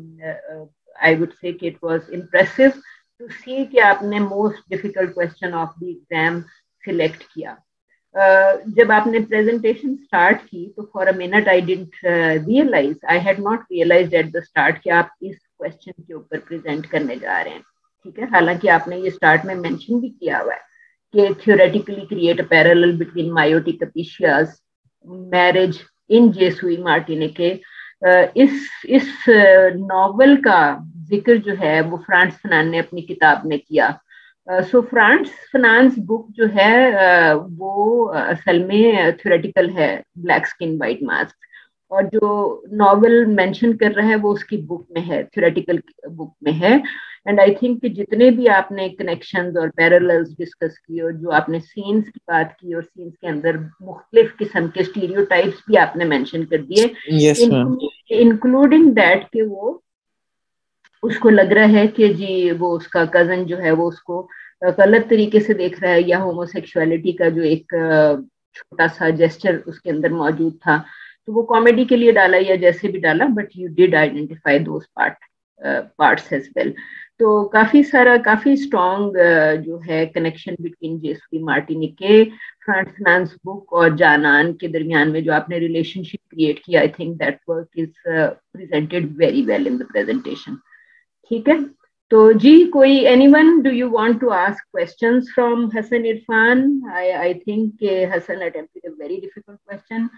आई वुड से कि it was impressive to see कि आपने most difficult question of the exam select किया। uh, जब आपने presentation start की तो for a minute I didn't uh, realize, I had not realized at the start कि आप इस question के ऊपर present करने जा रहे हैं, ठीक है? हालांकि आपने ये start में mention भी किया हुआ है कि theoretically create a parallel between meiotic episias, marriage in Jesui Martinique। uh, इस इस नॉवल uh, का जिक्र जो है वो फ्रांस फनान ने अपनी किताब में किया। सो फ्रांस फनान्स बुक जो है uh, वो असल में थ्योरेटिकल है, ब्लैक स्किन वाइट मास्क, और जो नॉवल मेंशन कर रहा है वो उसकी बुक में है, थ्योरेटिकल बुक में है। एंड आई थिंक कि जितने भी आपने कनेक्शंस और पैरेलल्स डिस्कस किए और जो आपने सीन्स की बात की और सीन्स के अंदर मुख्तलिफ किस्म के स्टीरियोटाइप्स भी आपने मेंशन कर दिए, इंक्लूडिंग दैट कि वो उसको लग रहा है कि जी वो उसका कजन जो है वो उसको गलत तरीके से देख रहा है, या होमोसेक्सुअलिटी का जो एक छोटा सा जेस्चर उसके अंदर मौजूद था, तो वो कॉमेडी के लिए डाला या जैसे भी डाला, but you did identify those part parts as well. तो काफी सारा काफी स्ट्रॉन्ग uh, जो है कनेक्शन बिटवीन जेसुई मार्टिनिके, फ्रांस फनान्स बुक और जानान के दरमियान में जो आपने रिलेशनशिप क्रिएट किया, I think that work is presented very well in the presentation. ठीक है, तो जी कोई anyone, do you want to ask questions from Hasan Irfan? I I think Hasan attempted a very difficult question.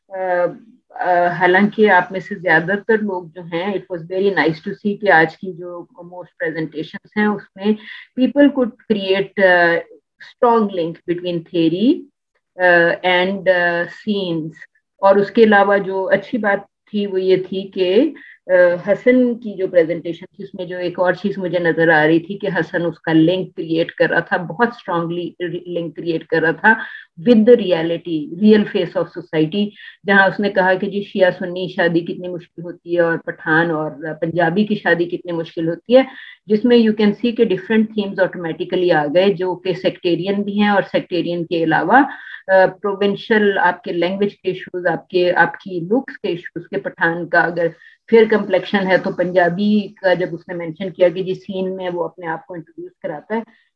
हालांकि आप में से ज्यादातर लोग जो हैं, it was very nice to see कि आज की जो मोस्ट प्रेजेंटेशंस हैं उसमें people could create strong link between theory and scenes. और उसके अलावा जो अच्छी बात थी वो ये थी कि Uh, हसन की जो प्रेजेंटेशन थी उसमें जो एक और चीज मुझे नजर आ रही थी कि हसन उसका लिंक क्रिएट कर रहा था, बहुत स्ट्रांगली लिंक क्रिएट कर रहा था with the reality, real face of society, जहां उसने कहा कि जी शिया सुन्नी शादी कितनी मुश्किल होती है और पठान और पंजाबी की शादी कितनी मुश्किल होती है, जिसमें यू कैन सी के डिफरेंट थीम्स ऑटोमेटिकली आ गए जो कि सेक्टेरियन भी हैं, और सेक्टेरियन के अलावा प्रोविंशियल uh, आपके लैंग्वेज के इशूज, आपके आपकी लुक्स के इशूज के, पठान का अगर फिर कम्प्लेक्शन है तो पंजाबी का जब उसने मेंशन किया कि जी सीन में वो अपने आप को इंट्रोड्यूस कराता है,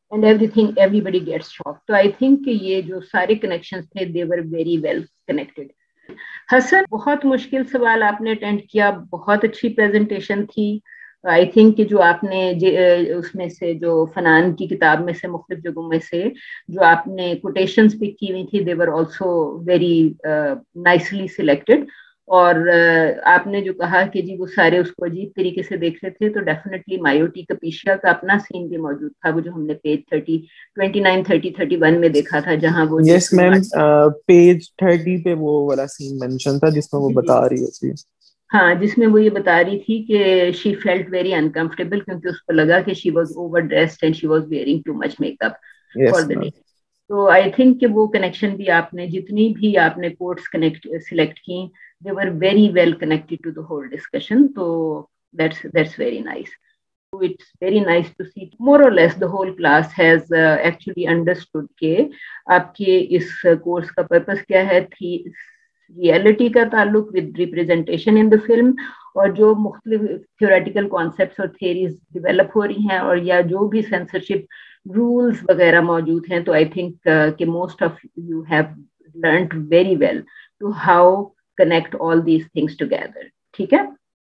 and everything, everybody gets shocked. So I think कि ये जो सारे connections थे, they were very well connected. Hasan, बहुत मुश्किल सवाल आपने अटेंड किया, बहुत अच्छी प्रेजेंटेशन थी. आई थिंक कि जो आपने उसमें से जो फनान की किताब में से मुख्तलिफ जगहों में से जो आपने कोटेशंस पिक की हुई थी, they were also very nicely selected. और uh, आपने जो कहा कि जी वो सारे उसको अजीब तरीके से देख रहे थे, तो डेफिनेटली मायोटी कपीशिया का अपना सीन भी मौजूद था, वो जो हमने page thirty twenty nine thirty thirty one में देखा था, जहां वो यस मैम पेज थर्टी पे वो वाला सीन मेंशन था जिसमें वो बता रही थी. हाँ, जिसमें वो ये बता रही थी कि शी फेल्ट वेरी अनकंफर्टेबल क्योंकि उसको लगा कि she was over dressed and she was wearing too much makeup for the day. तो आई थिंक कि वो कनेक्शन भी आपने जितनी भी आपने कोट्स कनेक्ट सिलेक्ट की, they were very well connected to the whole discussion, so that's that's very nice. So it's very nice to see more or less the whole class has uh, actually understood के आपके इस course का purpose क्या है, थी reality का ताल्लुक with representation in the film, और जो मुख्तलिफ थ्योरेटिकल कॉन्सेप्ट्स और थियरीज डेवलप हो रही हैं, और या जो भी सेंसरशिप रूल्स वगैरह मौजूद हैं, तो आई थिंक कि most of you have learned very well to how connect all these things together. ठीक है?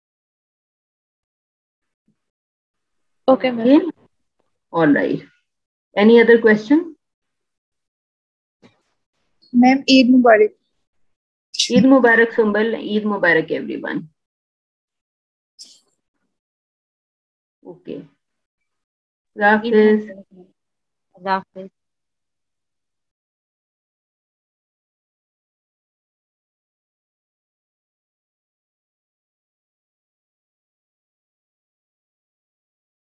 Okay, ma'am. Okay. All right. Any other question? Ma'am, Eid Mubarak. Eid Mubarak, Sumbal. Eid Mubarak, everyone. Okay. Allah Hafiz. Allah Hafiz.